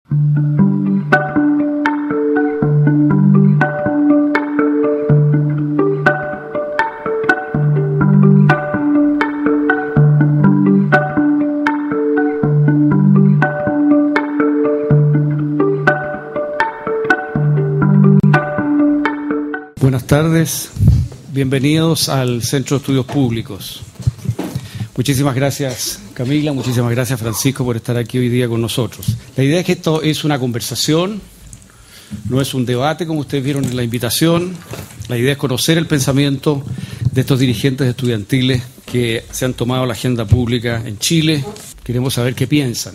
Buenas tardes, bienvenidos al Centro de Estudios Públicos. Muchísimas gracias, Camila, muchísimas gracias, Francisco, por estar aquí hoy día con nosotros. La idea es que esto es una conversación, no es un debate, como ustedes vieron en la invitación. La idea es conocer el pensamiento de estos dirigentes estudiantiles que se han tomado la agenda pública en Chile. Queremos saber qué piensan.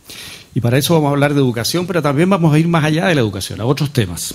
Y para eso vamos a hablar de educación, pero también vamos a ir más allá de la educación, a otros temas.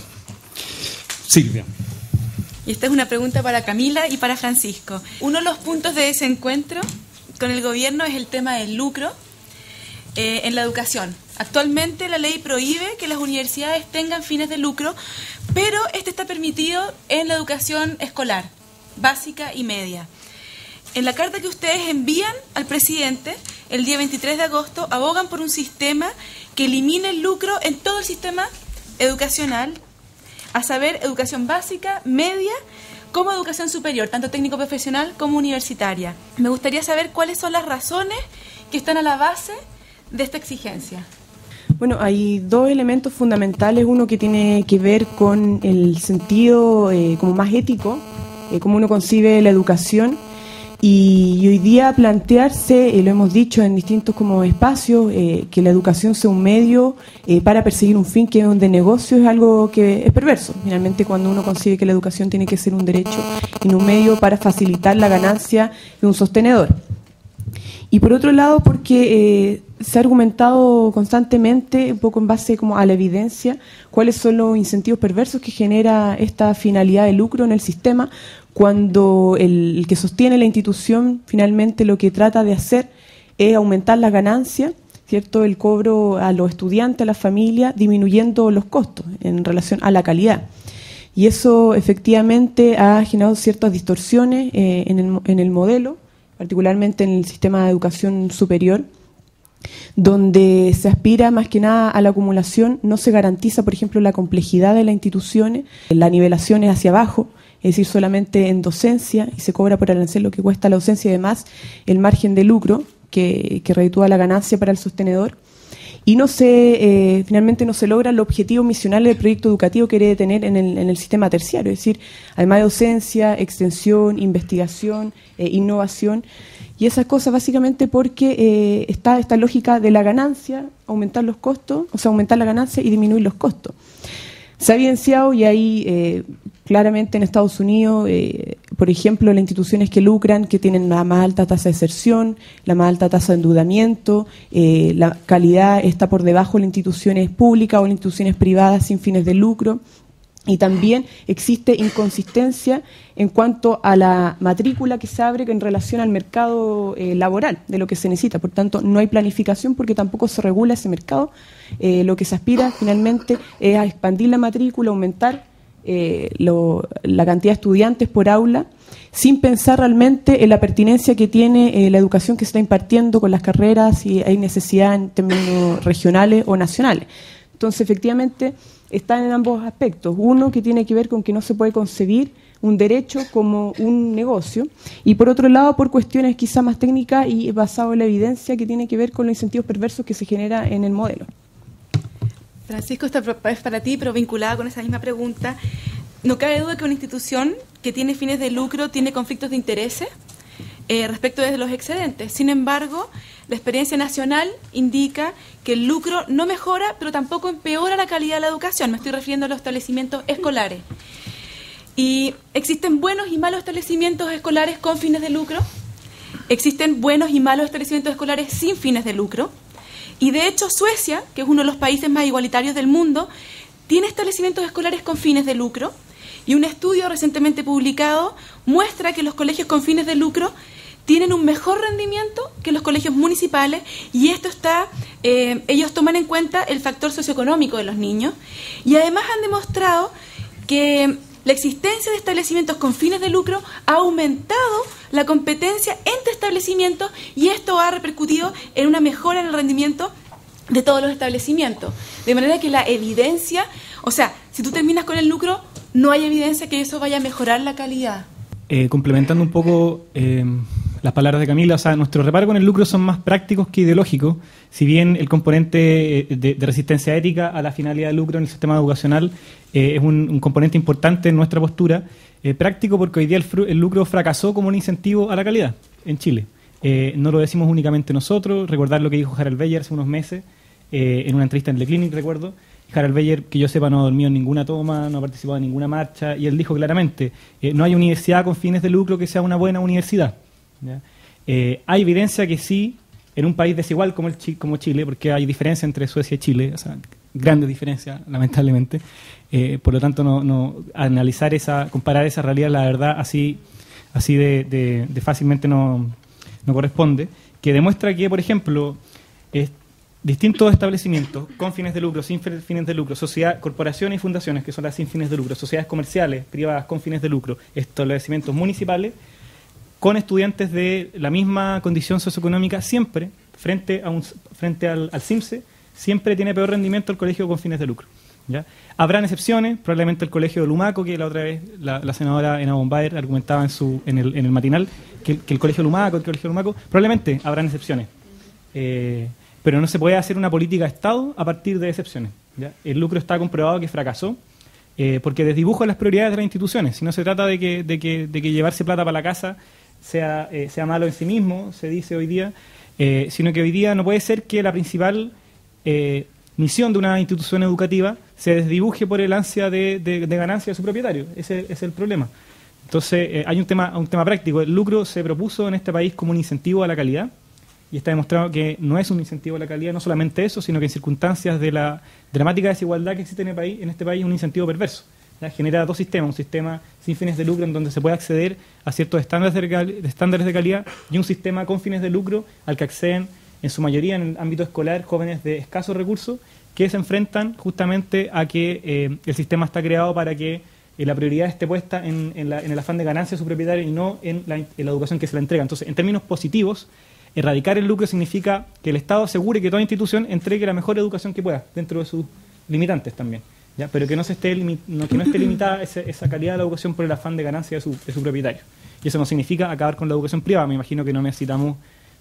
Silvia. Y esta es una pregunta para Camila y para Francisco. Uno de los puntos de ese encuentro con el gobierno es el tema del lucro en la educación. Actualmente la ley prohíbe que las universidades tengan fines de lucro, pero este está permitido en la educación escolar, básica y media. En la carta que ustedes envían al presidente, el día 23 de agosto, abogan por un sistema que elimine el lucro en todo el sistema educacional, a saber, educación básica, media, como educación superior, tanto técnico-profesional como universitaria. Me gustaría saber cuáles son las razones que están a la base de esta exigencia. Bueno, hay dos elementos fundamentales, uno que tiene que ver con el sentido como más ético, cómo uno concibe la educación, y hoy día plantearse, lo hemos dicho en distintos como espacios, que la educación sea un medio para perseguir un fin que es de negocio, es algo que es perverso. Finalmente, cuando uno concibe que la educación tiene que ser un derecho y no un medio para facilitar la ganancia de un sostenedor. Y por otro lado, porque se ha argumentado constantemente, un poco en base como a la evidencia, cuáles son los incentivos perversos que genera esta finalidad de lucro en el sistema, cuando el que sostiene la institución finalmente lo que trata de hacer es aumentar las ganancias, ¿cierto? El cobro a los estudiantes, a las familias, disminuyendo los costos en relación a la calidad. Y eso efectivamente ha generado ciertas distorsiones en el modelo, particularmente en el sistema de educación superior, donde se aspira más que nada a la acumulación, no se garantiza, por ejemplo, la complejidad de las instituciones, la nivelación es hacia abajo, es decir, solamente en docencia, y se cobra por arancel lo que cuesta la docencia y además el margen de lucro que reditúa la ganancia para el sostenedor. Y finalmente no se logra el objetivo misional del proyecto educativo que debe tener en el sistema terciario, es decir, además de docencia, extensión, investigación, innovación, y esas cosas básicamente porque está esta lógica de la ganancia, aumentar los costos, o sea, aumentar la ganancia y disminuir los costos. Se ha evidenciado, y ahí claramente en Estados Unidos, por ejemplo, las instituciones que lucran, que tienen la más alta tasa de deserción, la más alta tasa de endeudamiento, la calidad está por debajo de las instituciones públicas o las instituciones privadas sin fines de lucro. Y también existe inconsistencia en cuanto a la matrícula que se abre en relación al mercado laboral, de lo que se necesita. Por tanto, no hay planificación porque tampoco se regula ese mercado. Lo que se aspira finalmente es a expandir la matrícula, aumentar la cantidad de estudiantes por aula, sin pensar realmente en la pertinencia que tiene la educación que se está impartiendo con las carreras, si hay necesidad en términos regionales o nacionales. Entonces, efectivamente, están en ambos aspectos. Uno que tiene que ver con que no se puede concebir un derecho como un negocio, y por otro lado, por cuestiones quizá más técnicas y basado en la evidencia que tiene que ver con los incentivos perversos que se genera en el modelo. Francisco, esta es para ti, pero vinculada con esa misma pregunta. No cabe duda que una institución que tiene fines de lucro tiene conflictos de intereses respecto de los excedentes. Sin embargo, la experiencia nacional indica que el lucro no mejora, pero tampoco empeora la calidad de la educación. Me estoy refiriendo a los establecimientos escolares. Y existen buenos y malos establecimientos escolares con fines de lucro. Existen buenos y malos establecimientos escolares sin fines de lucro. Y de hecho Suecia, que es uno de los países más igualitarios del mundo, tiene establecimientos escolares con fines de lucro. Y un estudio recientemente publicado muestra que los colegios con fines de lucro tienen un mejor rendimiento que los colegios municipales, y esto está, ellos toman en cuenta el factor socioeconómico de los niños, y además han demostrado que la existencia de establecimientos con fines de lucro ha aumentado la competencia entre establecimientos, y esto ha repercutido en una mejora en el rendimiento de todos los establecimientos. De manera que la evidencia, o sea, si tú terminas con el lucro, no hay evidencia que eso vaya a mejorar la calidad. Complementando un poco las palabras de Camila, o sea, nuestros reparos con el lucro son más prácticos que ideológicos, si bien el componente de resistencia ética a la finalidad del lucro en el sistema educacional es un componente importante en nuestra postura, práctico porque hoy día el lucro fracasó como un incentivo a la calidad en Chile. No lo decimos únicamente nosotros, recordar lo que dijo Harald Beyer hace unos meses, en una entrevista en The Clinic, recuerdo. Harald Beyer, que yo sepa, no ha dormido en ninguna toma, no ha participado en ninguna marcha, y él dijo claramente, no hay universidad con fines de lucro que sea una buena universidad. ¿Ya? Hay evidencia que sí, en un país desigual como Chile, porque hay diferencia entre Suecia y Chile, o sea, grandes diferencias, lamentablemente, por lo tanto, no analizar comparar esa realidad, la verdad, así de fácilmente no corresponde, que demuestra que, por ejemplo, distintos establecimientos con fines de lucro, sin fines de lucro, corporaciones y fundaciones, que son las sin fines de lucro, sociedades comerciales, privadas con fines de lucro, establecimientos municipales, con estudiantes de la misma condición socioeconómica, siempre, frente al CIMSE, siempre tiene peor rendimiento el colegio con fines de lucro. ¿Ya? Habrán excepciones, probablemente el colegio de Lumaco, que la otra vez la senadora Ena Bombaer argumentaba en el matinal, que el colegio Lumaco, probablemente habrán excepciones. Pero no se puede hacer una política de Estado a partir de excepciones. ¿Ya? El lucro está comprobado que fracasó, porque desdibuja las prioridades de las instituciones. Si no se trata de que llevarse plata para la casa sea malo en sí mismo, se dice hoy día, sino que hoy día no puede ser que la principal misión de una institución educativa se desdibuje por el ansia de ganancia de su propietario. Ese es el problema. Entonces, hay un tema práctico. El lucro se propuso en este país como un incentivo a la calidad, y está demostrado que no es un incentivo a la calidad, no solamente eso, sino que en circunstancias de la dramática desigualdad que existe en este país, un incentivo perverso. ¿Ya? Genera dos sistemas, un sistema sin fines de lucro en donde se puede acceder a ciertos estándares de calidad, y un sistema con fines de lucro al que acceden en su mayoría en el ámbito escolar jóvenes de escasos recursos que se enfrentan justamente a que el sistema está creado para que la prioridad esté puesta en el afán de ganancia de su propietario y no en la educación que se le entrega. Entonces, en términos positivos, erradicar el lucro significa que el Estado asegure que toda institución entregue la mejor educación que pueda, dentro de sus limitantes también, ¿ya? Pero que no esté limitada esa calidad de la educación por el afán de ganancia de su propietario. Y eso no significa acabar con la educación privada. Me imagino que no necesitamos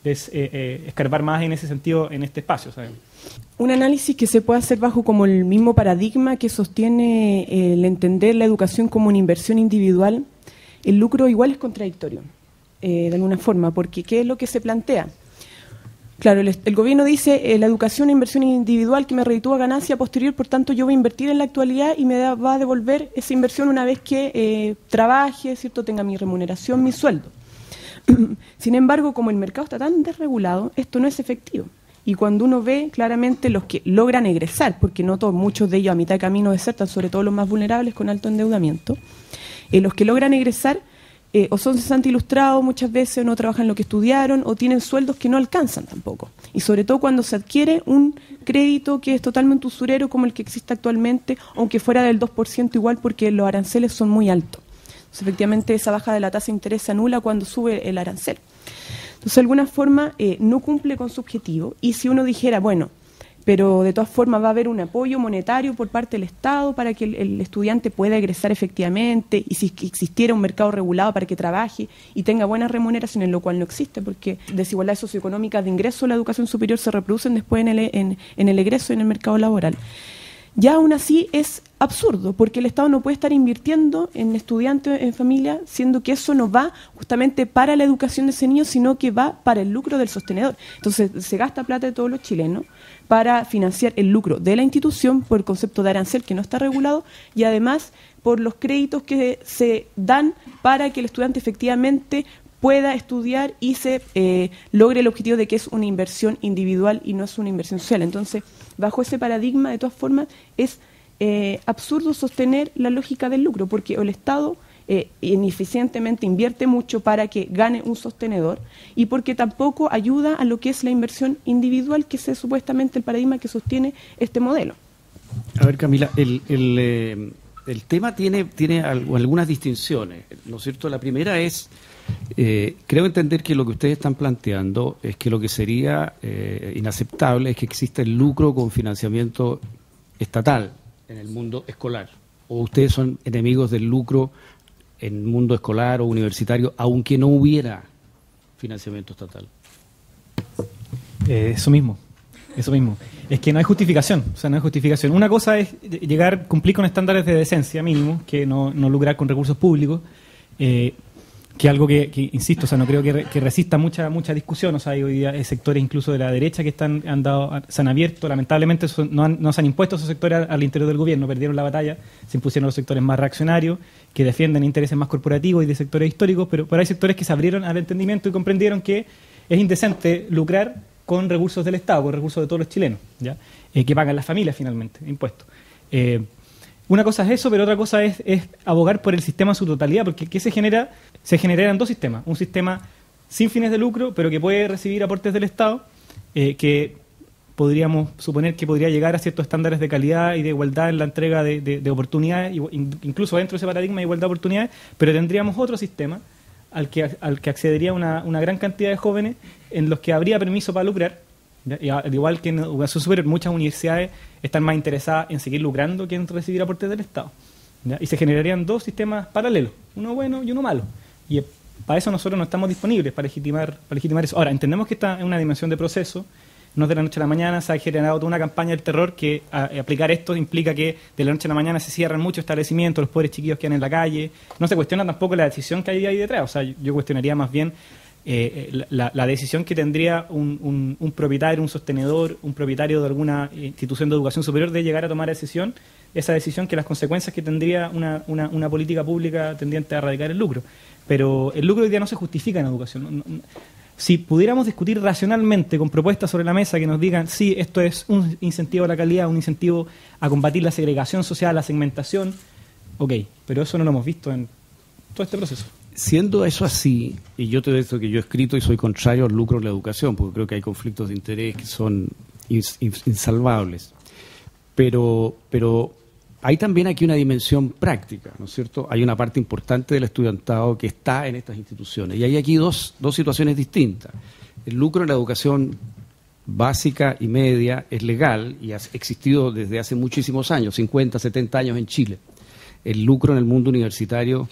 escarbar más en ese sentido en este espacio, ¿sabes? Un análisis que se puede hacer bajo como el mismo paradigma que sostiene el entender la educación como una inversión individual, el lucro igual es contradictorio. De alguna forma, porque ¿qué es lo que se plantea? Claro, el gobierno dice la educación es inversión individual que me reditúa ganancia posterior, por tanto yo voy a invertir en la actualidad y me va a devolver esa inversión una vez que trabaje, ¿cierto? Tenga mi remuneración, mi sueldo. Sin embargo, como el mercado está tan desregulado, esto no es efectivo. Y cuando uno ve claramente los que logran egresar, porque no todos, muchos de ellos a mitad de camino desertan, sobre todo los más vulnerables con alto endeudamiento, los que logran egresar o son cesantes ilustrados muchas veces, o no trabajan lo que estudiaron, o tienen sueldos que no alcanzan tampoco. Y sobre todo cuando se adquiere un crédito que es totalmente usurero como el que existe actualmente, aunque fuera del 2% igual, porque los aranceles son muy altos. Entonces, efectivamente, esa baja de la tasa de interés se anula cuando sube el arancel. Entonces, de alguna forma, no cumple con su objetivo. Y si uno dijera, bueno, pero de todas formas va a haber un apoyo monetario por parte del Estado para que el estudiante pueda egresar efectivamente, y si existiera un mercado regulado para que trabaje y tenga buenas remuneraciones, lo cual no existe, porque desigualdades socioeconómicas de ingreso a la educación superior se reproducen después en el egreso y en el mercado laboral. Ya aún así es absurdo, porque el Estado no puede estar invirtiendo en estudiantes, en familia, siendo que eso no va justamente para la educación de ese niño, sino que va para el lucro del sostenedor. Entonces se gasta plata de todos los chilenos para financiar el lucro de la institución por el concepto de arancel que no está regulado, y además por los créditos que se dan para que el estudiante efectivamente pueda estudiar y se logre el objetivo de que es una inversión individual y no es una inversión social. Entonces, bajo ese paradigma, de todas formas, es absurdo sostener la lógica del lucro, porque el Estado ineficientemente invierte mucho para que gane un sostenedor, y porque tampoco ayuda a lo que es la inversión individual, que es supuestamente el paradigma que sostiene este modelo. A ver, Camila, el tema tiene algunas distinciones, ¿no es cierto? La primera es Creo entender que lo que ustedes están planteando es que lo que sería inaceptable es que exista el lucro con financiamiento estatal en el mundo escolar. ¿O ustedes son enemigos del lucro en el mundo escolar o universitario, aunque no hubiera financiamiento estatal? Eso mismo. Es que no hay justificación. O sea, no hay justificación. Una cosa es cumplir con estándares de decencia mínimos, que no lucrar con recursos públicos, que algo que insisto, o sea, no creo que resista mucha discusión. O sea, hay hoy día sectores incluso de la derecha que se han abierto, lamentablemente no se han impuesto esos sectores al interior del gobierno, perdieron la batalla, se impusieron los sectores más reaccionarios, que defienden intereses más corporativos y de sectores históricos, pero hay sectores que se abrieron al entendimiento y comprendieron que es indecente lucrar con recursos del Estado, con recursos de todos los chilenos, ¿ya? Que pagan las familias finalmente, impuestos. Una cosa es eso, pero otra cosa es abogar por el sistema en su totalidad, porque ¿qué se genera? Se generan dos sistemas. Un sistema sin fines de lucro, pero que puede recibir aportes del Estado, que podríamos suponer que podría llegar a ciertos estándares de calidad y de igualdad en la entrega de oportunidades, incluso dentro de ese paradigma de igualdad de oportunidades, pero tendríamos otro sistema al que accedería una gran cantidad de jóvenes en los que habría permiso para lucrar. Y al igual que en educación superior, muchas universidades están más interesadas en seguir lucrando que en recibir aportes del Estado, ¿ya? Y se generarían dos sistemas paralelos, uno bueno y uno malo. Y para eso nosotros no estamos disponibles para legitimar eso. Ahora, entendemos que está en una dimensión de proceso, no es de la noche a la mañana, se ha generado toda una campaña del terror que aplicar esto implica que de la noche a la mañana se cierran muchos establecimientos, los pobres chiquillos quedan en la calle. No se cuestiona tampoco la decisión que hay ahí detrás. O sea, yo cuestionaría más bien la decisión que tendría un propietario, un sostenedor, un propietario de alguna institución de educación superior de llegar a tomar esa decisión, que las consecuencias que tendría una política pública tendiente a erradicar el lucro. Pero el lucro hoy día no se justifica en educación. Si pudiéramos discutir racionalmente con propuestas sobre la mesa que nos digan, sí, esto es un incentivo a la calidad, un incentivo a combatir la segregación social, la segmentación, ok, pero eso no lo hemos visto en todo este proceso. Siendo eso así, y yo te digo que yo he escrito y soy contrario al lucro en la educación, porque creo que hay conflictos de interés que son insalvables, pero hay también aquí una dimensión práctica, ¿no es cierto? Hay una parte importante del estudiantado que está en estas instituciones, y hay aquí dos situaciones distintas. El lucro en la educación básica y media es legal y ha existido desde hace muchísimos años, 50, 70 años en Chile. El lucro en el mundo universitario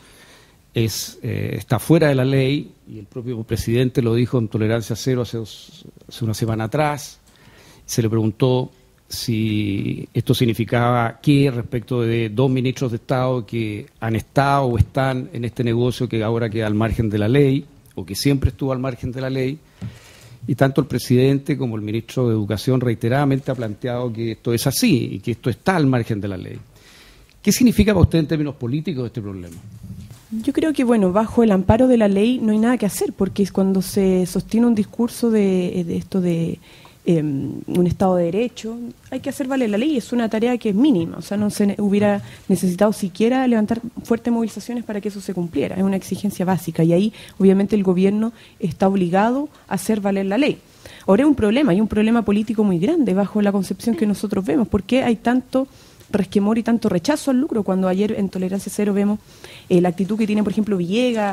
está fuera de la ley, y el propio presidente lo dijo en Tolerancia Cero hace una semana atrás. Se le preguntó si esto significaba qué respecto de dos ministros de Estado que han estado o están en este negocio que ahora queda al margen de la ley, o que siempre estuvo al margen de la ley, y tanto el presidente como el ministro de Educación reiteradamente ha planteado que esto es así y que esto está al margen de la ley. ¿Qué significa para usted en términos políticos este problema? Yo creo que, bajo el amparo de la ley no hay nada que hacer, porque es cuando se sostiene un discurso de esto de un Estado de Derecho, hay que hacer valer la ley. Es una tarea que es mínima, o sea, no se hubiera necesitado siquiera levantar fuertes movilizaciones para que eso se cumpliera. Es una exigencia básica, y ahí obviamente el gobierno está obligado a hacer valer la ley. Ahora hay un problema político muy grande bajo la concepción que nosotros vemos. ¿Por qué hay tanto resquemor y tanto rechazo al lucro, cuando ayer en Tolerancia Cero vemos la actitud que tiene, por ejemplo, Villegas,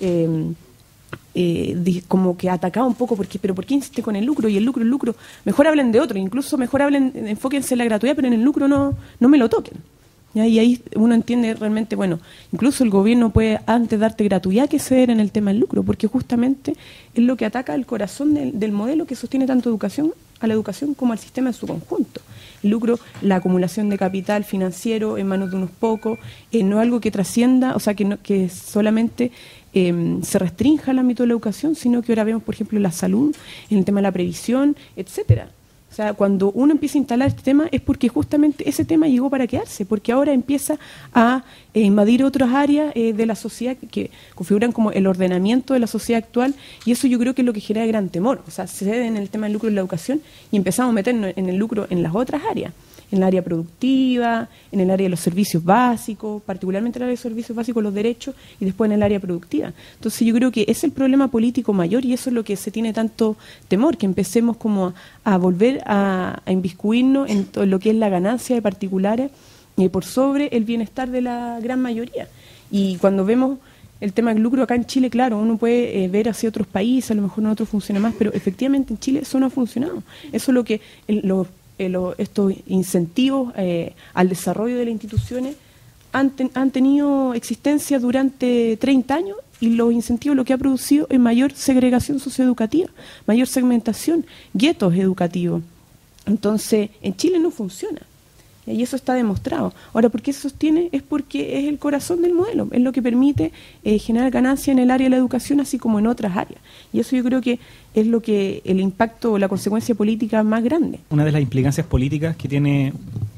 como que atacaba un poco, pero ¿por qué insiste con el lucro? Y el lucro, mejor hablen de otro, incluso mejor enfóquense en la gratuidad, pero en el lucro no me lo toquen. ¿Ya? Y ahí uno entiende realmente, incluso el gobierno puede antes darte gratuidad que ceder en el tema del lucro, porque justamente es lo que ataca el corazón del modelo que sostiene tanto a la educación como al sistema en su conjunto. El lucro, la acumulación de capital financiero en manos de unos pocos, no es algo que trascienda, o sea, que solamente se restrinja al ámbito de la educación, sino que ahora vemos, por ejemplo, la salud, en el tema de la previsión, etcétera. O sea, cuando uno empieza a instalar este tema es porque justamente ese tema llegó para quedarse, porque ahora empieza a invadir otras áreas de la sociedad que configuran como el ordenamiento de la sociedad actual, y eso yo creo que es lo que genera gran temor. O sea, se cede en el tema del lucro en la educación y empezamos a meternos en el lucro en las otras áreas, en el área productiva, en el área de los servicios básicos, particularmente en el área de servicios básicos, los derechos, y después en el área productiva. Entonces yo creo que es el problema político mayor, y eso es lo que se tiene tanto temor, que empecemos como a volver a inviscuirnos en todo lo que es la ganancia de particulares por sobre el bienestar de la gran mayoría. Y cuando vemos el tema del lucro acá en Chile, claro, uno puede ver hacia otros países, a lo mejor en otros funciona más, pero efectivamente en Chile eso no ha funcionado. Eso es lo que estos incentivos al desarrollo de las instituciones han tenido existencia durante 30 años, y los incentivos lo que ha producido es mayor segregación socioeducativa, mayor segmentación, guetos educativos. Entonces, en Chile no funciona. Y eso está demostrado. Ahora, ¿por qué se sostiene? Es porque es el corazón del modelo, es lo que permite generar ganancia en el área de la educación, así como en otras áreas. Y eso yo creo que es lo que el impacto o la consecuencia política más grande. Una de las implicancias políticas que tiene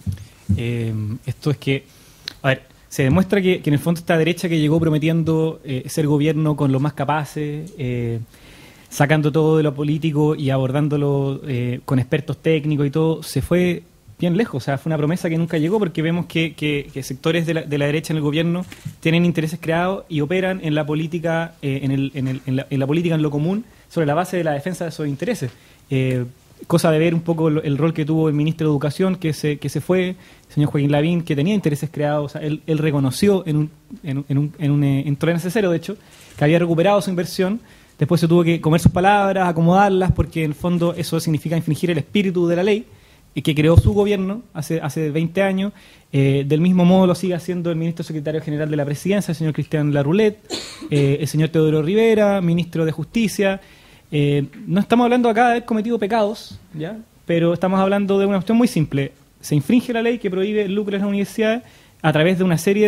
esto es que, a ver, se demuestra que en el fondo esta derecha que llegó prometiendo ser gobierno con los más capaces, sacando todo de lo político y abordándolo con expertos técnicos y todo, se fue bien lejos. O sea, fue una promesa que nunca llegó, porque vemos que sectores de la derecha en el gobierno tienen intereses creados y operan en la política, en la política en lo común, sobre la base de la defensa de esos intereses. Cosa de ver un poco el rol que tuvo el ministro de Educación, que se fue, el señor Joaquín Lavín, que tenía intereses creados. O sea, él reconoció en Tolerancia Cero, de hecho, que había recuperado su inversión. Después se tuvo que comer sus palabras, acomodarlas, porque en el fondo eso significa infringir el espíritu de la ley que creó su gobierno hace 20 años. Del mismo modo lo sigue haciendo el ministro secretario general de la Presidencia, el señor Cristian Larroulet, el señor Teodoro Rivera, ministro de Justicia. No estamos hablando acá de haber cometido pecados, ¿ya? Pero estamos hablando de una cuestión muy simple. Se infringe la ley que prohíbe el lucro en las universidades a través de una serie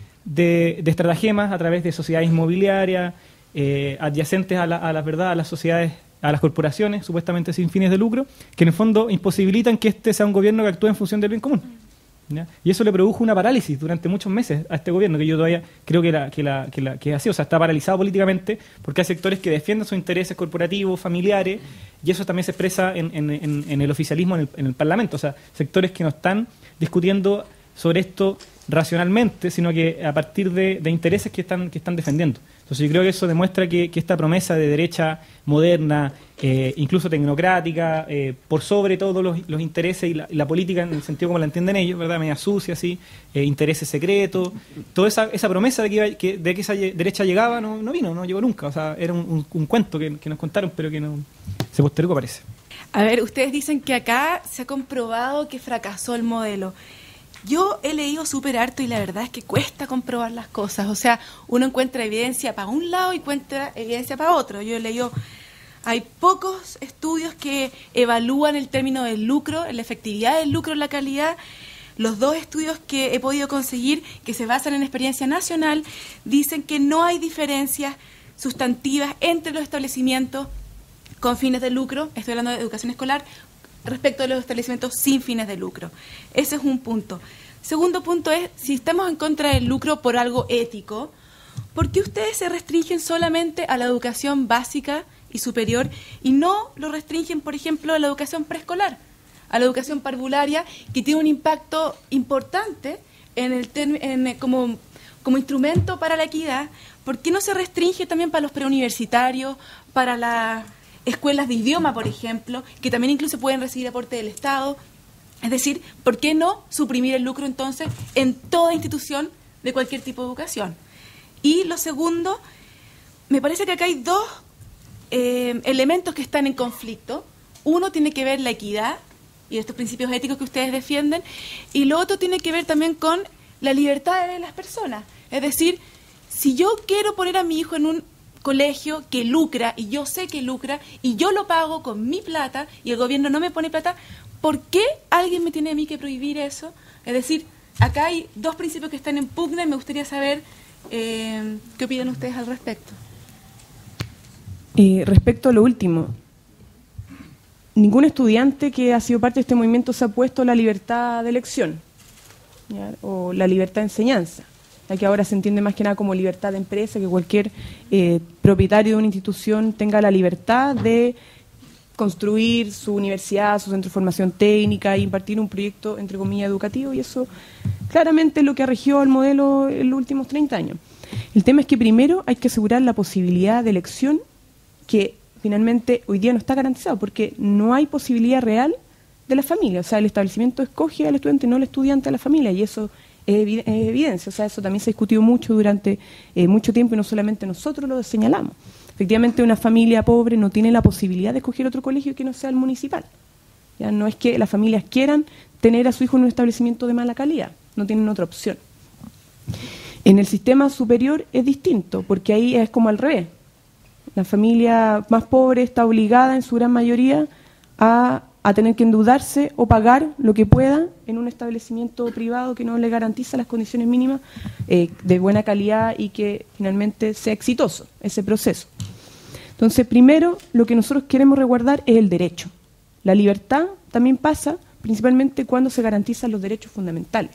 de estratagemas, a través de sociedades inmobiliarias, adyacentes a las sociedades, a las corporaciones supuestamente sin fines de lucro, que en el fondo imposibilitan que este sea un gobierno que actúe en función del bien común, ¿ya? Y eso le produjo una parálisis durante muchos meses a este gobierno, que yo todavía creo que es así. O sea, está paralizado políticamente porque hay sectores que defienden sus intereses corporativos, familiares, y eso también se expresa en el oficialismo, en el Parlamento. O sea, sectores que no están discutiendo sobre esto racionalmente, sino que a partir de intereses que están defendiendo. Entonces yo creo que eso demuestra que esta promesa de derecha moderna, incluso tecnocrática, por sobre todos los intereses y la política en el sentido como la entienden ellos, ¿verdad? Media sucia, así, intereses secretos, toda esa promesa de que esa derecha llegaba no llegó nunca. O sea, era un cuento que nos contaron, pero que no se postergó, parece. A ver, ustedes dicen que acá se ha comprobado que fracasó el modelo. Yo he leído súper harto y la verdad es que cuesta comprobar las cosas. O sea, uno encuentra evidencia para un lado y encuentra evidencia para otro. Yo he leído, hay pocos estudios que evalúan el término del lucro, la efectividad del lucro en la calidad. Los dos estudios que he podido conseguir, que se basan en experiencia nacional, dicen que no hay diferencias sustantivas entre los establecimientos con fines de lucro, estoy hablando de educación escolar, respecto a los establecimientos sin fines de lucro. Ese es un punto. Segundo punto es, si estamos en contra del lucro por algo ético, ¿por qué ustedes se restringen solamente a la educación básica y superior y no lo restringen, por ejemplo, a la educación preescolar, a la educación parvularia, que tiene un impacto importante como instrumento para la equidad? ¿Por qué no se restringe también para los preuniversitarios, para las escuelas de idioma, por ejemplo, que también incluso pueden recibir aporte del Estado? Es decir, ¿por qué no suprimir el lucro entonces en toda institución de cualquier tipo de educación? Y lo segundo, me parece que acá hay dos elementos que están en conflicto. Uno tiene que ver la equidad y estos principios éticos que ustedes defienden, y lo otro tiene que ver también con la libertad de las personas. Es decir, si yo quiero poner a mi hijo en un colegio que lucra, y yo sé que lucra, y yo lo pago con mi plata, y el gobierno no me pone plata, ¿por qué alguien me tiene a mí que prohibir eso? Es decir, acá hay dos principios que están en pugna y me gustaría saber qué opinan ustedes al respecto. Respecto a lo último, ningún estudiante que ha sido parte de este movimiento se ha puesto la libertad de elección, ¿ya? O la libertad de enseñanza, ya que ahora se entiende más que nada como libertad de empresa, que cualquier propietario de una institución tenga la libertad de construir su universidad, su centro de formación técnica e impartir un proyecto, entre comillas, educativo, y eso claramente es lo que ha regido al modelo en los últimos 30 años. El tema es que primero hay que asegurar la posibilidad de elección, que finalmente hoy día no está garantizado, porque no hay posibilidad real de la familia. O sea, el establecimiento escoge al estudiante, no el estudiante a la familia, y eso evidencia. O sea, eso también se ha discutido mucho durante mucho tiempo y no solamente nosotros lo señalamos. Efectivamente, una familia pobre no tiene la posibilidad de escoger otro colegio que no sea el municipal. Ya no es que las familias quieran tener a su hijo en un establecimiento de mala calidad, no tienen otra opción. En el sistema superior es distinto, porque ahí es como al revés. La familia más pobre está obligada en su gran mayoría a tener que endeudarse o pagar lo que pueda en un establecimiento privado que no le garantiza las condiciones mínimas de buena calidad y que finalmente sea exitoso ese proceso. Entonces, primero, lo que nosotros queremos resguardar es el derecho. La libertad también pasa principalmente cuando se garantizan los derechos fundamentales.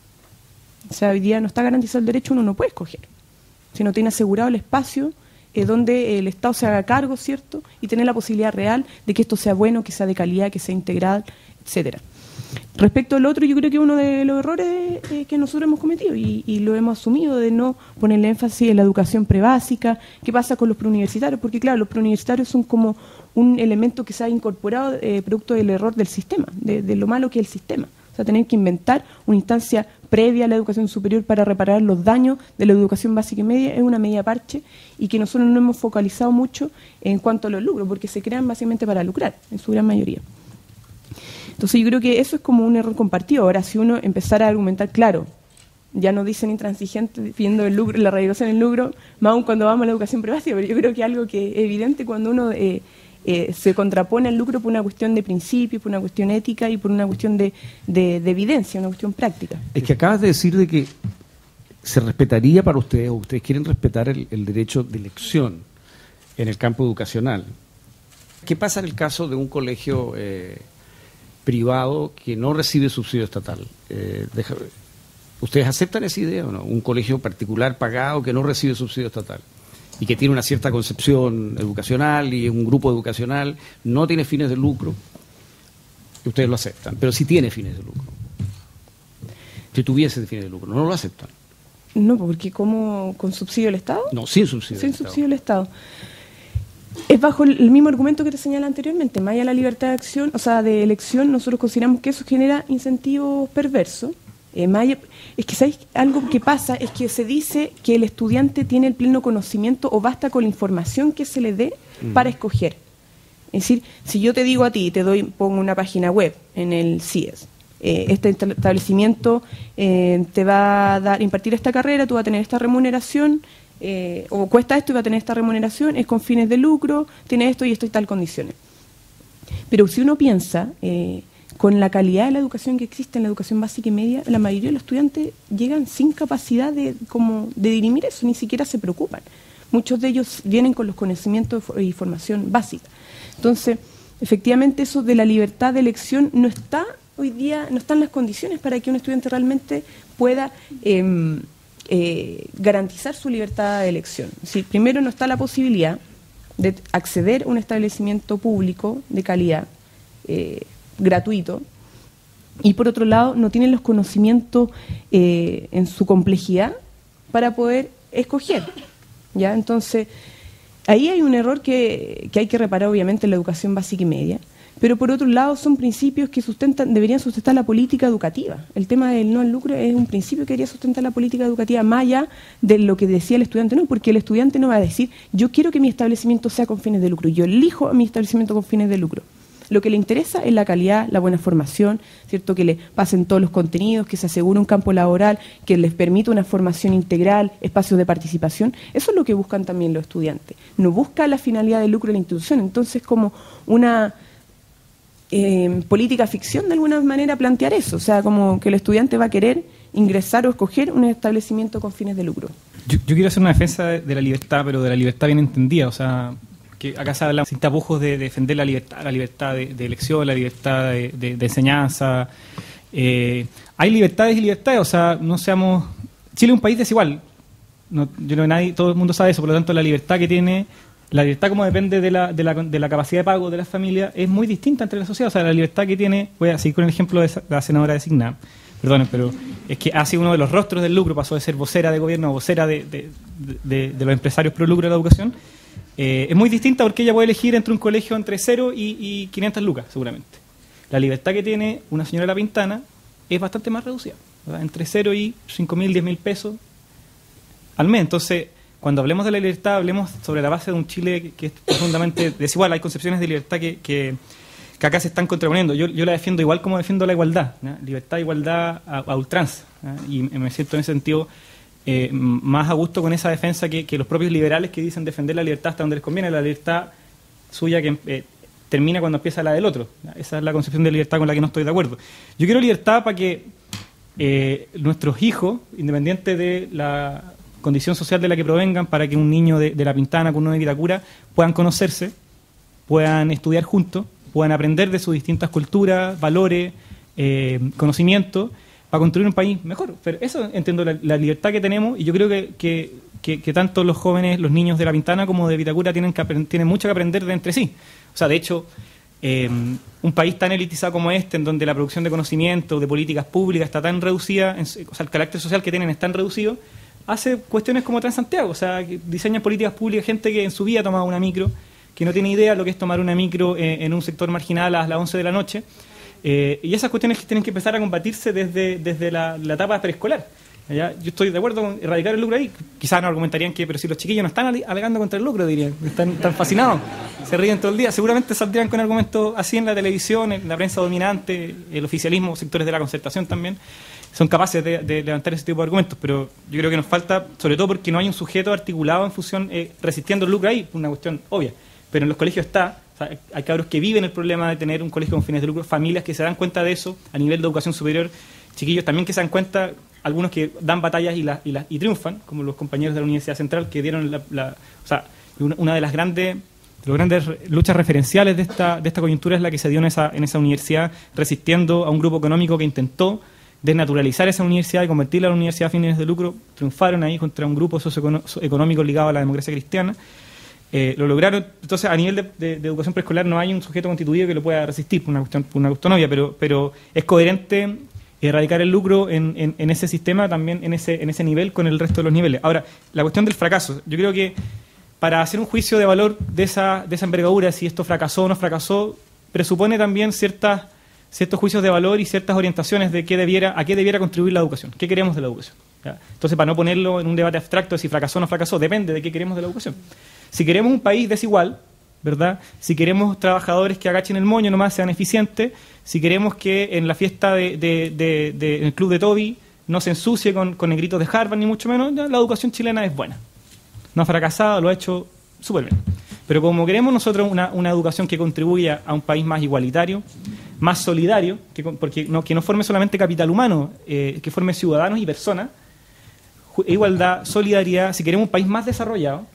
O sea, hoy día no está garantizado el derecho, uno no puede escoger. Si no tiene asegurado el espacio donde el Estado se haga cargo, ¿cierto? Y tener la posibilidad real de que esto sea bueno, que sea de calidad, que sea integral, etcétera. Respecto al otro, yo creo que uno de los errores que nosotros hemos cometido y lo hemos asumido de no ponerle énfasis en la educación prebásica. ¿Qué pasa con los preuniversitarios? Porque claro, los preuniversitarios son como un elemento que se ha incorporado producto del error del sistema, de lo malo que es el sistema. O sea, tener que inventar una instancia previa a la educación superior para reparar los daños de la educación básica y media es una medida parche y que nosotros no hemos focalizado mucho en cuanto a los lucros, porque se crean básicamente para lucrar, en su gran mayoría. Entonces yo creo que eso es como un error compartido. Ahora, si uno empezara a argumentar, claro, ya no dicen intransigentes viendo el lucro, la regresión en el lucro, más aún cuando vamos a la educación privada, pero yo creo que algo que es evidente cuando uno se contrapone al lucro por una cuestión de principio, por una cuestión ética y por una cuestión de evidencia, una cuestión práctica. Es que acabas de decir de que se respetaría para ustedes, o ustedes quieren respetar el derecho de elección en el campo educacional. ¿Qué pasa en el caso de un colegio privado que no recibe subsidio estatal? ¿Ustedes aceptan esa idea o no? Un colegio particular pagado que no recibe subsidio estatal y que tiene una cierta concepción educacional y un grupo educacional, no tiene fines de lucro, y ustedes lo aceptan, pero sí tiene fines de lucro. Si tuviese fines de lucro, ¿no lo aceptan? No, porque ¿cómo? ¿Con subsidio del Estado? No, sin subsidio del Estado. Sin subsidio del Estado. Es bajo el mismo argumento que te señala anteriormente, más allá de la libertad de acción, o sea, de elección, nosotros consideramos que eso genera incentivos perversos. Es que ¿sabéis? Algo que pasa es que se dice que el estudiante tiene el pleno conocimiento o basta con la información que se le dé para escoger. Es decir, si yo te digo a ti, pongo una página web en el CIES, este establecimiento te va a impartir esta carrera, tú vas a tener esta remuneración, o cuesta esto y va a tener esta remuneración, es con fines de lucro, tiene esto y tal condiciones. Pero si uno piensa con la calidad de la educación que existe en la educación básica y media, la mayoría de los estudiantes llegan sin capacidad de dirimir eso, ni siquiera se preocupan. Muchos de ellos vienen con los conocimientos y formación básica. Entonces, efectivamente, eso de la libertad de elección no está hoy día, no están las condiciones para que un estudiante realmente pueda garantizar su libertad de elección. Es decir, primero no está la posibilidad de acceder a un establecimiento público de calidad, gratuito, y por otro lado no tienen los conocimientos en su complejidad para poder escoger, ¿ya? Entonces ahí hay un error que hay que reparar obviamente en la educación básica y media, pero por otro lado son principios que deberían sustentar la política educativa. El tema del no al lucro es un principio que debería sustentar la política educativa más allá de lo que decía el estudiante, no, porque el estudiante no va a decir yo quiero que mi establecimiento sea con fines de lucro, yo elijo a mi establecimiento con fines de lucro. Lo que le interesa es la calidad, la buena formación, ¿cierto? Que le pasen todos los contenidos, que se asegure un campo laboral, que les permita una formación integral, espacios de participación. Eso es lo que buscan también los estudiantes. No busca la finalidad del lucro de la institución. Entonces, como una política ficción, de alguna manera, plantear eso. O sea, como que el estudiante va a querer ingresar o escoger un establecimiento con fines de lucro. Yo quiero hacer una defensa de la libertad, pero de la libertad bien entendida. O sea, que acá se habla sin tapujos de defender la libertad de elección, la libertad de enseñanza. Hay libertades y libertades, o sea, no seamos... Chile es un país desigual. No, yo no, nadie, todo el mundo sabe eso, por lo tanto la libertad que tiene, la libertad como depende de la capacidad de pago de las familias, es muy distinta entre la sociedad. O sea, la libertad que tiene, voy a seguir con el ejemplo de la senadora designada, perdonen, pero es que ha sido uno de los rostros del lucro, pasó de ser vocera de gobierno a vocera de los empresarios pro lucro de la educación. Es muy distinta porque ella puede elegir entre un colegio entre 0 y 500 lucas, seguramente. La libertad que tiene una señora de La Pintana es bastante más reducida. ¿verdad? Entre 0 y 5.000, 10.000 pesos al mes. Entonces, cuando hablemos de la libertad, hablemos sobre la base de un Chile que es profundamente desigual. Hay concepciones de libertad que acá se están contraponiendo. Yo la defiendo igual como defiendo la igualdad, ¿no? Libertad e igualdad a ultranza, ¿no? Y me siento en ese sentido más a gusto con esa defensa que los propios liberales que dicen defender la libertad hasta donde les conviene, la libertad suya que termina cuando empieza la del otro, ¿no? Esa es la concepción de libertad con la que no estoy de acuerdo. Yo quiero libertad para que nuestros hijos, independiente de la condición social de la que provengan, para que un niño de La Pintana con uno de Vitacura puedan conocerse, puedan estudiar juntos, puedan aprender de sus distintas culturas, valores, conocimientos, para construir un país mejor. Pero eso entiendo la libertad que tenemos, y yo creo que tanto los jóvenes, los niños de La Pintana como de Vitacura tienen mucho que aprender de entre sí. O sea, de hecho, un país tan elitizado como este, en donde la producción de conocimiento, de políticas públicas está tan reducida, o sea, el carácter social que tienen es tan reducido, hace cuestiones como Transantiago, o sea, que diseñan políticas públicas, gente que en su vida ha tomado una micro, que no tiene idea de lo que es tomar una micro en un sector marginal a las 11 de la noche, y esas cuestiones que tienen que empezar a combatirse desde la etapa preescolar. ¿Ya? Yo estoy de acuerdo con erradicar el lucro ahí. Quizás no argumentarían pero si los chiquillos no están alegando contra el lucro, dirían, están fascinados, se ríen todo el día, seguramente saldrían con argumentos así en la televisión, en la prensa dominante, el oficialismo, sectores de la concertación también son capaces de levantar ese tipo de argumentos, pero yo creo que nos falta, sobre todo porque no hay un sujeto articulado en función resistiendo el lucro ahí, una cuestión obvia, pero en los colegios está. O sea, hay cabros que viven el problema de tener un colegio con fines de lucro, familias que se dan cuenta de eso a nivel de educación superior, chiquillos también que se dan cuenta, algunos que dan batallas y triunfan, como los compañeros de la Universidad Central que dieron o sea, una de las grandes luchas referenciales de esta coyuntura es la que se dio en esa universidad, resistiendo a un grupo económico que intentó desnaturalizar esa universidad y convertirla en una universidad a fines de lucro. Triunfaron ahí contra un grupo socioeconómico ligado a la democracia cristiana. Lo lograron. Entonces, a nivel de educación preescolar no hay un sujeto constituido que lo pueda resistir, por una cuestión obvia, pero es coherente erradicar el lucro en ese sistema, también en ese nivel con el resto de los niveles. Ahora, la cuestión del fracaso. Yo creo que para hacer un juicio de valor de esa envergadura, si esto fracasó o no fracasó, presupone también ciertos juicios de valor y ciertas orientaciones de a qué debiera contribuir la educación, qué queremos de la educación. ¿Ya? Entonces, para no ponerlo en un debate abstracto de si fracasó o no fracasó, depende de qué queremos de la educación. Si queremos un país desigual, ¿verdad? Si queremos trabajadores que agachen el moño nomás, sean eficientes, si queremos que en la fiesta en el club de Toby no se ensucie con negritos de Harvard, ni mucho menos, ya la educación chilena es buena. No ha fracasado, lo ha hecho súper bien. Pero como queremos nosotros una educación que contribuya a un país más igualitario, más solidario, que no forme solamente capital humano, que forme ciudadanos y personas, igualdad, solidaridad, si queremos un país más desarrollado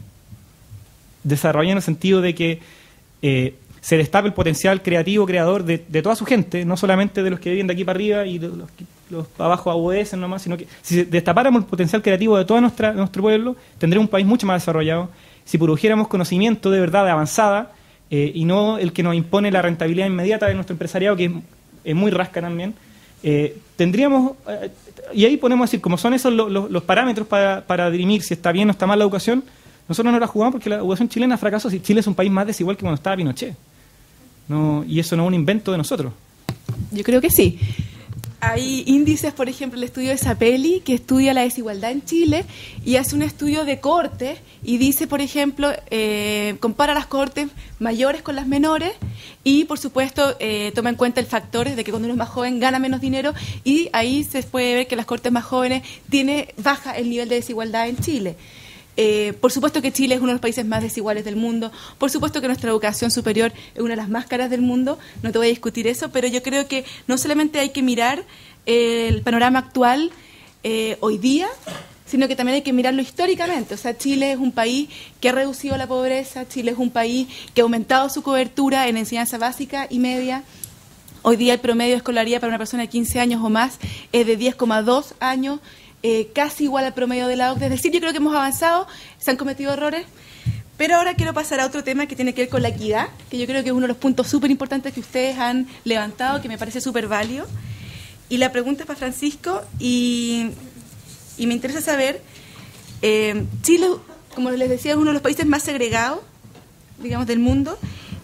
en el sentido de que se destape el potencial creativo, creador de toda su gente, no solamente de los que viven de aquí para arriba y los abajo obedecen nomás, sino que si destapáramos el potencial creativo de todo nuestro pueblo, tendríamos un país mucho más desarrollado. Si produjéramos conocimiento de verdad de avanzada y no el que nos impone la rentabilidad inmediata de nuestro empresariado, que es muy rasca también, tendríamos, y ahí podemos decir, como son esos los parámetros para dirimir si está bien o está mal la educación, nosotros no la jugamos porque la educación chilena fracasó. Si Chile es un país más desigual que cuando estaba Pinochet. No, y eso no es un invento de nosotros. Yo creo que sí. Hay índices, por ejemplo, el estudio de Sapelli, que estudia la desigualdad en Chile y hace un estudio de cohortes y dice, por ejemplo, compara las cohortes mayores con las menores y, por supuesto, toma en cuenta el factor de que cuando uno es más joven gana menos dinero y ahí se puede ver que las cohortes más jóvenes baja el nivel de desigualdad en Chile. Por supuesto que Chile es uno de los países más desiguales del mundo, por supuesto que nuestra educación superior es una de las más caras del mundo, no te voy a discutir eso, pero yo creo que no solamente hay que mirar el panorama actual hoy día, sino que también hay que mirarlo históricamente. O sea, Chile es un país que ha reducido la pobreza, Chile es un país que ha aumentado su cobertura en enseñanza básica y media. Hoy día el promedio de escolaridad para una persona de 15 años o más es de 10,2 años, casi igual al promedio de la OCDE. Es decir, yo creo que hemos avanzado, se han cometido errores, pero ahora quiero pasar a otro tema que tiene que ver con la equidad, que yo creo que es uno de los puntos súper importantes que ustedes han levantado, que me parece súper válido. Y la pregunta es para Francisco, y me interesa saber, Chile, como les decía, es uno de los países más segregados, digamos, del mundo,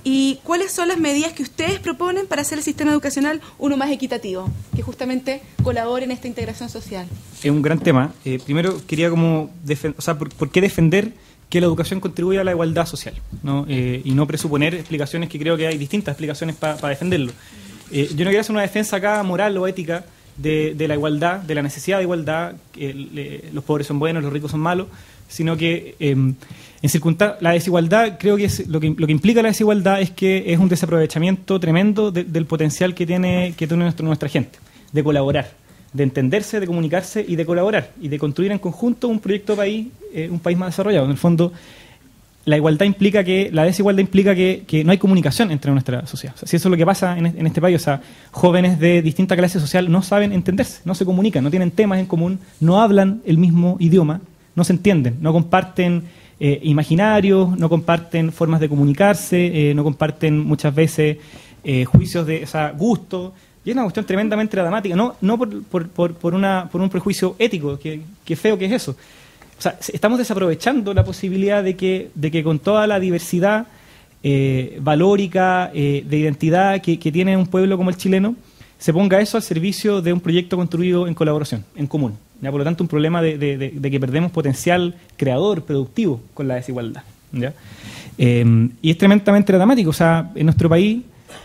¿Y cuáles son las medidas que ustedes proponen para hacer el sistema educacional uno más equitativo, que justamente colabore en esta integración social? Es un gran tema. Primero quería ¿por qué defender que la educación contribuye a la igualdad social? ¿No? Y no presuponer explicaciones, que creo que hay distintas explicaciones para defenderlo. Yo no quiero hacer una defensa acá moral o ética de la igualdad, de la necesidad de igualdad, los pobres son buenos, los ricos son malos, sino que la desigualdad, creo que lo que implica la desigualdad es que es un desaprovechamiento tremendo del potencial que tiene nuestra gente, de colaborar, de entenderse, de comunicarse y de colaborar, y de construir en conjunto un proyecto de país, un país más desarrollado. En el fondo, la desigualdad implica que no hay comunicación entre nuestra sociedad. O sea, si eso es lo que pasa en este país, o sea, jóvenes de distinta clase social no saben entenderse, no se comunican, no tienen temas en común, no hablan el mismo idioma, no se entienden, no comparten imaginarios, no comparten formas de comunicarse, no comparten muchas veces juicios de gusto. Y es una cuestión tremendamente dramática, no por un prejuicio ético, que feo que es eso. O sea, estamos desaprovechando la posibilidad de que con toda la diversidad valórica, de identidad que tiene un pueblo como el chileno, se ponga eso al servicio de un proyecto construido en colaboración, en común. ¿Ya? Por lo tanto, un problema de que perdemos potencial creador, productivo, con la desigualdad. ¿Ya? Y es tremendamente dramático. O sea, en nuestro país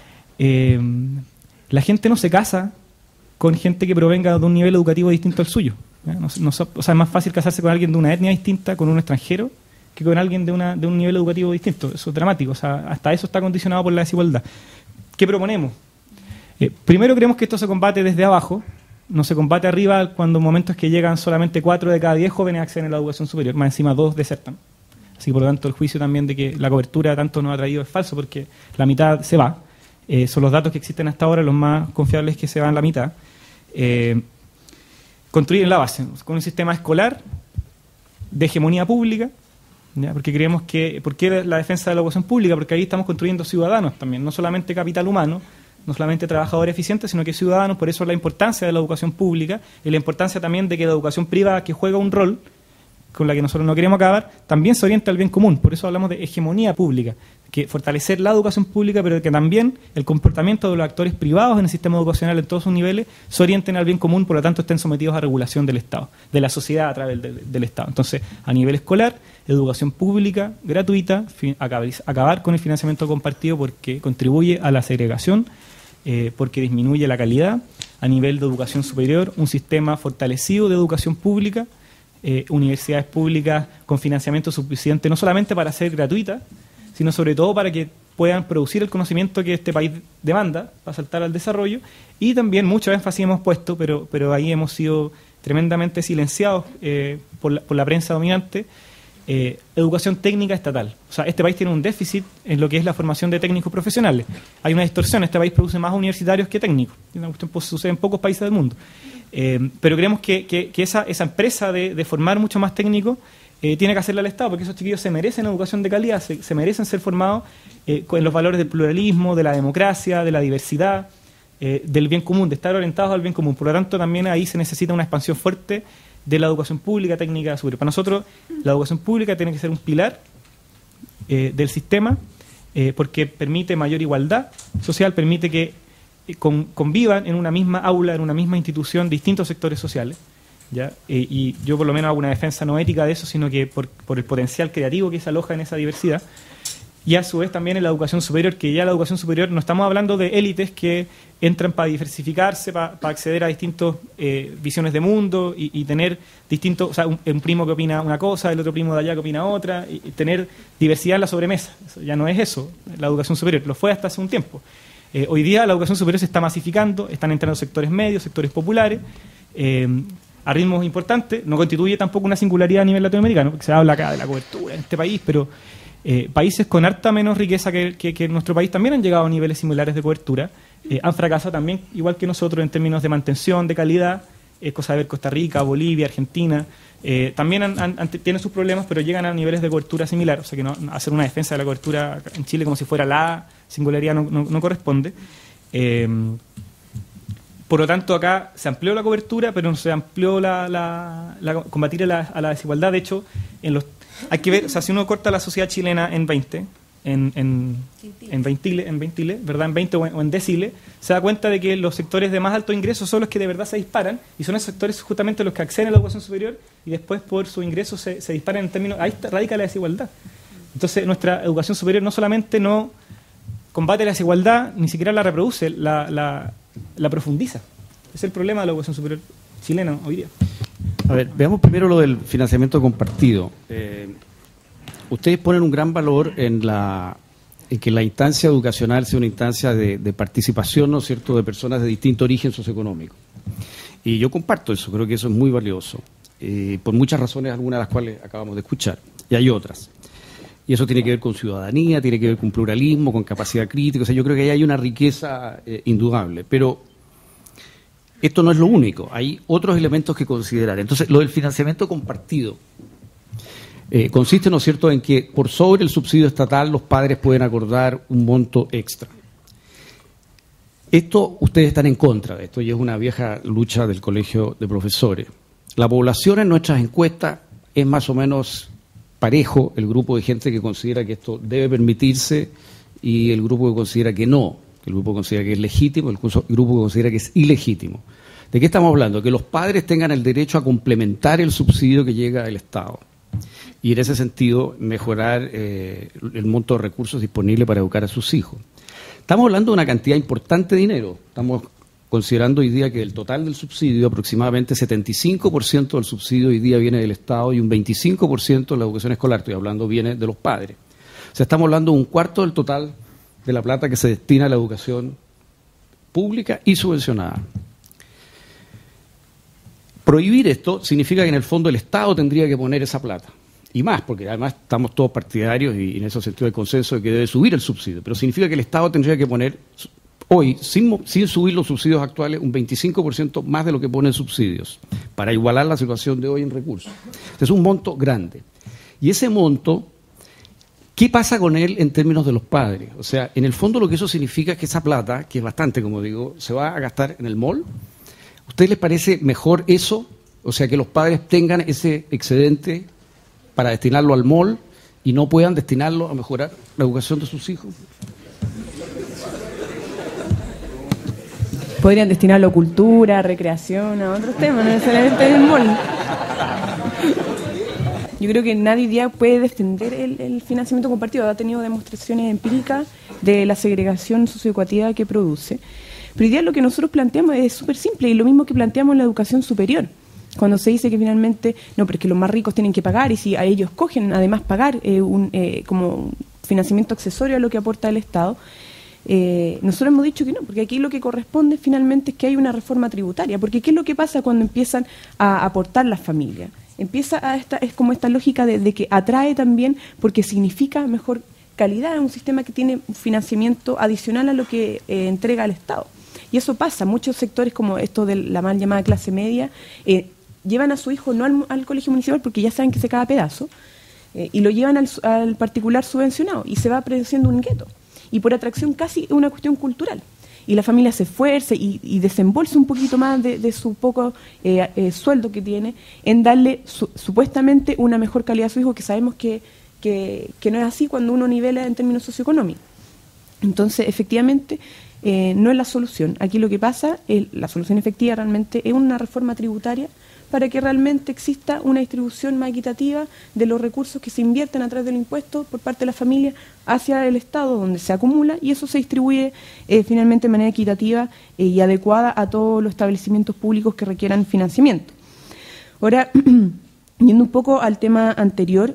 la gente no se casa con gente que provenga de un nivel educativo distinto al suyo. ¿Ya? O sea, es más fácil casarse con alguien de una etnia distinta, con un extranjero, que con alguien de un nivel educativo distinto. Eso es dramático. O sea, hasta eso está condicionado por la desigualdad. ¿Qué proponemos? Primero, creemos que esto se combate desde abajo. No se combate arriba cuando en momentos que llegan solamente 4 de cada 10 jóvenes acceden a la educación superior. Más encima 2 desertan. Así que, por lo tanto, el juicio también de que la cobertura tanto nos ha traído es falso, porque la mitad se va. Son los datos que existen hasta ahora los más confiables, que se van la mitad. Construir en la base, con un sistema escolar de hegemonía pública, ¿ya? Porque creemos que... ¿Por qué la defensa de la educación pública? Porque ahí estamos construyendo ciudadanos también, no solamente capital humano, no solamente trabajadores eficientes, sino que ciudadanos. Por eso la importancia de la educación pública y la importancia también de que la educación privada, que juega un rol con la que nosotros no queremos acabar, también se orienta al bien común. Por eso hablamos de hegemonía pública, que fortalecer la educación pública, pero que también el comportamiento de los actores privados en el sistema educacional en todos sus niveles se orienten al bien común, por lo tanto estén sometidos a regulación del Estado, de la sociedad a través del Estado. Entonces, a nivel escolar, educación pública gratuita, acabar con el financiamiento compartido, porque contribuye a la segregación, porque disminuye la calidad. A nivel de educación superior, un sistema fortalecido de educación pública, universidades públicas con financiamiento suficiente, no solamente para ser gratuitas, sino sobre todo para que puedan producir el conocimiento que este país demanda para saltar al desarrollo. Y también mucho énfasis hemos puesto, pero ahí hemos sido tremendamente silenciados por la prensa dominante, educación técnica estatal. O sea, este país tiene un déficit en lo que es la formación de técnicos profesionales. Hay una distorsión, este país produce más universitarios que técnicos. Una cuestión que sucede en pocos países del mundo. Pero creemos que esa empresa de formar mucho más técnicos tiene que hacerle al Estado, porque esos chiquillos se merecen educación de calidad, se merecen ser formados con los valores del pluralismo, de la democracia, de la diversidad, del bien común, de estar orientados al bien común. Por lo tanto, también ahí se necesita una expansión fuerte de la educación pública técnica superior. Para nosotros, la educación pública tiene que ser un pilar del sistema, porque permite mayor igualdad social, permite que convivan en una misma aula, en una misma institución, distintos sectores sociales. ¿Ya? Y yo por lo menos hago una defensa no ética de eso, sino que por el potencial creativo que se aloja en esa diversidad. Y a su vez también en la educación superior, que ya la educación superior no estamos hablando de élites que entran para diversificarse, para acceder a distintas visiones de mundo y tener distintos, o sea, un primo que opina una cosa, el otro primo de allá que opina otra, y tener diversidad en la sobremesa. Eso ya no es eso, la educación superior, lo fue hasta hace un tiempo. Hoy día la educación superior se está masificando, están entrando sectores medios, sectores populares, a ritmos importantes. No constituye tampoco una singularidad a nivel latinoamericano, porque se habla acá de la cobertura en este país, pero países con harta menos riqueza que nuestro país también han llegado a niveles similares de cobertura, han fracasado también, igual que nosotros, en términos de mantención, de calidad. Cosa de ver Costa Rica, Bolivia, Argentina, también tienen sus problemas, pero llegan a niveles de cobertura similar. O sea que no, hacer una defensa de la cobertura en Chile como si fuera la singularidad no corresponde. Por lo tanto, acá se amplió la cobertura, pero no se amplió combatir a la desigualdad. De hecho, hay que ver, o sea, si uno corta la sociedad chilena en 20, en 20, ¿verdad? En 20 o en deciles, se da cuenta de que los sectores de más alto ingreso son los que de verdad se disparan, y son esos sectores justamente los que acceden a la educación superior y después por su ingreso se disparan en términos... Ahí radica la desigualdad. Entonces nuestra educación superior no solamente no combate la desigualdad, ni siquiera la reproduce, la profundiza. Es el problema de la educación superior chilena hoy día. A ver, veamos primero lo del financiamiento compartido. Ustedes ponen un gran valor en que la instancia educacional sea una instancia de participación, ¿no es cierto?, de personas de distinto origen socioeconómico. Y yo comparto eso, creo que eso es muy valioso, por muchas razones, algunas de las cuales acabamos de escuchar, y hay otras. Y eso tiene que ver con ciudadanía, tiene que ver con pluralismo, con capacidad crítica. O sea, yo creo que ahí hay una riqueza indudable. Pero esto no es lo único, hay otros elementos que considerar. Entonces, lo del financiamiento compartido consiste, ¿no es cierto?, en que por sobre el subsidio estatal los padres pueden acordar un monto extra. Esto, ustedes están en contra de esto, y es una vieja lucha del Colegio de Profesores. La población en nuestras encuestas es más o menos parejo, el grupo de gente que considera que esto debe permitirse y el grupo que considera que no, el grupo que considera que es legítimo, el grupo que considera que es ilegítimo. ¿De qué estamos hablando? Que los padres tengan el derecho a complementar el subsidio que llega del Estado y en ese sentido mejorar el monto de recursos disponibles para educar a sus hijos. Estamos hablando de una cantidad importante de dinero. Estamos considerando hoy día que el total del subsidio, aproximadamente 75% del subsidio hoy día viene del Estado y un 25% de la educación escolar, estoy hablando, viene de los padres. O sea, estamos hablando de un cuarto del total de la plata que se destina a la educación pública y subvencionada. Prohibir esto significa que en el fondo el Estado tendría que poner esa plata. Y más, porque además estamos todos partidarios y en ese sentido hay consenso de que debe subir el subsidio. Pero significa que el Estado tendría que poner hoy, sin subir los subsidios actuales, un 25% más de lo que ponen subsidios, para igualar la situación de hoy en recursos. Entonces es un monto grande. Y ese monto, ¿qué pasa con él en términos de los padres? O sea, en el fondo lo que eso significa es que esa plata, que es bastante, como digo, se va a gastar en el mall. ¿A ustedes les parece mejor eso? O sea, que los padres tengan ese excedente para destinarlo al mall y no puedan destinarlo a mejorar la educación de sus hijos. Podrían destinarlo a cultura, recreación, a otros temas, no necesariamente en el mall. Yo creo que nadie ya puede defender el financiamiento compartido. Ha tenido demostraciones empíricas de la segregación socioeducativa que produce. Pero hoy día lo que nosotros planteamos es súper simple y lo mismo que planteamos en la educación superior. Cuando se dice que finalmente, no, pero es que los más ricos tienen que pagar y si a ellos cogen además pagar como un financiamiento accesorio a lo que aporta el Estado, nosotros hemos dicho que no, porque aquí lo que corresponde finalmente es que hay una reforma tributaria, porque ¿qué es lo que pasa cuando empiezan a aportar las familias? Es como esta lógica de que atrae también porque significa mejor calidad, es un sistema que tiene financiamiento adicional a lo que entrega el Estado. Y eso pasa, muchos sectores como esto de la mal llamada clase media, llevan a su hijo no al colegio municipal porque ya saben que se cae a pedazo, y lo llevan al particular subvencionado y se va produciendo un gueto. Y por atracción casi una cuestión cultural. Y la familia se esfuerza y desembolsa un poquito más de su poco sueldo que tiene en darle supuestamente una mejor calidad a su hijo, que sabemos que no es así cuando uno nivela en términos socioeconómicos. Entonces, efectivamente, no es la solución. Aquí lo que pasa, la solución efectiva realmente es una reforma tributaria para que realmente exista una distribución más equitativa de los recursos que se invierten a través del impuesto por parte de la familia hacia el Estado, donde se acumula, y eso se distribuye finalmente de manera equitativa y adecuada a todos los establecimientos públicos que requieran financiamiento. Ahora, yendo un poco al tema anterior,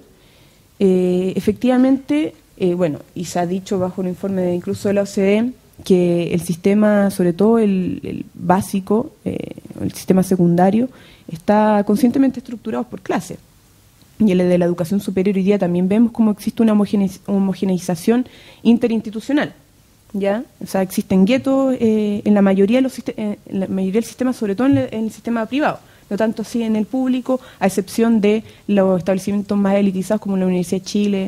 efectivamente, y se ha dicho bajo un informe incluso de la OCDE, que el sistema, sobre todo el básico, el sistema secundario, está conscientemente estructurado por clase. Y el de la educación superior hoy día también vemos cómo existe una homogeneización interinstitucional. ¿Ya? O sea, existen guetos en la mayoría del sistema, sobre todo en el sistema privado, no tanto así en el público, a excepción de los establecimientos más elitizados como la Universidad de Chile,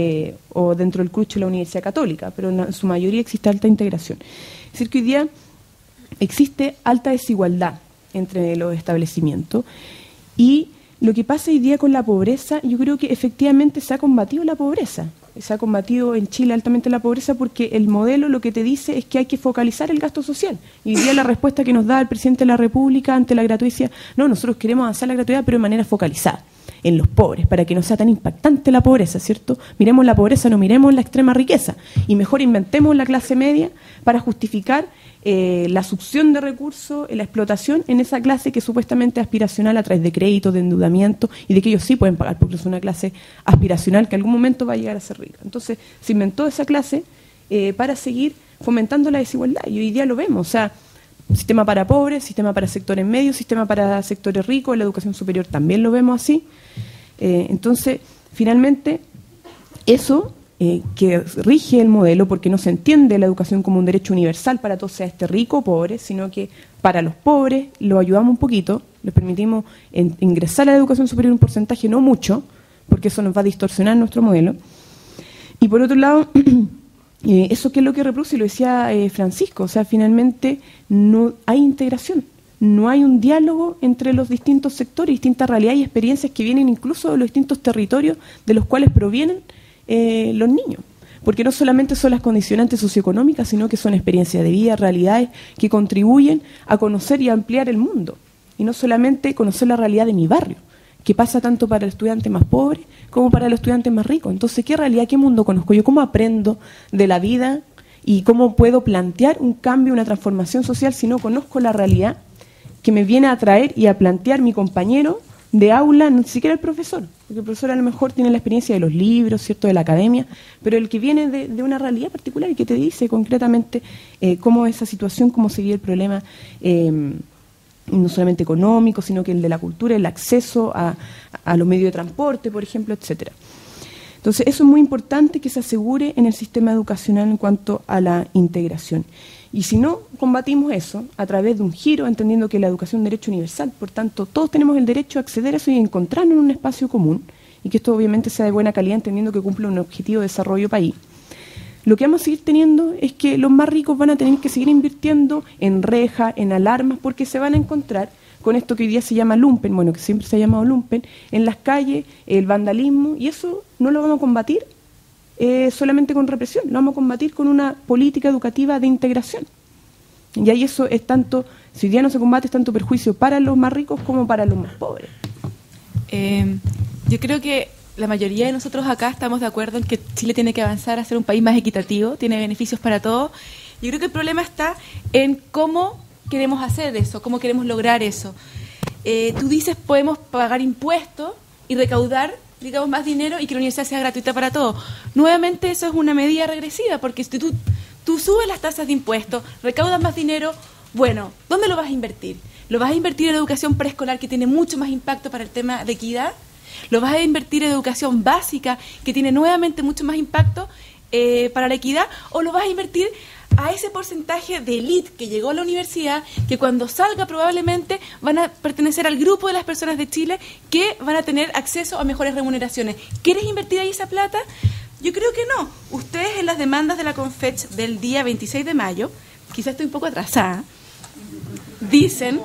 o dentro del crucho la Universidad Católica, pero en su mayoría existe alta integración. Es decir, que hoy día existe alta desigualdad entre los establecimientos, y lo que pasa hoy día con la pobreza, yo creo que efectivamente se ha combatido la pobreza. se ha combatido en Chile altamente la pobreza porque el modelo lo que te dice es que hay que focalizar el gasto social. Y hoy día la respuesta que nos da el presidente de la República ante la gratuidad, no, nosotros queremos avanzar la gratuidad pero de manera focalizada en los pobres, para que no sea tan impactante la pobreza, ¿cierto? Miremos la pobreza, no miremos la extrema riqueza, y mejor inventemos la clase media para justificar la succión de recursos, la explotación en esa clase que es supuestamente aspiracional a través de créditos, de endeudamiento, y de que ellos sí pueden pagar, porque es una clase aspiracional que en algún momento va a llegar a ser rica. Entonces, se inventó esa clase para seguir fomentando la desigualdad, y hoy día lo vemos, o sea, sistema para pobres, sistema para sectores medios, sistema para sectores ricos, la educación superior también lo vemos así. Entonces, finalmente, eso que rige el modelo, porque no se entiende la educación como un derecho universal para todos, sea este rico o pobre, sino que para los pobres lo ayudamos un poquito, les permitimos ingresar a la educación superior un porcentaje, no mucho, porque eso nos va a distorsionar nuestro modelo. Y por otro lado, eso que es lo que reproduce, y lo decía Francisco, o sea, finalmente no hay integración, no hay un diálogo entre los distintos sectores, distintas realidades y experiencias que vienen incluso de los distintos territorios de los cuales provienen los niños, porque no solamente son las condicionantes socioeconómicas, sino que son experiencias de vida, realidades que contribuyen a conocer y a ampliar el mundo, y no solamente conocer la realidad de mi barrio, que pasa tanto para el estudiante más pobre como para el estudiante más rico. Entonces, ¿qué realidad, qué mundo conozco yo? ¿Cómo aprendo de la vida y cómo puedo plantear un cambio, una transformación social si no conozco la realidad que me viene a traer y a plantear mi compañero de aula, ni siquiera el profesor? Porque el profesor a lo mejor tiene la experiencia de los libros, ¿cierto?, de la academia, pero el que viene de una realidad particular y que te dice concretamente cómo es esa situación, cómo se vive el problema, no solamente económico, sino que el de la cultura, el acceso a los medios de transporte, por ejemplo, etcétera. Entonces, eso es muy importante que se asegure en el sistema educacional en cuanto a la integración. Y si no combatimos eso a través de un giro, entendiendo que la educación es un derecho universal, por tanto, todos tenemos el derecho a acceder a eso y encontrarnos en un espacio común, y que esto obviamente sea de buena calidad, entendiendo que cumple un objetivo de desarrollo país. Lo que vamos a seguir teniendo es que los más ricos van a tener que seguir invirtiendo en rejas, en alarmas, porque se van a encontrar con esto que hoy día se llama lumpen, bueno, que siempre se ha llamado lumpen, en las calles, el vandalismo, y eso no lo vamos a combatir solamente con represión, lo vamos a combatir con una política educativa de integración. Y ahí eso es tanto, si hoy día no se combate, es tanto perjuicio para los más ricos como para los más pobres. Yo creo que la mayoría de nosotros acá estamos de acuerdo en que Chile tiene que avanzar a ser un país más equitativo, tiene beneficios para todos. Yo creo que el problema está en cómo queremos hacer eso, cómo queremos lograr eso. Tú dices, podemos pagar impuestos y recaudar, digamos, más dinero y que la universidad sea gratuita para todos. Nuevamente, eso es una medida regresiva, porque si tú subes las tasas de impuestos, recaudas más dinero, bueno, ¿dónde lo vas a invertir? ¿Lo vas a invertir en educación preescolar, que tiene mucho más impacto para el tema de equidad? ¿Lo vas a invertir en educación básica, que tiene nuevamente mucho más impacto para la equidad? ¿O lo vas a invertir a ese porcentaje de élite que llegó a la universidad, que cuando salga probablemente van a pertenecer al grupo de las personas de Chile que van a tener acceso a mejores remuneraciones? ¿Quieres invertir ahí esa plata? Yo creo que no. Ustedes en las demandas de la Confech del día 26 de mayo, quizás estoy un poco atrasada, dicen...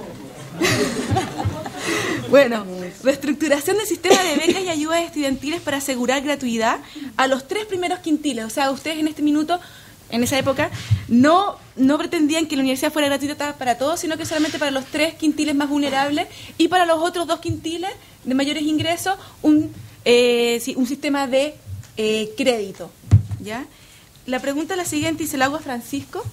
Bueno, reestructuración del sistema de becas y ayudas estudiantiles para asegurar gratuidad a los 3 primeros quintiles. O sea, ustedes en este minuto, en esa época, no pretendían que la universidad fuera gratuita para todos, sino que solamente para los 3 quintiles más vulnerables, y para los otros 2 quintiles de mayores ingresos un sistema de crédito, ¿ya? La pregunta es la siguiente, y se la hago a Francisco.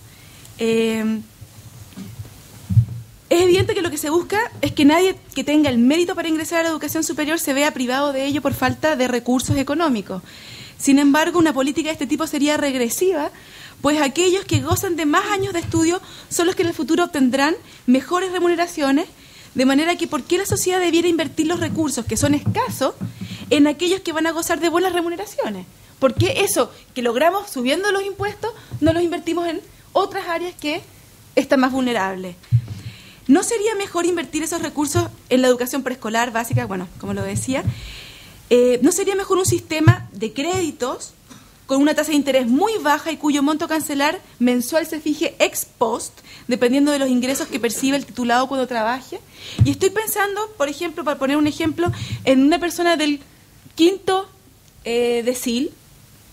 Es evidente que lo que se busca es que nadie que tenga el mérito para ingresar a la educación superior se vea privado de ello por falta de recursos económicos. Sin embargo, una política de este tipo sería regresiva, pues aquellos que gozan de más años de estudio son los que en el futuro obtendrán mejores remuneraciones, de manera que ¿por qué la sociedad debiera invertir los recursos, que son escasos, en aquellos que van a gozar de buenas remuneraciones? ¿Por qué eso que logramos subiendo los impuestos no los invertimos en otras áreas que están más vulnerables? ¿No sería mejor invertir esos recursos en la educación preescolar básica? Bueno, como lo decía, ¿no sería mejor un sistema de créditos con una tasa de interés muy baja y cuyo monto a cancelar mensual se fije ex post, dependiendo de los ingresos que percibe el titulado cuando trabaje? Y estoy pensando, por ejemplo, para poner un ejemplo, en una persona del quinto decil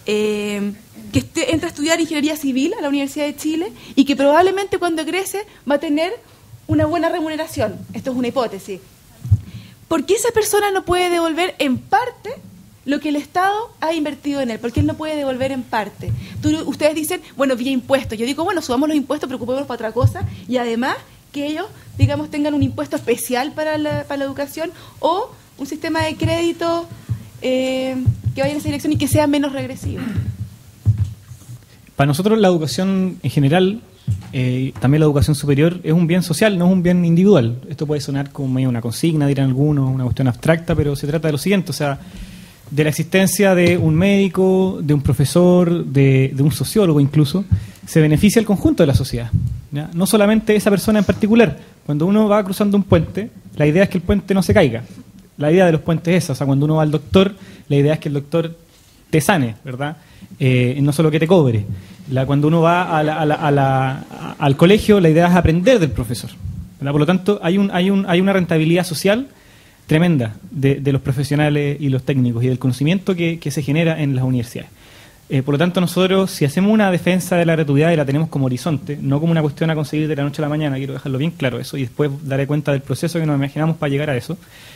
que entra a estudiar ingeniería civil a la Universidad de Chile y que probablemente cuando egrese va a tener una buena remuneración. Esto es una hipótesis. ¿Por qué esa persona no puede devolver en parte lo que el Estado ha invertido en él? ¿Por qué él no puede devolver en parte? Ustedes dicen, bueno, vía impuestos. Yo digo, bueno, subamos los impuestos, preocupémonos para otra cosa y además que ellos, digamos, tengan un impuesto especial para la educación o un sistema de crédito que vaya en esa dirección y que sea menos regresivo. Para nosotros la educación en general, también la educación superior, es un bien social, no es un bien individual. Esto puede sonar como medio una consigna, dirán algunos, una cuestión abstracta, pero se trata de lo siguiente, o sea, de la existencia de un médico, de un profesor, de un sociólogo incluso, se beneficia el conjunto de la sociedad, ¿ya? No solamente esa persona en particular. Cuando uno va cruzando un puente, la idea es que el puente no se caiga. La idea de los puentes es esa, o sea, cuando uno va al doctor, la idea es que el doctor te sane, ¿verdad? No solo que te cobre. Cuando uno va al colegio, la idea es aprender del profesor, ¿verdad? Por lo tanto, hay una rentabilidad social tremenda de los profesionales y los técnicos y del conocimiento que se genera en las universidades. Por lo tanto, nosotros, si hacemos una defensa de la gratuidad y la tenemos como horizonte, no como una cuestión a conseguir de la noche a la mañana, quiero dejarlo bien claro eso, y después daré cuenta del proceso que nos imaginamos para llegar a eso,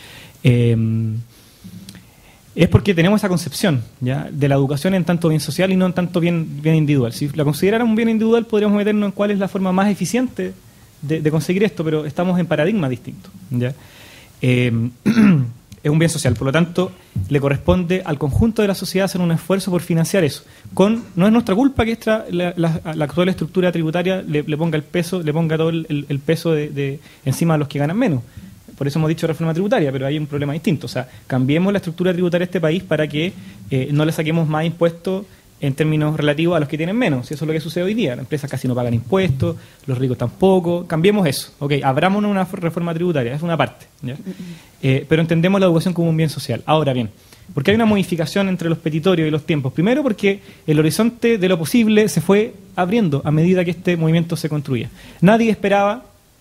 es porque tenemos esa concepción, ¿ya?, de la educación en tanto bien social y no en tanto bien individual. Si la consideráramos un bien individual, podríamos meternos en cuál es la forma más eficiente de conseguir esto, pero estamos en paradigmas distintos, ¿ya? Es un bien social, por lo tanto, le corresponde al conjunto de la sociedad hacer un esfuerzo por financiar eso. No es nuestra culpa que la actual estructura tributaria le ponga el peso, le ponga todo el peso de encima de los que ganan menos. Por eso hemos dicho reforma tributaria, pero hay un problema distinto. O sea, cambiemos la estructura tributaria de este país para que no le saquemos más impuestos en términos relativos a los que tienen menos. Eso es lo que sucede hoy día. Las empresas casi no pagan impuestos, los ricos tampoco. Cambiemos eso. Ok, abrámonos una reforma tributaria, es una parte, ¿ya? Pero entendemos la educación como un bien social. Ahora bien, ¿por qué hay una modificación entre los petitorios y los tiempos? Primero porque el horizonte de lo posible se fue abriendo a medida que este movimiento se construía. Nadie esperaba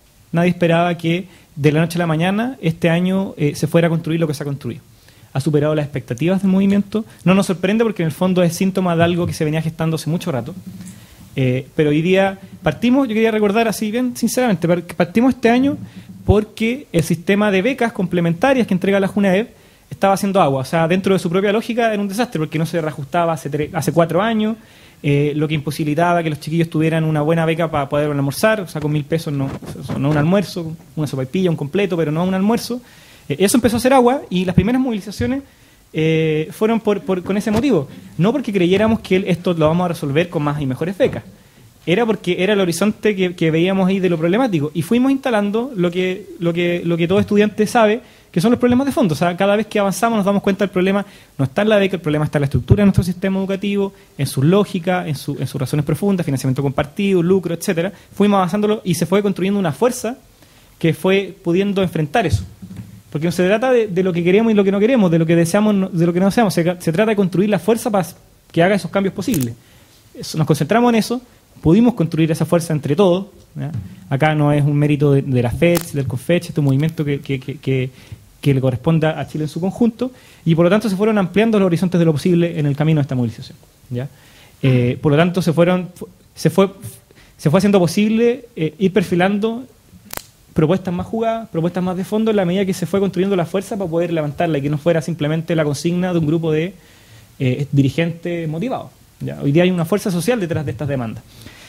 que de la noche a la mañana este año se fuera a construir lo que se ha construido. Ha superado las expectativas del movimiento. No nos sorprende porque en el fondo es síntoma de algo que se venía gestando hace mucho rato. Pero hoy día partimos, yo quería recordar así bien sinceramente, partimos este año porque el sistema de becas complementarias que entrega la JUNAEV estaba haciendo agua. O sea, dentro de su propia lógica era un desastre porque no se reajustaba hace 4 años, lo que imposibilitaba que los chiquillos tuvieran una buena beca para poder almorzar. O sea, con 1.000 pesos no un almuerzo, una sopaipilla, un completo, pero no un almuerzo. Eso empezó a hacer agua y las primeras movilizaciones fueron con ese motivo. No porque creyéramos que esto lo vamos a resolver con más y mejores becas. Era porque era el horizonte que veíamos ahí de lo problemático. Y fuimos instalando lo que todo estudiante sabe, que son los problemas de fondo. O sea, cada vez que avanzamos nos damos cuenta del problema no está en la beca, el problema está en la estructura de nuestro sistema educativo, en sus lógicas, en sus razones profundas, financiamiento compartido, lucro, etcétera. Fuimos avanzándolo y se fue construyendo una fuerza que fue pudiendo enfrentar eso. Porque no se trata de lo que queremos y lo que no queremos, de lo que deseamos, de lo que no deseamos. Se trata de construir la fuerza para que haga esos cambios posibles. Nos concentramos en eso, pudimos construir esa fuerza entre todos, ¿ya? Acá no es un mérito de la FECH, del CONFECH, este movimiento que le corresponde a Chile en su conjunto, y por lo tanto se fueron ampliando los horizontes de lo posible en el camino de esta movilización, ¿ya? Por lo tanto se fue haciendo posible ir perfilando propuestas más jugadas, propuestas más de fondo, en la medida que se fue construyendo la fuerza para poder levantarla y que no fuera simplemente la consigna de un grupo de dirigentes motivados, ¿ya? Hoy día hay una fuerza social detrás de estas demandas.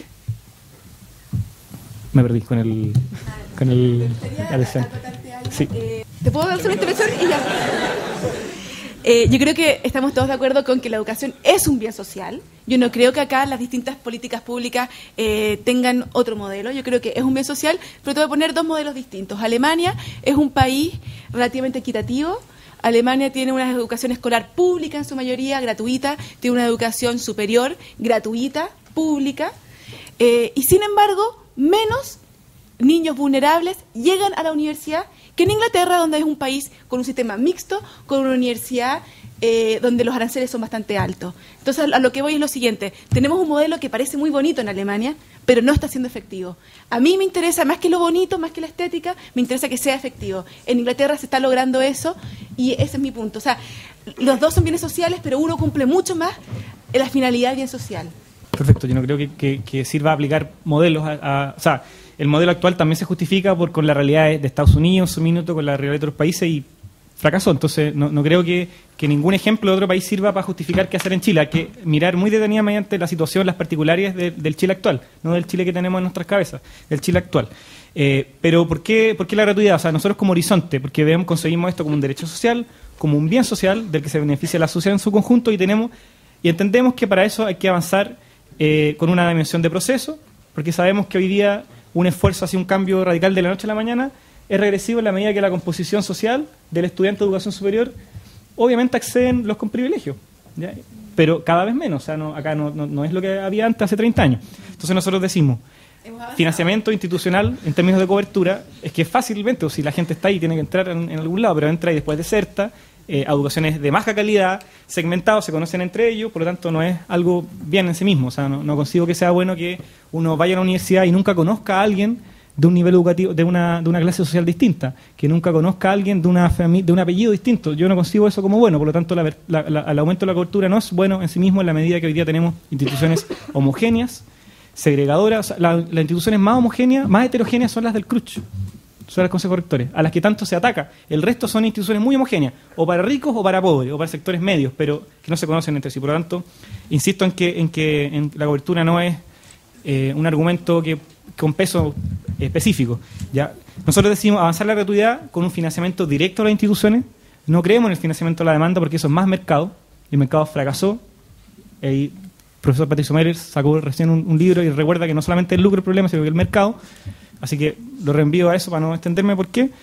Me perdí con el sí. ¿Te puedo dar una intervención? Y ya. Yo creo que estamos todos de acuerdo con que la educación es un bien social. Yo no creo que acá las distintas políticas públicas tengan otro modelo. Yo creo que es un bien social, pero te voy a poner 2 modelos distintos. Alemania es un país relativamente equitativo. Alemania tiene una educación escolar pública en su mayoría, gratuita. Tiene una educación superior, gratuita, pública. Y sin embargo, menos niños vulnerables llegan a la universidad que en Inglaterra, donde es un país con un sistema mixto, con una universidad donde los aranceles son bastante altos. Entonces, a lo que voy es lo siguiente. Tenemos un modelo que parece muy bonito en Alemania, pero no está siendo efectivo. A mí me interesa, más que lo bonito, más que la estética, me interesa que sea efectivo. En Inglaterra se está logrando eso y ese es mi punto. O sea, los dos son bienes sociales, pero uno cumple mucho más la finalidad del bien social. Perfecto, yo no creo que sirva a aplicar modelos o sea, el modelo actual también se justifica con la realidad de Estados Unidos, en su minuto, con la realidad de otros países y fracasó. Entonces, no creo que ningún ejemplo de otro país sirva para justificar qué hacer en Chile. Hay que mirar muy detenidamente la situación, las particularidades del Chile actual, no del Chile que tenemos en nuestras cabezas, del Chile actual. Pero ¿por qué la gratuidad? O sea, nosotros como horizonte, porque concebimos esto como un derecho social, como un bien social del que se beneficia la sociedad en su conjunto y entendemos que para eso hay que avanzar con una dimensión de proceso, porque sabemos que hoy día un esfuerzo hacia un cambio radical de la noche a la mañana es regresivo en la medida que la composición social del estudiante de educación superior obviamente acceden los con privilegios, ¿ya? Pero cada vez menos, o sea, acá no es lo que había antes, hace 30 años. Entonces nosotros decimos, financiamiento institucional en términos de cobertura, es que fácilmente, o si la gente está ahí, tiene que entrar en algún lado, pero entra y después deserta, educaciones de baja calidad, segmentados, se conocen entre ellos, por lo tanto no es algo bien en sí mismo. O sea, no consigo que sea bueno que uno vaya a la universidad y nunca conozca a alguien de un nivel educativo, de una clase social distinta, que nunca conozca a alguien de un apellido distinto. Yo no consigo eso como bueno, por lo tanto el aumento de la cobertura no es bueno en sí mismo en la medida que hoy día tenemos instituciones homogéneas, segregadoras. Las instituciones más homogéneas, más heterogéneas son las del CRUCH, son las consejos rectores, a las que tanto se ataca. El resto son instituciones muy homogéneas, o para ricos o para pobres, o para sectores medios, pero que no se conocen entre sí. Por lo tanto, insisto en que la cobertura no es un argumento con peso específico. ¿Ya? Nosotros decimos avanzar la gratuidad con un financiamiento directo a las instituciones. No creemos en el financiamiento a la demanda porque eso es más mercado. El mercado fracasó. El profesor Patricio Meyers sacó recién un libro y recuerda que no solamente el lucro el problema, sino que el mercado. Así que lo reenvío a eso para no extenderme por qué.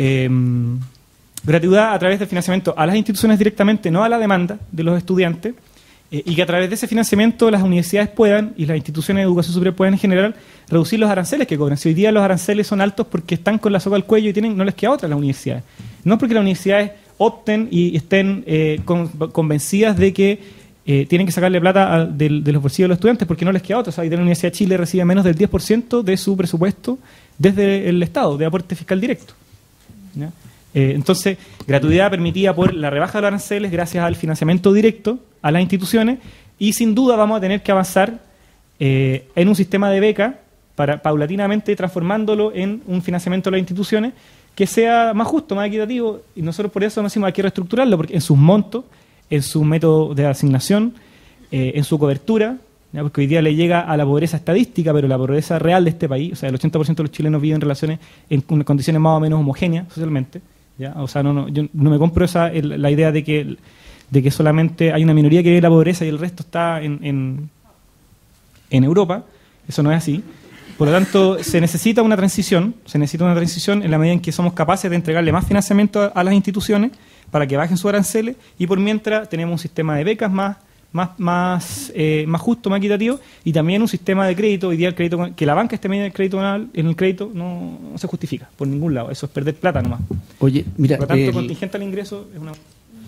Gratuidad a través del financiamiento a las instituciones directamente, no a la demanda de los estudiantes, y que a través de ese financiamiento las universidades puedan, y las instituciones de educación superior puedan en general, reducir los aranceles que cobran. Si hoy día los aranceles son altos porque están con la soga al cuello y no les queda otra a las universidades. No porque las universidades opten y estén convencidas de que tienen que sacarle plata de los bolsillos de los estudiantes porque no les queda otra. O sea, la Universidad de Chile recibe menos del 10% de su presupuesto desde el Estado, de aporte fiscal directo, ¿ya? Entonces, gratuidad permitida por la rebaja de los aranceles gracias al financiamiento directo a las instituciones, y sin duda vamos a tener que avanzar en un sistema de beca paulatinamente transformándolo en un financiamiento de las instituciones que sea más justo, más equitativo, y nosotros por eso nos decimos hay que reestructurarlo, porque en sus montos, en su método de asignación, en su cobertura, ¿ya? Porque hoy día le llega a la pobreza estadística, pero la pobreza real de este país, o sea, el 80% de los chilenos viven en condiciones más o menos homogéneas socialmente, ¿ya? O sea, yo no me compro la idea de que solamente hay una minoría que vive la pobreza y el resto está en Europa. Eso no es así. Por lo tanto, se necesita una transición en la medida en que somos capaces de entregarle más financiamiento a las instituciones para que bajen sus aranceles, y por mientras tenemos un sistema de becas más justo, más equitativo, y también un sistema de crédito. Hoy día el crédito, que la banca esté medio en el crédito no se justifica por ningún lado. Eso es perder plata nomás. Oye, mira, por lo tanto, contingente al ingreso es una...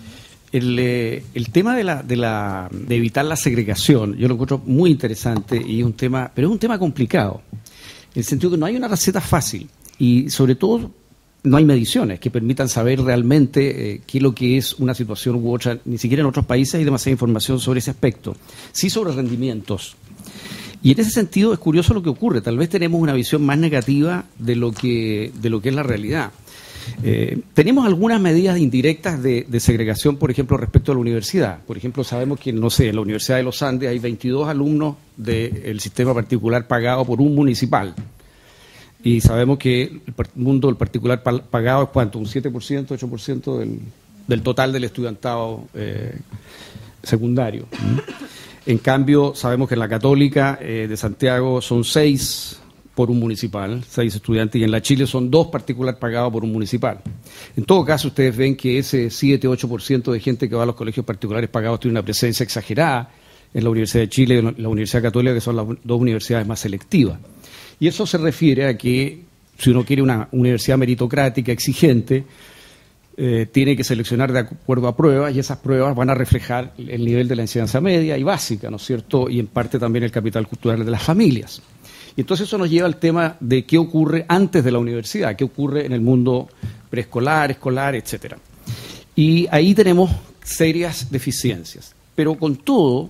El tema de evitar la segregación, yo lo encuentro muy interesante, y es un tema, pero es un tema complicado, en el sentido que no hay una receta fácil, y sobre todo no hay mediciones que permitan saber realmente qué es lo que es una situación u otra. Ni siquiera en otros países hay demasiada información sobre ese aspecto. Sí sobre rendimientos. Y en ese sentido es curioso lo que ocurre. Tal vez tenemos una visión más negativa de lo que es la realidad. Tenemos algunas medidas indirectas de segregación, por ejemplo, respecto a la universidad. Por ejemplo, sabemos que, no sé, en la Universidad de los Andes hay 22 alumnos del sistema particular pagado por un municipal. Y sabemos que el mundo del particular pagado es ¿cuánto? Un 7%, 8% del total del estudiantado secundario. En cambio, sabemos que en la Católica de Santiago son 6 por un municipal, 6 estudiantes, y en la Chile son 2 particular pagados por un municipal. En todo caso, ustedes ven que ese 7-8% de gente que va a los colegios particulares pagados tiene una presencia exagerada en la Universidad de Chile y en la Universidad Católica, que son las 2 universidades más selectivas. Y eso se refiere a que, si uno quiere una universidad meritocrática, exigente, tiene que seleccionar de acuerdo a pruebas, y esas pruebas van a reflejar el nivel de la enseñanza media y básica, ¿no es cierto? Y en parte también el capital cultural de las familias. Y entonces eso nos lleva al tema de qué ocurre antes de la universidad, qué ocurre en el mundo preescolar, escolar, etcétera. Y ahí tenemos serias deficiencias. Pero con todo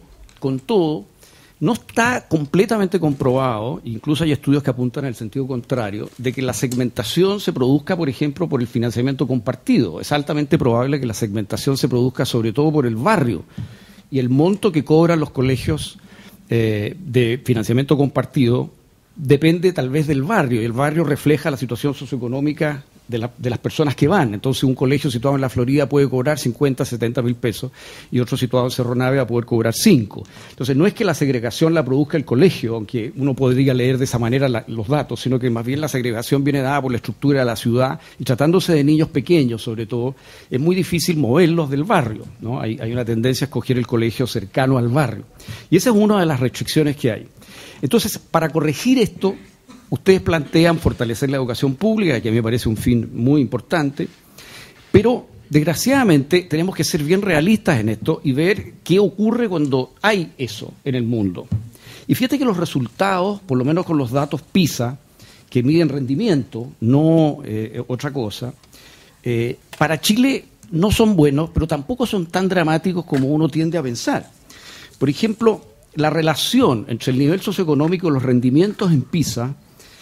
con todo, no está completamente comprobado, incluso hay estudios que apuntan en el sentido contrario, de que la segmentación se produzca, por ejemplo, por el financiamiento compartido. Es altamente probable que la segmentación se produzca sobre todo por el barrio y el monto que cobran los colegios de financiamiento compartido depende tal vez del barrio, y el barrio refleja la situación socioeconómica de las personas que van. Entonces un colegio situado en la Florida puede cobrar 50, 70 mil pesos y otro situado en Cerro Navia va a poder cobrar 5. Entonces no es que la segregación la produzca el colegio, aunque uno podría leer de esa manera los datos, sino que más bien la segregación viene dada por la estructura de la ciudad, y tratándose de niños pequeños sobre todo, es muy difícil moverlos del barrio, ¿no? Hay una tendencia a escoger el colegio cercano al barrio, y esa es una de las restricciones que hay. Entonces, para corregir esto, ustedes plantean fortalecer la educación pública, que a mí me parece un fin muy importante, pero desgraciadamente tenemos que ser bien realistas en esto y ver qué ocurre cuando hay eso en el mundo. Y fíjate que los resultados, por lo menos con los datos PISA, que miden rendimiento, no otra cosa, para Chile no son buenos, pero tampoco son tan dramáticos como uno tiende a pensar. Por ejemplo, la relación entre el nivel socioeconómico y los rendimientos en PISA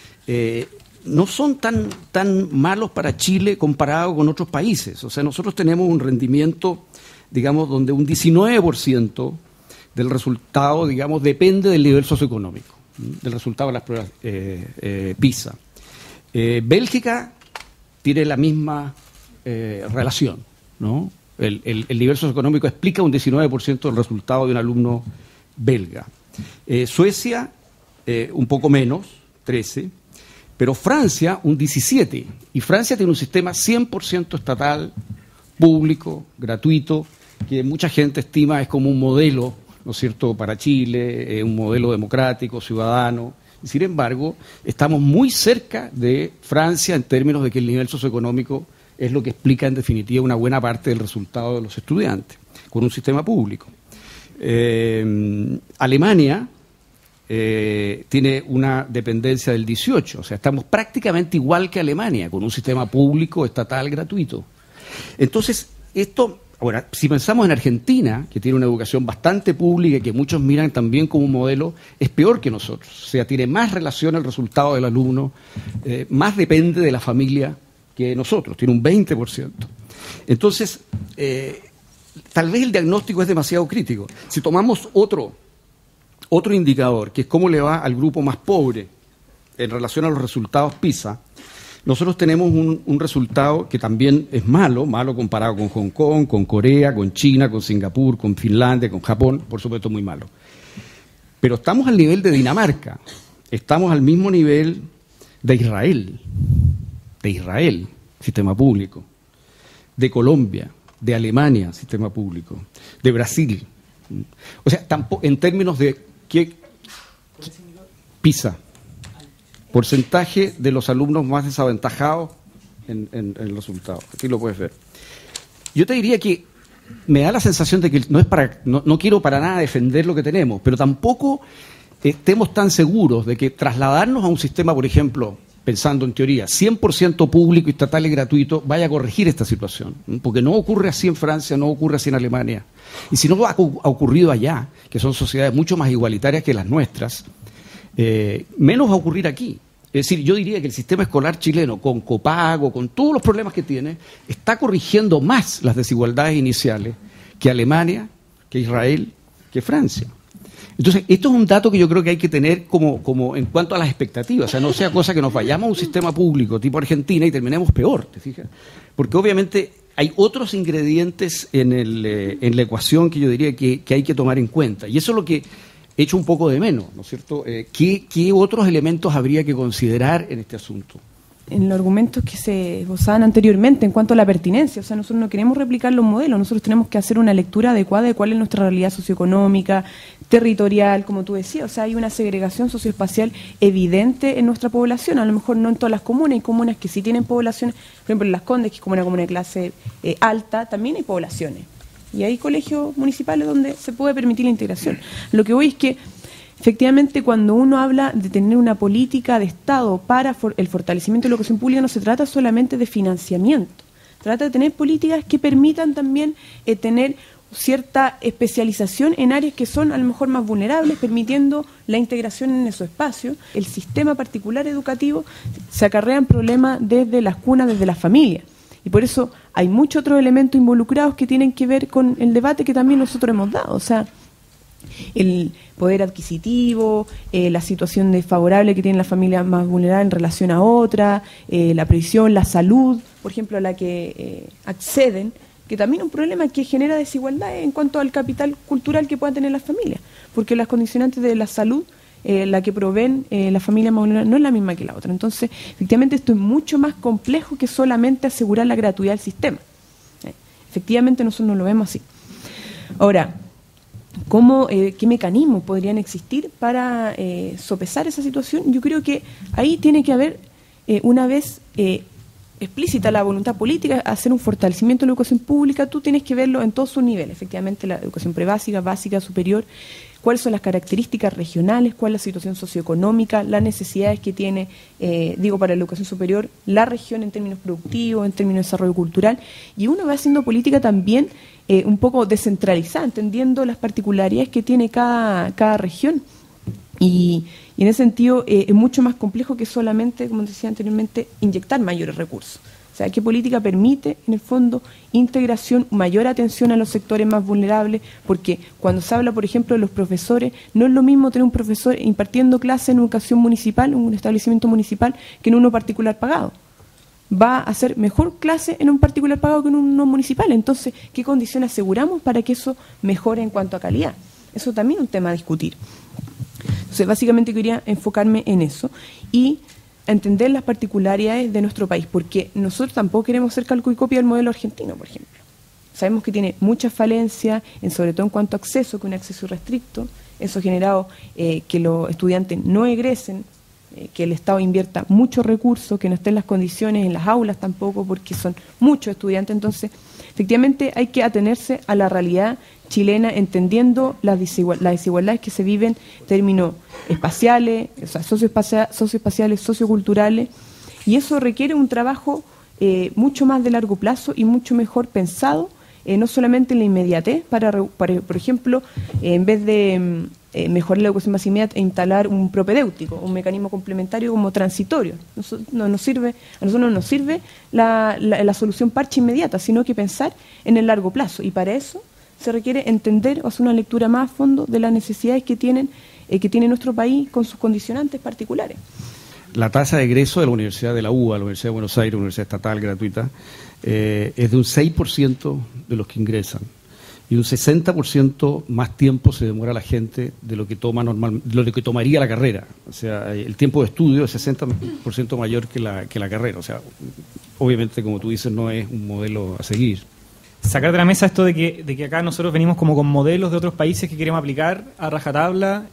no son tan malos para Chile comparado con otros países. O sea, nosotros tenemos un rendimiento, digamos, donde un 19% del resultado, digamos, depende del nivel socioeconómico, del resultado de las pruebas PISA. Bélgica tiene la misma relación, ¿no? El nivel socioeconómico explica un 19% del resultado de un alumno belga. Suecia, un poco menos, 13%. Pero Francia, un 17%. Y Francia tiene un sistema 100% estatal, público, gratuito, que mucha gente estima es como un modelo, ¿no es cierto?, para Chile, un modelo democrático, ciudadano. Sin embargo, estamos muy cerca de Francia en términos de que el nivel socioeconómico es lo que explica, en definitiva, una buena parte del resultado de los estudiantes, con un sistema público. Alemania tiene una dependencia del 18%, o sea, estamos prácticamente igual que Alemania, con un sistema público, estatal, gratuito. Entonces, esto, ahora, si pensamos en Argentina, que tiene una educación bastante pública y que muchos miran también como un modelo, es peor que nosotros, o sea, tiene más relación al resultado del alumno, más depende de la familia que nosotros, tiene un 20%. Entonces, tal vez el diagnóstico es demasiado crítico. Si tomamos otro indicador, que es cómo le va al grupo más pobre en relación a los resultados PISA, nosotros tenemos un resultado que también es malo comparado con Hong Kong, con Corea, con China, con Singapur, con Finlandia, con Japón, por supuesto muy malo. Pero estamos al nivel de Dinamarca, estamos al mismo nivel de Israel, sistema público, de Colombia, de Alemania, sistema público, de Brasil. O sea, en términos de PISA, porcentaje de los alumnos más desaventajados en el resultado. Aquí lo puedes ver. Yo te diría que me da la sensación de que no quiero para nada defender lo que tenemos, pero tampoco estemos tan seguros de que trasladarnos a un sistema, por ejemplo, pensando en teoría, 100% público, estatal y gratuito, vaya a corregir esta situación. Porque no ocurre así en Francia, no ocurre así en Alemania. Y si no ha ocurrido allá, que son sociedades mucho más igualitarias que las nuestras, menos va a ocurrir aquí. Es decir, yo diría que el sistema escolar chileno, con copago, con todos los problemas que tiene, está corrigiendo más las desigualdades iniciales que Alemania, que Israel, que Francia. Entonces, esto es un dato que yo creo que hay que tener como en cuanto a las expectativas. O sea, no sea cosa que nos vayamos a un sistema público tipo Argentina y terminemos peor, ¿te fijas? Porque obviamente hay otros ingredientes en la ecuación que yo diría que hay que tomar en cuenta. Y eso es lo que echo un poco de menos, ¿no es cierto? ¿Qué otros elementos habría que considerar en este asunto? En los argumentos que se esbozaban anteriormente en cuanto a la pertinencia, o sea, nosotros no queremos replicar los modelos, nosotros tenemos que hacer una lectura adecuada de cuál es nuestra realidad socioeconómica, territorial, como tú decías, o sea, hay una segregación socioespacial evidente en nuestra población, a lo mejor no en todas las comunas, hay comunas que sí tienen poblaciones, por ejemplo en Las Condes, que es como una comuna de clase alta, también hay poblaciones, y hay colegios municipales donde se puede permitir la integración. Lo que voy es que efectivamente, cuando uno habla de tener una política de Estado para el fortalecimiento de la educación pública, no se trata solamente de financiamiento. Trata de tener políticas que permitan también tener cierta especialización en áreas que son a lo mejor más vulnerables, permitiendo la integración en esos espacios. El sistema particular educativo se acarrean problemas desde las cunas, desde las familias. Y por eso hay muchos otros elementos involucrados que tienen que ver con el debate que también nosotros hemos dado. O sea, el poder adquisitivo, la situación desfavorable que tienen las familias más vulnerables en relación a otras, la previsión, la salud, por ejemplo, a la que acceden, que también es un problema que genera desigualdad en cuanto al capital cultural que puedan tener las familias, porque las condicionantes de la salud, la que proveen las familias más vulnerables, no es la misma que la otra. Entonces, efectivamente, esto es mucho más complejo que solamente asegurar la gratuidad del sistema. Efectivamente, nosotros no lo vemos así. Ahora, ¿qué mecanismos podrían existir para sopesar esa situación? Yo creo que ahí tiene que haber, una vez explícita la voluntad política, hacer un fortalecimiento de la educación pública. Tú tienes que verlo en todos sus niveles, efectivamente, la educación prebásica, básica, superior, cuáles son las características regionales, cuál es la situación socioeconómica, las necesidades que tiene, para la educación superior, la región en términos productivos, en términos de desarrollo cultural, y uno va haciendo política también un poco descentralizada, entendiendo las particularidades que tiene cada región. Y en ese sentido es mucho más complejo que solamente, como decía anteriormente, inyectar mayores recursos. O sea, ¿qué política permite, en el fondo, integración, mayor atención a los sectores más vulnerables? Porque cuando se habla, por ejemplo, de los profesores, no es lo mismo tener un profesor impartiendo clases en educación municipal, en un establecimiento municipal, que en uno particular pagado. Va a hacer mejor clase en un particular pagado que en uno municipal. Entonces, ¿qué condiciones aseguramos para que eso mejore en cuanto a calidad? Eso también es un tema a discutir. Entonces, básicamente quería enfocarme en eso y entender las particularidades de nuestro país, porque nosotros tampoco queremos hacer calco y copia del modelo argentino, por ejemplo. Sabemos que tiene muchas falencias, sobre todo en cuanto a acceso, que un acceso irrestricto. Eso ha generado que los estudiantes no egresen, que el Estado invierta muchos recursos, que no estén las condiciones en las aulas tampoco, porque son muchos estudiantes. Entonces, efectivamente hay que atenerse a la realidad chilena, entendiendo las desigualdades que se viven en términos espaciales, o sea, socioespaciales, socioculturales, y eso requiere un trabajo mucho más de largo plazo y mucho mejor pensado, no solamente en la inmediatez, para por ejemplo, en vez de mejorar la educación más inmediata, instalar un propedéutico, un mecanismo complementario como transitorio. A nosotros no nos sirve la solución parche inmediata, sino que pensar en el largo plazo, y para eso se requiere entender o hacer una lectura más a fondo de las necesidades que tiene nuestro país con sus condicionantes particulares. La tasa de egreso de la Universidad de la UBA, la Universidad de Buenos Aires, Universidad estatal gratuita, es de un 6% de los que ingresan, y un 60% más tiempo se demora la gente de lo que tomaría la carrera. O sea, el tiempo de estudio es 60% mayor que la carrera. O sea, obviamente, como tú dices, no es un modelo a seguir. Sacar de la mesa esto de que acá nosotros venimos como con modelos de otros países que queremos aplicar a rajatabla.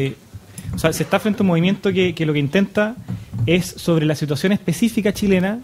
O sea, se está frente a un movimiento que lo que intenta es, sobre la situación específica chilena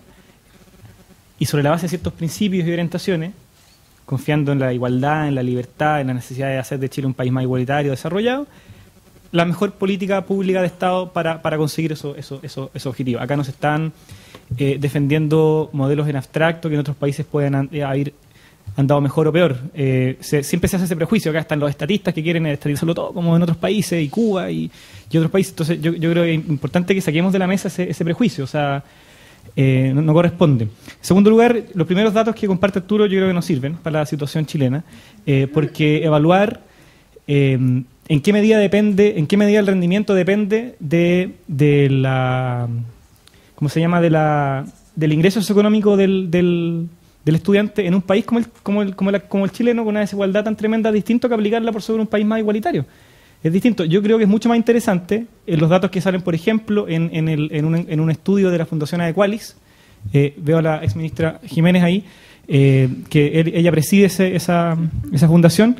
y sobre la base de ciertos principios y orientaciones, confiando en la igualdad, en la libertad, en la necesidad de hacer de Chile un país más igualitario, desarrollado, la mejor política pública de Estado para conseguir esos objetivos. Acá nos están defendiendo modelos en abstracto que en otros países pueden haber andado mejor o peor. Siempre se hace ese prejuicio. Acá están los estatistas que quieren estatizarlo todo, como en otros países, y Cuba y otros países. Entonces yo creo que es importante que saquemos de la mesa ese prejuicio. O sea, no corresponde. En segundo lugar, los primeros datos que comparte Arturo yo creo que nos sirven para la situación chilena, porque evaluar en qué medida el rendimiento depende de la, ¿cómo se llama?, del ingreso socioeconómico del estudiante en un país como el chileno, con una desigualdad tan tremenda, es distinto que aplicarla por sobre un país más igualitario. Es distinto. Yo creo que es mucho más interesante los datos que salen, por ejemplo, en un estudio de la Fundación Adecualis. Veo a la exministra Jiménez ahí, que ella preside esa fundación,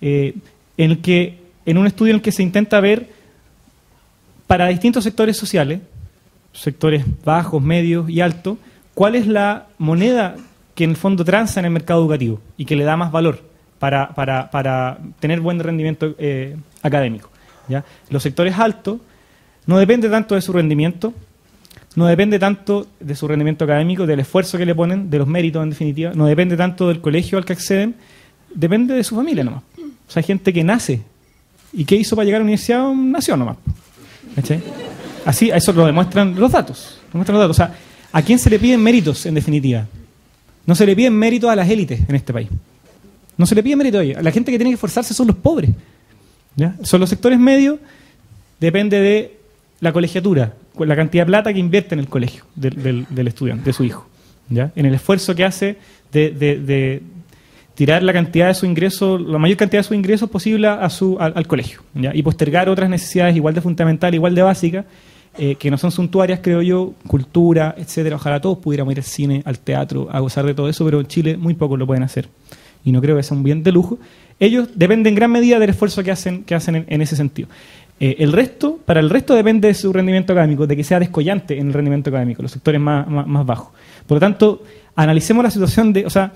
en un estudio en el que se intenta ver para distintos sectores sociales, sectores bajos, medios y altos, cuál es la moneda que en el fondo transa en el mercado educativo y que le da más valor para tener buen rendimiento académico, ¿ya? Los sectores altos no depende tanto de su rendimiento, no depende tanto de su rendimiento académico, del esfuerzo que le ponen, de los méritos en definitiva, no depende tanto del colegio al que acceden, depende de su familia nomás. O sea, hay gente que nace. ¿Y qué hizo para llegar a la universidad? Nació nomás. ¿Cachai? Así, eso lo demuestran los datos. O sea, ¿a quién se le piden méritos, en definitiva? No se le piden méritos a las élites en este país. No se le pide mérito a ellos. La gente que tiene que esforzarse son los pobres. ¿Ya? Son los sectores medios, depende de la colegiatura, la cantidad de plata que invierte en el colegio del estudiante, de su hijo. ¿Ya? En el esfuerzo que hace de tirar la cantidad de su ingreso, la mayor cantidad de sus ingresos posible al colegio, ¿ya? Y postergar otras necesidades igual de fundamentales, igual de básicas, que no son suntuarias, creo yo, cultura, etcétera. Ojalá todos pudiéramos ir al cine, al teatro, a gozar de todo eso, pero en Chile muy pocos lo pueden hacer. Y no creo que sea un bien de lujo. Ellos dependen en gran medida del esfuerzo que hacen en ese sentido. Para el resto depende de su rendimiento académico, de que sea descollante en el rendimiento académico, los sectores más bajos. Por lo tanto, analicemos la situación de... O sea,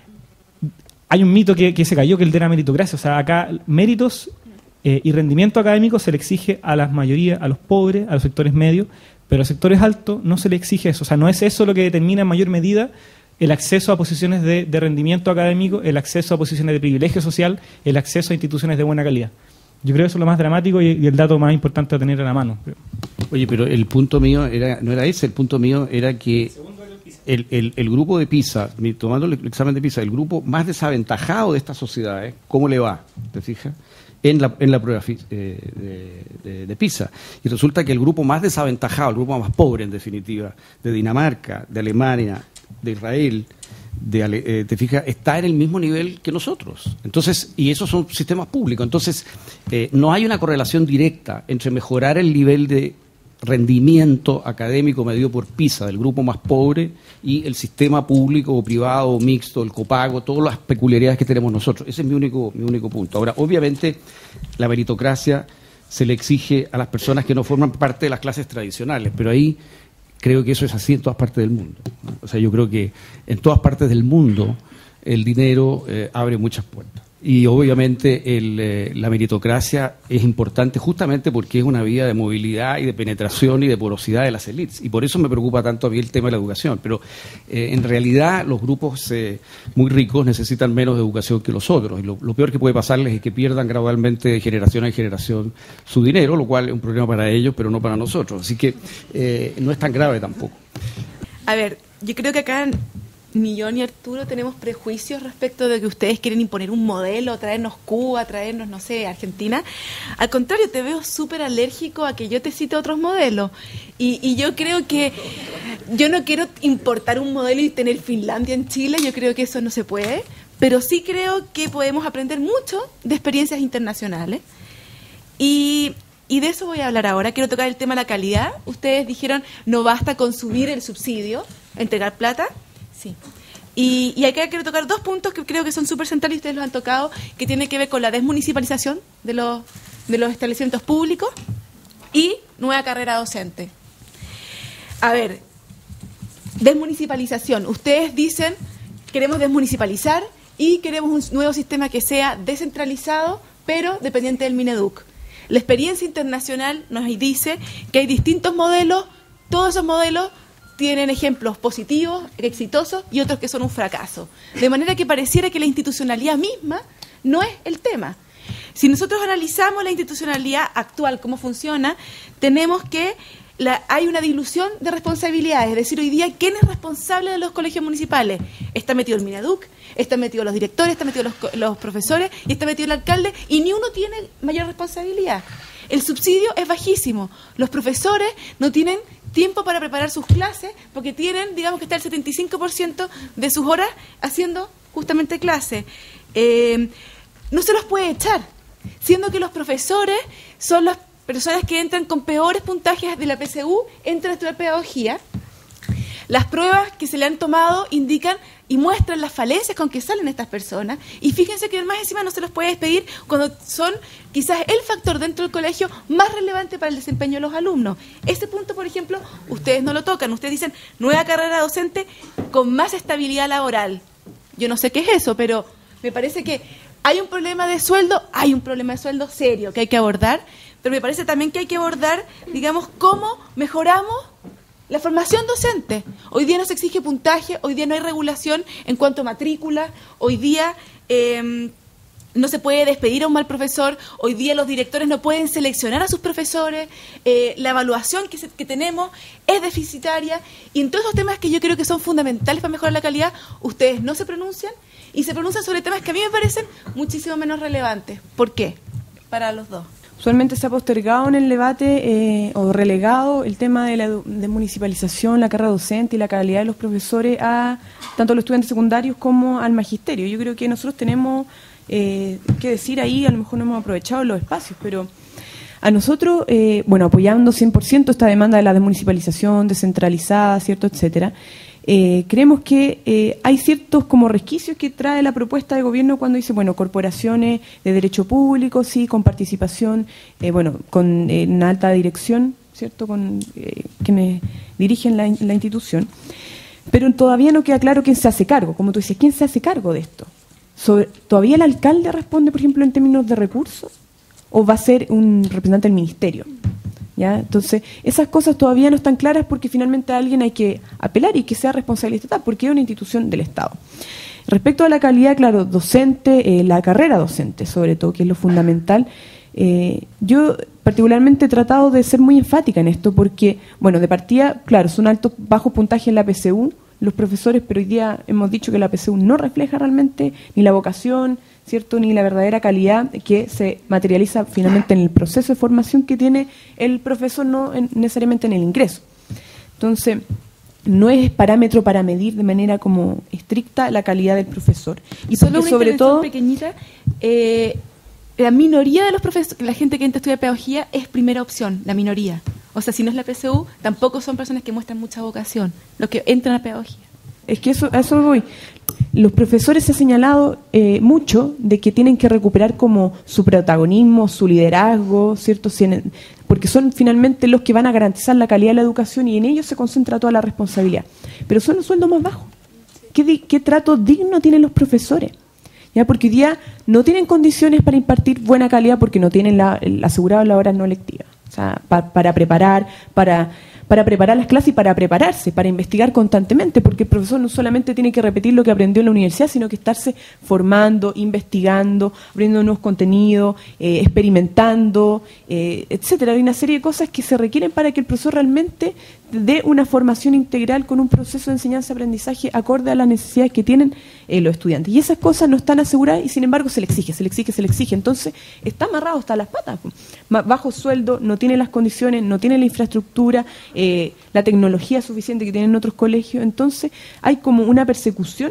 hay un mito que se cayó, que el de la meritocracia. O sea, acá méritos y rendimiento académico se le exige a las mayorías, a los pobres, a los sectores medios, pero a los sectores altos no se le exige eso. O sea, no es eso lo que determina en mayor medida el acceso a posiciones de rendimiento académico, el acceso a posiciones de privilegio social, el acceso a instituciones de buena calidad. Yo creo que eso es lo más dramático y el dato más importante a tener a la mano. Oye, pero el punto mío no era ese, el punto mío era que el grupo de PISA, tomando el examen de PISA, el grupo más desaventajado de estas sociedades, ¿cómo le va? ¿Te fijas? En la prueba de PISA. Y resulta que el grupo más desaventajado, el grupo más pobre en definitiva, de Dinamarca, de Alemania, de Israel, te fijas, está en el mismo nivel que nosotros. Entonces, y esos son sistemas públicos. Entonces, no hay una correlación directa entre mejorar el nivel de rendimiento académico medido por PISA del grupo más pobre y el sistema público o privado o mixto, el copago, todas las peculiaridades que tenemos nosotros. Ese es mi único punto. Ahora, obviamente, la meritocracia se le exige a las personas que no forman parte de las clases tradicionales, pero ahí creo que eso es así en todas partes del mundo. O sea, yo creo que en todas partes del mundo el dinero abre muchas puertas. Y obviamente la meritocracia es importante justamente porque es una vía de movilidad y de penetración y de porosidad de las élites. Y por eso me preocupa tanto a mí el tema de la educación. Pero en realidad los grupos muy ricos necesitan menos educación que los otros. Y lo peor que puede pasarles es que pierdan gradualmente de generación en generación su dinero, lo cual es un problema para ellos, pero no para nosotros. Así que no es tan grave tampoco. A ver, yo creo que acá ni yo ni Arturo tenemos prejuicios respecto de que ustedes quieren imponer un modelo, traernos Cuba, traernos, no sé, Argentina. Al contrario, te veo súper alérgico a que yo te cite otros modelos. Y yo creo que yo no quiero importar un modelo y tener Finlandia en Chile, yo creo que eso no se puede, pero sí creo que podemos aprender mucho de experiencias internacionales. Y de eso voy a hablar ahora. Quiero tocar el tema de la calidad. Ustedes dijeron, no basta con subir el subsidio, entregar plata. Sí. Y acá quiero tocar dos puntos que creo que son súper centrales y ustedes los han tocado, que tienen que ver con la desmunicipalización de los establecimientos públicos y nueva carrera docente. A ver, desmunicipalización. Ustedes dicen, queremos desmunicipalizar y queremos un nuevo sistema que sea descentralizado, pero dependiente del Mineduc. La experiencia internacional nos dice que hay distintos modelos, todos esos modelos tienen ejemplos positivos, exitosos y otros que son un fracaso. De manera que pareciera que la institucionalidad misma no es el tema. Si nosotros analizamos la institucionalidad actual, cómo funciona, tenemos que hay una dilución de responsabilidades. Es decir, hoy día, ¿quién es responsable de los colegios municipales? Está metido el Mineduc, están metidos los directores, están metidos los profesores y está metido el alcalde y ni uno tiene mayor responsabilidad. El subsidio es bajísimo. Los profesores no tienen tiempo para preparar sus clases porque tienen, digamos que está el 75% de sus horas haciendo justamente clase. No se los puede echar, siendo que los profesores son las personas que entran con peores puntajes de la PSU, entran a estudiar pedagogía. Las pruebas que se le han tomado indican y muestran las falencias con que salen estas personas. Y fíjense que más encima no se los puede despedir cuando son quizás el factor dentro del colegio más relevante para el desempeño de los alumnos. Ese punto, por ejemplo, ustedes no lo tocan. Ustedes dicen nueva carrera docente con más estabilidad laboral. Yo no sé qué es eso, pero me parece que hay un problema de sueldo serio que hay que abordar, pero me parece también que hay que abordar, digamos, cómo mejoramos La formación docente. Hoy día no se exige puntaje, hoy día no hay regulación en cuanto a matrícula, hoy día no se puede despedir a un mal profesor, hoy día los directores no pueden seleccionar a sus profesores, la evaluación que tenemos es deficitaria, y en todos esos temas que yo creo que son fundamentales para mejorar la calidad, ustedes no se pronuncian, y se pronuncian sobre temas que a mí me parecen muchísimo menos relevantes. ¿Por qué? Para los dos. Usualmente se ha postergado en el debate o relegado el tema de la desmunicipalización, la carrera docente y la calidad de los profesores a tanto los estudiantes secundarios como al magisterio. Yo creo que nosotros tenemos que decir ahí, a lo mejor no hemos aprovechado los espacios, pero a nosotros, apoyando 100% esta demanda de la desmunicipalización, descentralizada, ¿cierto?, etcétera, creemos que hay ciertos como resquicios que trae la propuesta de gobierno cuando dice, corporaciones de derecho público, sí, con participación, con una alta dirección, ¿cierto?, con quienes dirigen la institución, pero todavía no queda claro quién se hace cargo. Como tú dices, ¿quién se hace cargo de esto? ¿Todavía el alcalde responde, por ejemplo, en términos de recursos? ¿O va a ser un representante del ministerio? ¿Ya? Entonces, esas cosas todavía no están claras porque finalmente a alguien hay que apelar y que sea responsabilidad estatal, porque es una institución del Estado. Respecto a la calidad, claro, docente, la carrera docente, sobre todo, que es lo fundamental, yo particularmente he tratado de ser muy enfática en esto porque, de partida, claro, son altos, bajos puntajes en la PSU, los profesores, pero hoy día hemos dicho que la PSU no refleja realmente ni la vocación, ¿cierto?, ni la verdadera calidad que se materializa finalmente en el proceso de formación que tiene el profesor, no necesariamente en el ingreso. Entonces, no es parámetro para medir de manera como estricta la calidad del profesor. Y solo una sobre todo pequeñita, la minoría de los profesores, la gente que estudia pedagogía es primera opción, la minoría. O sea, si no es la PSU, tampoco son personas que muestran mucha vocación, los que entran a pedagogía. Es que a eso voy. Los profesores se ha señalado mucho de que tienen que recuperar como su protagonismo, su liderazgo, ¿cierto? Porque son finalmente los que van a garantizar la calidad de la educación y en ellos se concentra toda la responsabilidad. Pero son los sueldos más bajos. ¿Qué trato digno tienen los profesores? ¿Ya? Porque hoy día no tienen condiciones para impartir buena calidad porque no tienen asegurado la hora no lectiva. O sea, para preparar las clases y para prepararse, para investigar constantemente, porque el profesor no solamente tiene que repetir lo que aprendió en la universidad, sino que estarse formando, investigando, aprendiendo nuevos contenidos, experimentando, etcétera. Hay una serie de cosas que se requieren para que el profesor realmente dé una formación integral con un proceso de enseñanza-aprendizaje acorde a las necesidades que tienen los estudiantes. Y esas cosas no están aseguradas y sin embargo se le exige. Entonces está amarrado hasta las patas. Bajo sueldo, no tiene las condiciones, no tiene la infraestructura, la tecnología suficiente que tienen otros colegios. Entonces hay como una persecución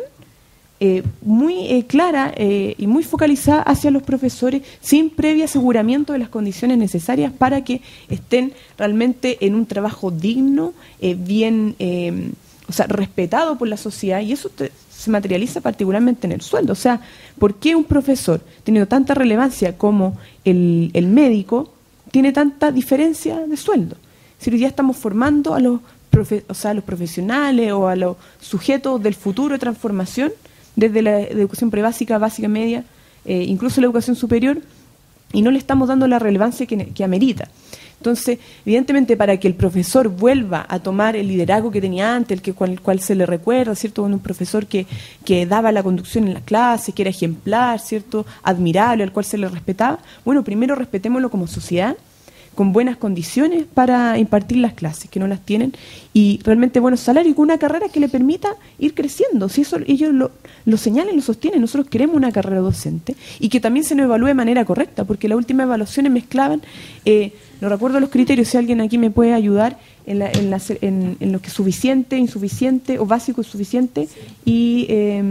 muy clara y muy focalizada hacia los profesores sin previo aseguramiento de las condiciones necesarias para que estén realmente en un trabajo digno, bien, respetado por la sociedad, y eso se materializa particularmente en el sueldo. O sea, ¿por qué un profesor, teniendo tanta relevancia como el médico, tiene tanta diferencia de sueldo? Si hoy día estamos formando a los profesionales o a los sujetos del futuro de transformación, desde la educación prebásica, básica, media, incluso la educación superior, y no le estamos dando la relevancia que amerita. Entonces, evidentemente, para que el profesor vuelva a tomar el liderazgo que tenía antes, el cual se le recuerda, ¿cierto?, con un profesor que daba la conducción en las clases, que era ejemplar, ¿cierto?, admirable, al cual se le respetaba, primero respetémoslo como sociedad, con buenas condiciones para impartir las clases, que no las tienen, y realmente buenos salarios, y con una carrera que le permita ir creciendo. Si eso ellos lo señalan, lo sostienen, nosotros queremos una carrera docente, y que también se nos evalúe de manera correcta, porque las últimas evaluaciones mezclaban, no recuerdo los criterios, si alguien aquí me puede ayudar, en lo que es suficiente, insuficiente, o básico, insuficiente, y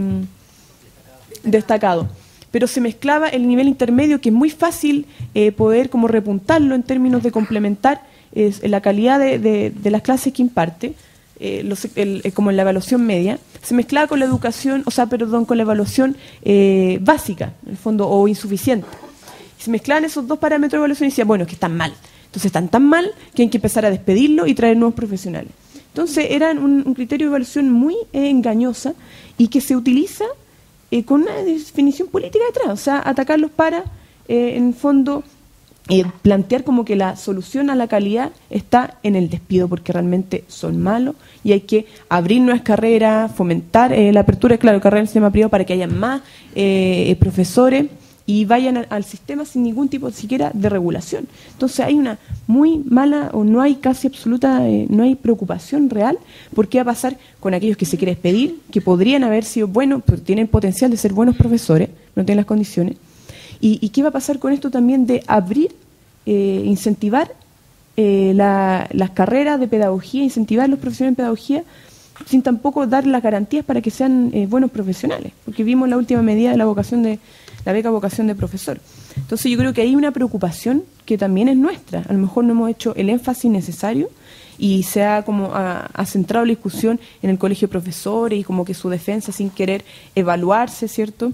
destacado. Pero se mezclaba el nivel intermedio, que es muy fácil poder como repuntarlo en términos de complementar la calidad de las clases que imparte, como en la evaluación media, se mezclaba con la educación, con la evaluación básica, en el fondo, o insuficiente. Se mezclaban esos dos parámetros de evaluación y decían, es que están mal. Entonces están tan mal que hay que empezar a despedirlo y traer nuevos profesionales. Entonces eran un criterio de evaluación muy engañosa y que se utiliza con una definición política detrás, atacarlos para, en el fondo, plantear como que la solución a la calidad está en el despido, porque realmente son malos y hay que abrir nuevas carreras, fomentar la apertura, claro, carreras del sistema privado para que haya más profesores y vayan al sistema sin ningún tipo siquiera de regulación. Entonces hay una muy mala, o no hay casi absoluta, no hay preocupación real por qué va a pasar con aquellos que se quieren despedir, que podrían haber sido buenos, pero tienen potencial de ser buenos profesores, no tienen las condiciones. ¿Y qué va a pasar con esto también de abrir, incentivar las carreras de pedagogía, incentivar a los profesionales en pedagogía, sin tampoco dar las garantías para que sean buenos profesionales? Porque vimos la última medida de la beca vocación de profesor. Entonces yo creo que hay una preocupación que también es nuestra. A lo mejor no hemos hecho el énfasis necesario y se ha como ha centrado la discusión en el colegio de profesores y como que su defensa sin querer evaluarse, ¿cierto?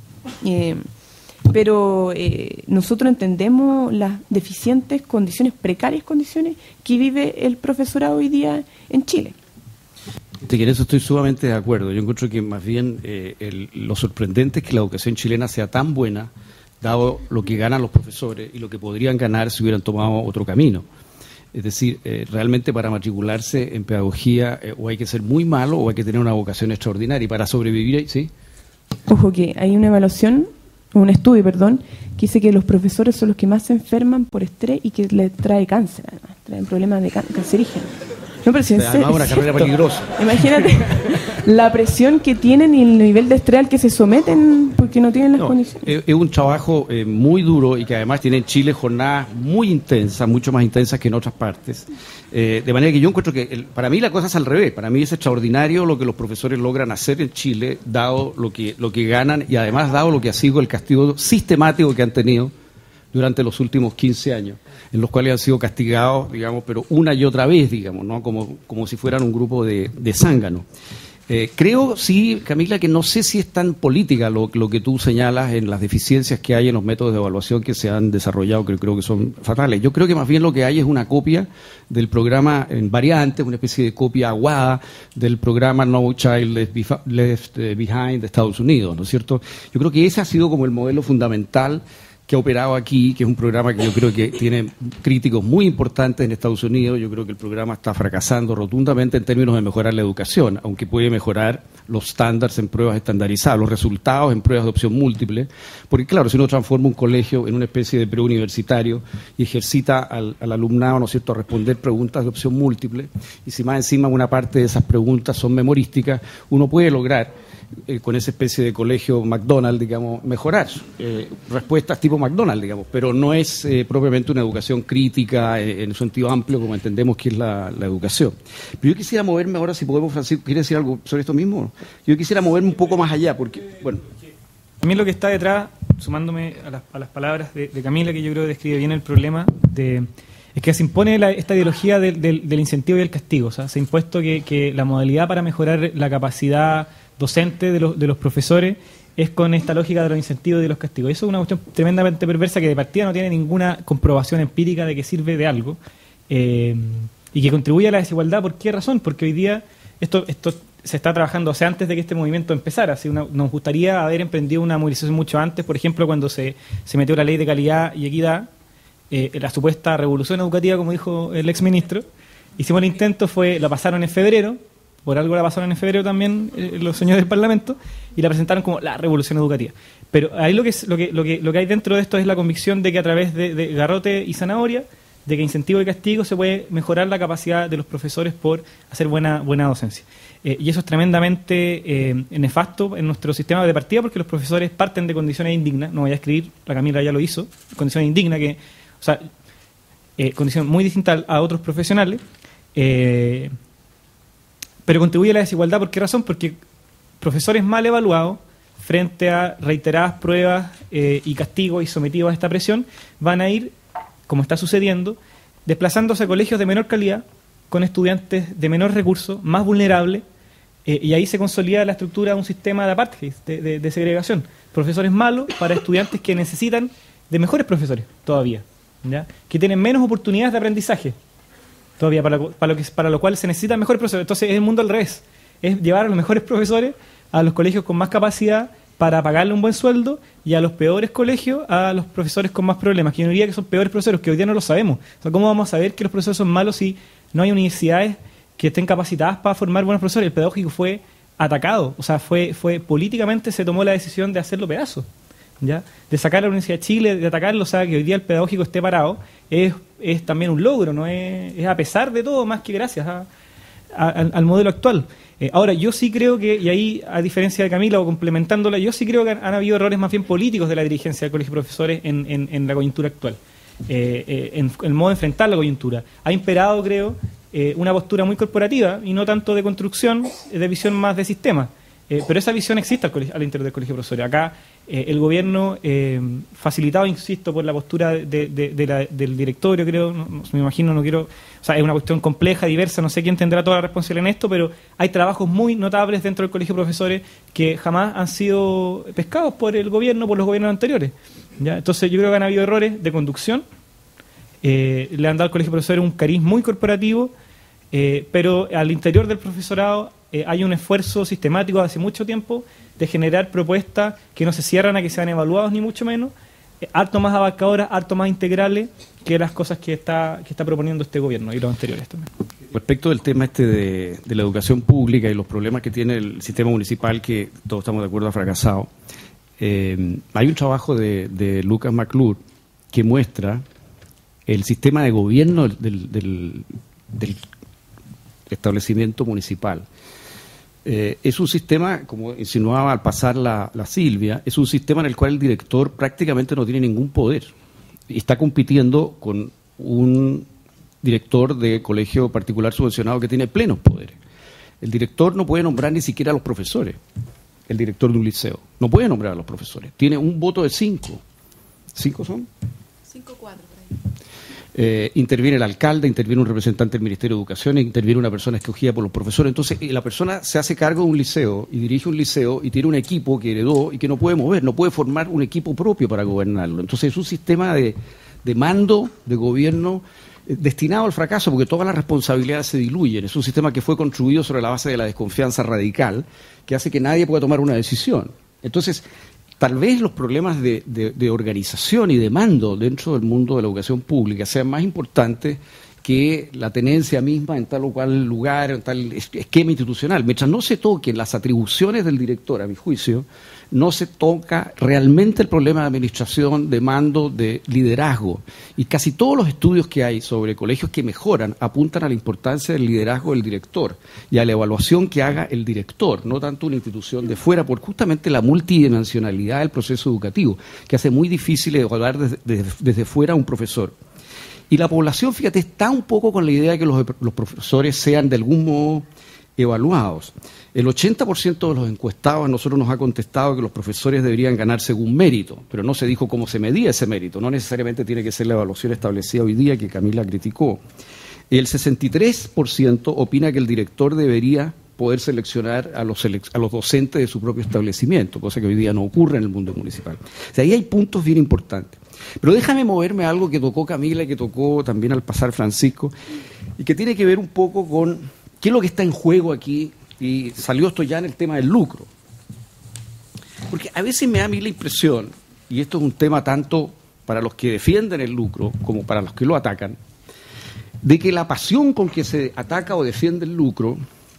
Pero nosotros entendemos las deficientes condiciones, precarias condiciones que vive el profesorado hoy día en Chile. En eso estoy sumamente de acuerdo. Yo encuentro que más bien lo sorprendente es que la educación chilena sea tan buena, dado lo que ganan los profesores y lo que podrían ganar si hubieran tomado otro camino. Es decir, realmente para matricularse en pedagogía o hay que ser muy malo o hay que tener una vocación extraordinaria. Y para sobrevivir, ¿sí? Ojo que hay una evaluación, un estudio, perdón, que dice que los profesores son los que más se enferman por estrés y que les trae cáncer, además, traen problemas de cancerígenos. No, pero si es una carrera peligrosa. Imagínate la presión que tienen y el nivel de estrés al que se someten porque no tienen las condiciones. Es un trabajo muy duro y que además tiene en Chile jornadas muy intensas, mucho más intensas que en otras partes. De manera que yo encuentro que para mí la cosa es al revés. Para mí es extraordinario lo que los profesores logran hacer en Chile, dado lo que ganan y además dado lo que ha sido el castigo sistemático que han tenido durante los últimos 15 años, en los cuales han sido castigados, digamos, pero una y otra vez, digamos, ¿no? Como si fueran un grupo de zánganos. Creo, sí, Camila, que no sé si es tan política lo que tú señalas en las deficiencias que hay en los métodos de evaluación que se han desarrollado, que creo que son fatales. Yo creo que más bien lo que hay es una copia del programa en variantes, una especie de copia aguada del programa No Child Left Behind de Estados Unidos, ¿no es cierto? Yo creo que ese ha sido como el modelo fundamental que ha operado aquí, que es un programa que yo creo que tiene críticos muy importantes en Estados Unidos. Yo creo que el programa está fracasando rotundamente en términos de mejorar la educación, aunque puede mejorar los estándares en pruebas estandarizadas, los resultados en pruebas de opción múltiple, porque claro, si uno transforma un colegio en una especie de preuniversitario y ejercita al alumnado, ¿no es cierto?, a responder preguntas de opción múltiple, y si más encima una parte de esas preguntas son memorísticas, uno puede lograr con esa especie de colegio McDonald's, digamos, mejorar respuestas tipo McDonald's, digamos, pero no es propiamente una educación crítica en sentido amplio como entendemos que es la educación. Pero yo quisiera moverme ahora, si podemos, Francisco, ¿quiere decir algo sobre esto mismo? Yo quisiera moverme un poco más allá, porque, bueno... A mí lo que está detrás, sumándome a las palabras de Camila, que yo creo que describe bien el problema, es que se impone esta ideología del incentivo y el castigo. O sea, se ha impuesto que la modalidad para mejorar la capacidad docente de los profesores es con esta lógica de los incentivos y de los castigos. Eso es una cuestión tremendamente perversa que de partida no tiene ninguna comprobación empírica de que sirve de algo y que contribuye a la desigualdad. ¿Por qué razón? Porque hoy día esto se está trabajando, o sea, antes de que este movimiento empezara. Nos gustaría haber emprendido una movilización mucho antes, por ejemplo, cuando se metió la ley de calidad y equidad, la supuesta revolución educativa, como dijo el exministro. Hicimos el intento, la pasaron en febrero, por algo la pasaron en febrero también los señores del Parlamento, y la presentaron como la revolución educativa. Pero ahí lo que hay dentro de esto es la convicción de que a través de garrote y zanahoria, de que incentivo y castigo se puede mejorar la capacidad de los profesores por hacer buena docencia. Y eso es tremendamente nefasto en nuestro sistema de partida, porque los profesores parten de condiciones indignas. No voy a escribir, la Camila ya lo hizo, condiciones indignas, condición muy distinta a otros profesionales, pero contribuye a la desigualdad. ¿Por qué razón? Porque profesores mal evaluados frente a reiteradas pruebas y castigos y sometidos a esta presión van a ir, como está sucediendo, desplazándose a colegios de menor calidad con estudiantes de menor recursos, más vulnerables, y ahí se consolida la estructura de un sistema de apartheid, de segregación. Profesores malos para estudiantes que necesitan de mejores profesores todavía, ¿ya? Que tienen menos oportunidades de aprendizaje todavía, para lo cual se necesitan mejores profesores. Entonces es el mundo al revés, es llevar a los mejores profesores a los colegios con más capacidad para pagarle un buen sueldo, y a los peores colegios a los profesores con más problemas, que yo no diría que son peores profesores, que hoy día no lo sabemos. O sea, ¿cómo vamos a saber que los profesores son malos si no hay universidades que estén capacitadas para formar buenos profesores? El pedagógico fue atacado, o sea, fue políticamente se tomó la decisión de hacerlo pedazos, ¿ya? De sacar a la Universidad de Chile, de atacarlo. O sea, que hoy día el pedagógico esté parado es también un logro, no es a pesar de todo, más que gracias al modelo actual. Ahora, yo sí creo que, y ahí, a diferencia de Camila o complementándola, yo sí creo que han habido errores más bien políticos de la dirigencia del Colegio de Profesores en la coyuntura actual, en el modo de enfrentar la coyuntura. Ha imperado, creo, una postura muy corporativa y no tanto de construcción, de visión más de sistema. Pero esa visión existe al interior del Colegio de Profesores. Acá el gobierno, facilitado, insisto, por la postura del directorio, creo, me imagino, no quiero... O sea, es una cuestión compleja, diversa, no sé quién tendrá toda la responsabilidad en esto, pero hay trabajos muy notables dentro del Colegio de Profesores que jamás han sido pescados por el gobierno, por los gobiernos anteriores, ¿ya? Entonces yo creo que han habido errores de conducción, le han dado al Colegio de Profesores un cariz muy corporativo, pero al interior del profesorado hay un esfuerzo sistemático hace mucho tiempo de generar propuestas que no se cierran a que sean evaluados, ni mucho menos, harto más abarcadoras, harto más integrales que las cosas que está proponiendo este gobierno y los anteriores también. Respecto del tema de la educación pública y los problemas que tiene el sistema municipal, que todos estamos de acuerdo ha fracasado, hay un trabajo de Lucas McClure que muestra el sistema de gobierno del establecimiento municipal. Es un sistema, como insinuaba al pasar la Silvia, es un sistema en el cual el director prácticamente no tiene ningún poder y está compitiendo con un director de colegio particular subvencionado que tiene plenos poderes. El director no puede nombrar ni siquiera a los profesores, el director de un liceo no puede nombrar a los profesores, tiene un voto de 5. ¿5 son? 5-4 por ahí. Interviene el alcalde, interviene un representante del Ministerio de Educación, interviene una persona escogida por los profesores. Entonces la persona se hace cargo de un liceo y dirige un liceo y tiene un equipo que heredó y que no puede mover, no puede formar un equipo propio para gobernarlo. Entonces es un sistema de mando, de gobierno destinado al fracaso, porque todas las responsabilidades se diluyen. Es un sistema que fue construido sobre la base de la desconfianza radical, que hace que nadie pueda tomar una decisión. Entonces, tal vez los problemas de organización y de mando dentro del mundo de la educación pública sean más importantes que la tenencia misma en tal o cual lugar, en tal esquema institucional. Mientras no se toquen las atribuciones del director, a mi juicio, no se toca realmente el problema de administración, de mando, de liderazgo. Y casi todos los estudios que hay sobre colegios que mejoran apuntan a la importancia del liderazgo del director y a la evaluación que haga el director, no tanto una institución de fuera, por justamente la multidimensionalidad del proceso educativo, que hace muy difícil evaluar desde fuera a un profesor. Y la población, fíjate, está un poco con la idea de que los profesores sean de algún modo evaluados. El 80% de los encuestados a nosotros nos ha contestado que los profesores deberían ganar según mérito, pero no se dijo cómo se medía ese mérito. No necesariamente tiene que ser la evaluación establecida hoy día que Camila criticó. El 63% opina que el director debería poder seleccionar a los docentes de su propio establecimiento, cosa que hoy día no ocurre en el mundo municipal. O sea, ahí hay puntos bien importantes. Pero déjame moverme a algo que tocó Camila y que tocó también al pasar Francisco, y que tiene que ver un poco con qué es lo que está en juego aquí, y salió esto ya en el tema del lucro. Porque a veces me da a mí la impresión, y esto es un tema tanto para los que defienden el lucro como para los que lo atacan, de que la pasión con que se ataca o defiende el lucro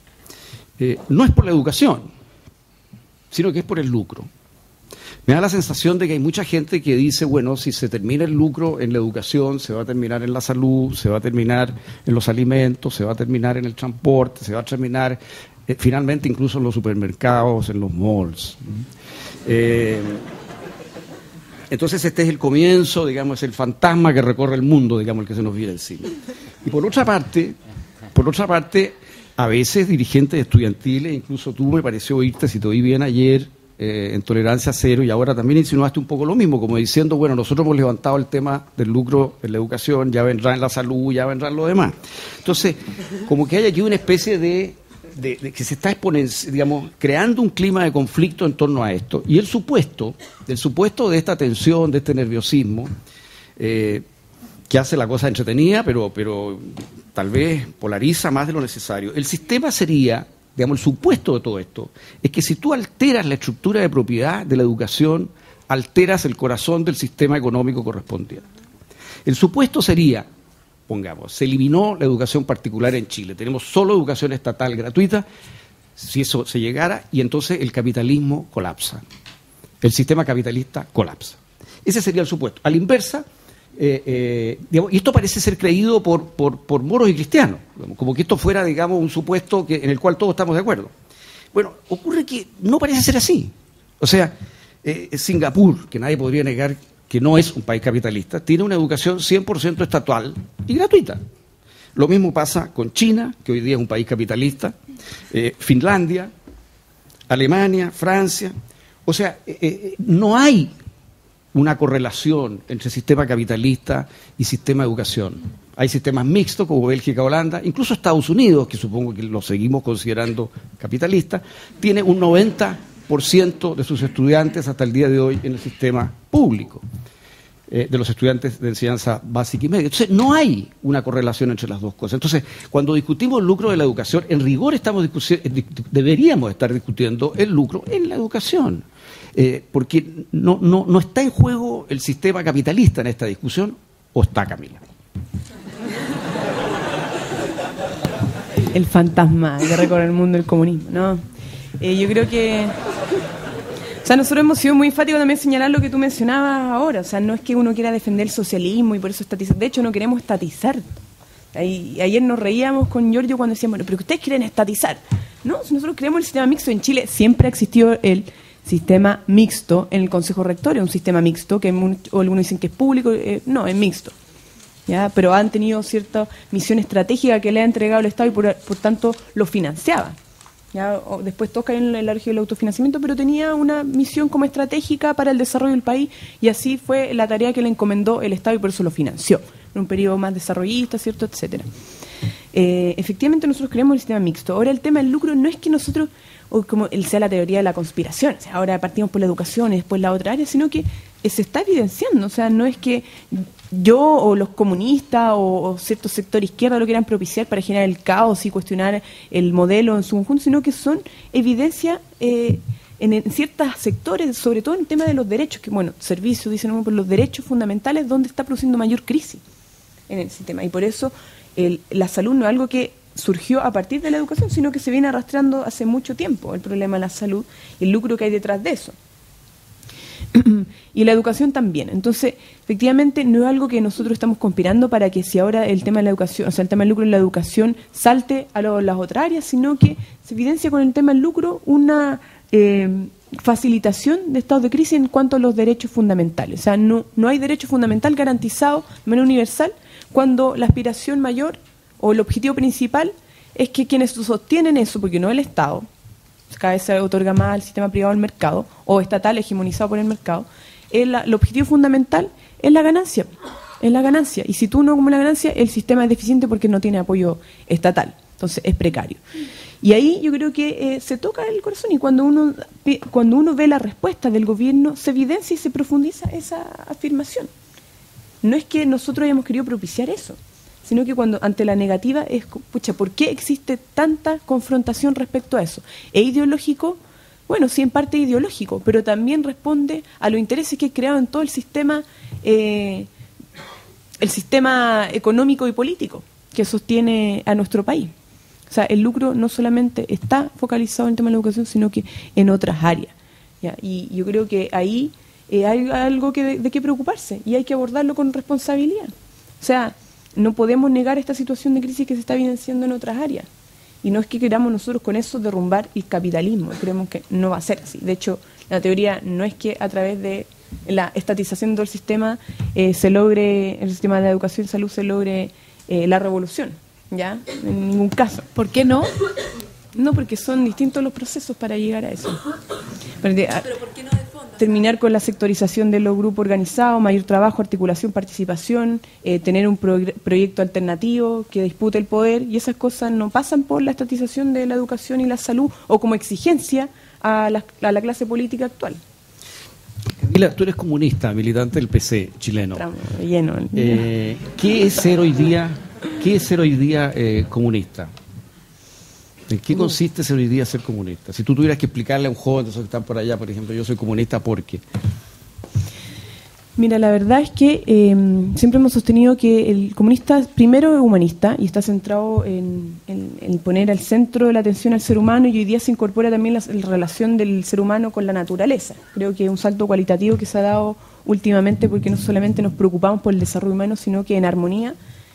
no es por la educación, sino que es por el lucro. Me da la sensación de que hay mucha gente que dice, bueno, si se termina el lucro en la educación, se va a terminar en la salud, se va a terminar en los alimentos, se va a terminar en el transporte, se va a terminar finalmente incluso en los supermercados, en los malls. Entonces este es el comienzo, digamos, es el fantasma que recorre el mundo, digamos, el que se nos viene encima. Y por otra parte, a veces dirigentes estudiantiles, incluso tú me pareció oírte, si te oí bien ayer, en Tolerancia Cero, y ahora también insinuaste un poco lo mismo, como diciendo, bueno, nosotros hemos levantado el tema del lucro en la educación, ya vendrá en la salud, ya vendrá en lo demás. Entonces, como que hay aquí una especie de que se está digamos, creando un clima de conflicto en torno a esto, y el supuesto de esta tensión, de este nerviosismo, que hace la cosa entretenida, pero tal vez polariza más de lo necesario. El sistema sería digamos, el supuesto de todo esto, es que si tú alteras la estructura de propiedad de la educación, alteras el corazón del sistema económico correspondiente. El supuesto sería, pongamos, se eliminó la educación particular en Chile, tenemos solo educación estatal gratuita, si eso se llegara, y entonces el capitalismo colapsa, el sistema capitalista colapsa. Ese sería el supuesto. A la inversa, digamos, y esto parece ser creído por moros y cristianos, como que esto fuera, digamos, un supuesto en el cual todos estamos de acuerdo. Bueno, ocurre que no parece ser así. O sea, Singapur, que nadie podría negar que no es un país capitalista, tiene una educación 100% estatal y gratuita. Lo mismo pasa con China, que hoy día es un país capitalista, Finlandia, Alemania, Francia. O sea, no hay una correlación entre sistema capitalista y sistema de educación. Hay sistemas mixtos como Bélgica, Holanda, incluso Estados Unidos, que supongo que lo seguimos considerando capitalista, tiene un 90% de sus estudiantes hasta el día de hoy en el sistema público, de los estudiantes de enseñanza básica y media. Entonces, no hay una correlación entre las dos cosas. Entonces, cuando discutimos el lucro de la educación, en rigor deberíamos estar discutiendo el lucro en la educación. Porque no está en juego el sistema capitalista en esta discusión, ¿o está, Camila? El fantasma que recorre el mundo del comunismo, ¿no? Yo creo que... O sea, nosotros hemos sido muy enfáticos también en señalar lo que tú mencionabas ahora. O sea, no es que uno quiera defender el socialismo y por eso estatizar. De hecho, no queremos estatizar. Ayer nos reíamos con Giorgio cuando decíamos, bueno, pero que ustedes quieren estatizar. No, nosotros creemos el sistema mixto. En Chile siempre ha existido el sistema mixto en el Consejo Rector, es un sistema mixto, que algunos dicen que es público, no, es mixto, ¿ya? Pero han tenido cierta misión estratégica que le ha entregado el Estado y por tanto lo financiaba, ¿ya? Después toca en el área del autofinanciamiento, pero tenía una misión como estratégica para el desarrollo del país y así fue la tarea que le encomendó el Estado y por eso lo financió, en un periodo más desarrollista, ¿cierto?, etcétera. Efectivamente nosotros creemos el sistema mixto. Ahora el tema del lucro no es que nosotros, o como sea la teoría de la conspiración, o sea, ahora partimos por la educación y después la otra área, sino que se está evidenciando, o sea, no es que yo o los comunistas o cierto sector izquierda lo quieran propiciar para generar el caos y cuestionar el modelo en su conjunto, sino que son evidencia en ciertos sectores, sobre todo en el tema de los derechos, que bueno, servicios, dicen, por los derechos fundamentales, donde está produciendo mayor crisis en el sistema. Y por eso la salud no es algo que surgió a partir de la educación, sino que se viene arrastrando hace mucho tiempo el problema de la salud y el lucro que hay detrás de eso. Y la educación también. Entonces, efectivamente, no es algo que nosotros estamos conspirando para que si ahora el tema de la educación, o sea, el tema del lucro en la educación salte a las otras áreas, sino que se evidencia con el tema del lucro una facilitación de estados de crisis en cuanto a los derechos fundamentales. O sea, no hay derecho fundamental garantizado de manera universal cuando la aspiración mayor o el objetivo principal es que quienes sostienen eso, porque no el Estado, cada vez se otorga más al sistema privado del mercado, o estatal hegemonizado por el mercado, el objetivo fundamental es la ganancia. Es la ganancia. Y si tú no comes la ganancia, el sistema es deficiente porque no tiene apoyo estatal. Entonces es precario. Y ahí yo creo que se toca el corazón y cuando uno ve la respuesta del gobierno, se evidencia y se profundiza esa afirmación. No es que nosotros hayamos querido propiciar eso, sino que cuando ante la negativa es, pucha, ¿por qué existe tanta confrontación respecto a eso? ¿Es ideológico? Bueno, sí, en parte es ideológico, pero también responde a los intereses que he creado en todo el sistema económico y político que sostiene a nuestro país. O sea, el lucro no solamente está focalizado en el tema de la educación, sino que en otras áreas, ¿ya? Y yo creo que ahí hay algo de qué preocuparse y hay que abordarlo con responsabilidad. O sea, no podemos negar esta situación de crisis que se está evidenciando en otras áreas. Y no es que queramos nosotros con eso derrumbar el capitalismo, creemos que no va a ser así. De hecho, la teoría no es que a través de la estatización del sistema se logre, el sistema de educación y salud se logre la revolución, ¿ya? En ningún caso. ¿Por qué no? No, porque son distintos los procesos para llegar a eso. ¿Pero por qué no de fondo? Terminar con la sectorización de los grupos organizados, mayor trabajo, articulación, participación, tener un proyecto alternativo que dispute el poder, y esas cosas no pasan por la estatización de la educación y la salud o como exigencia a la clase política actual. Camila, tú eres comunista, militante del PC chileno. Lleno. ¿Qué es ser hoy día comunista? ¿En qué consiste hoy día ser comunista? Si tú tuvieras que explicarle a un joven de esos que están por allá, por ejemplo, yo soy comunista, ¿por qué? Mira, la verdad es que siempre hemos sostenido que el comunista primero es humanista y está centrado en poner al centro de la atención al ser humano, y hoy día se incorpora también la relación del ser humano con la naturaleza. Creo que es un salto cualitativo que se ha dado últimamente, porque no solamente nos preocupamos por el desarrollo humano, sino que en armonía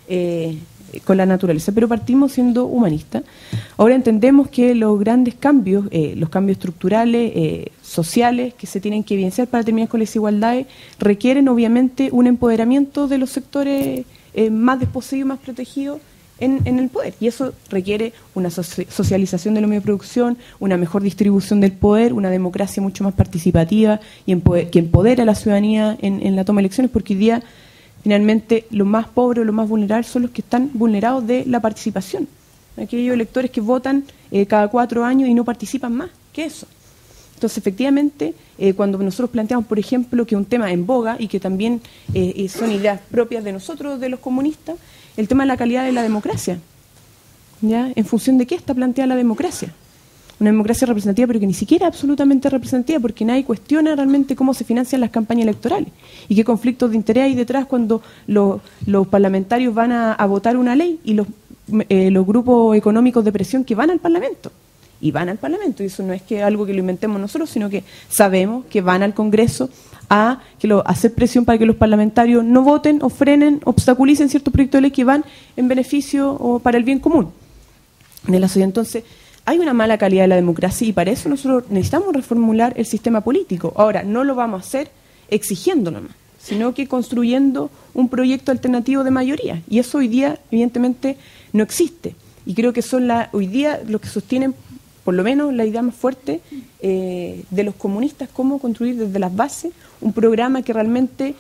con la naturaleza. Pero partimos siendo humanistas. Ahora entendemos que los grandes cambios, los cambios estructurales, sociales, que se tienen que evidenciar para terminar con las desigualdades, requieren obviamente un empoderamiento de los sectores más desposeídos, más protegidos en el poder. Y eso requiere una socialización de los medios de producción, una mejor distribución del poder, una democracia mucho más participativa y que empodera a la ciudadanía en la toma de elecciones, porque hoy día finalmente los más pobres o los más vulnerables son los que están vulnerados de la participación. Aquellos electores que votan cada 4 años y no participan más que eso. Entonces, efectivamente, cuando nosotros planteamos, por ejemplo, que un tema en boga y que también son ideas propias de nosotros, de los comunistas, el tema de la calidad de la democracia, ¿ya? ¿En función de qué está planteada la democracia? Una democracia representativa, pero que ni siquiera absolutamente representativa, porque nadie cuestiona realmente cómo se financian las campañas electorales y qué conflictos de interés hay detrás cuando los parlamentarios van a votar una ley y los grupos económicos de presión que van al Parlamento. Y van al Parlamento, y eso no es que algo que lo inventemos nosotros, sino que sabemos que van al Congreso a hacer presión para que los parlamentarios no voten o frenen, obstaculicen ciertos proyectos de ley que van en beneficio o para el bien común de la sociedad. Entonces, hay una mala calidad de la democracia y para eso nosotros necesitamos reformular el sistema político. Ahora, no lo vamos a hacer exigiéndolo más, sino que construyendo un proyecto alternativo de mayoría. Y eso hoy día, evidentemente, no existe. Y creo que son hoy día los que sostienen, por lo menos, la idea más fuerte de los comunistas, cómo construir desde las bases un programa que realmente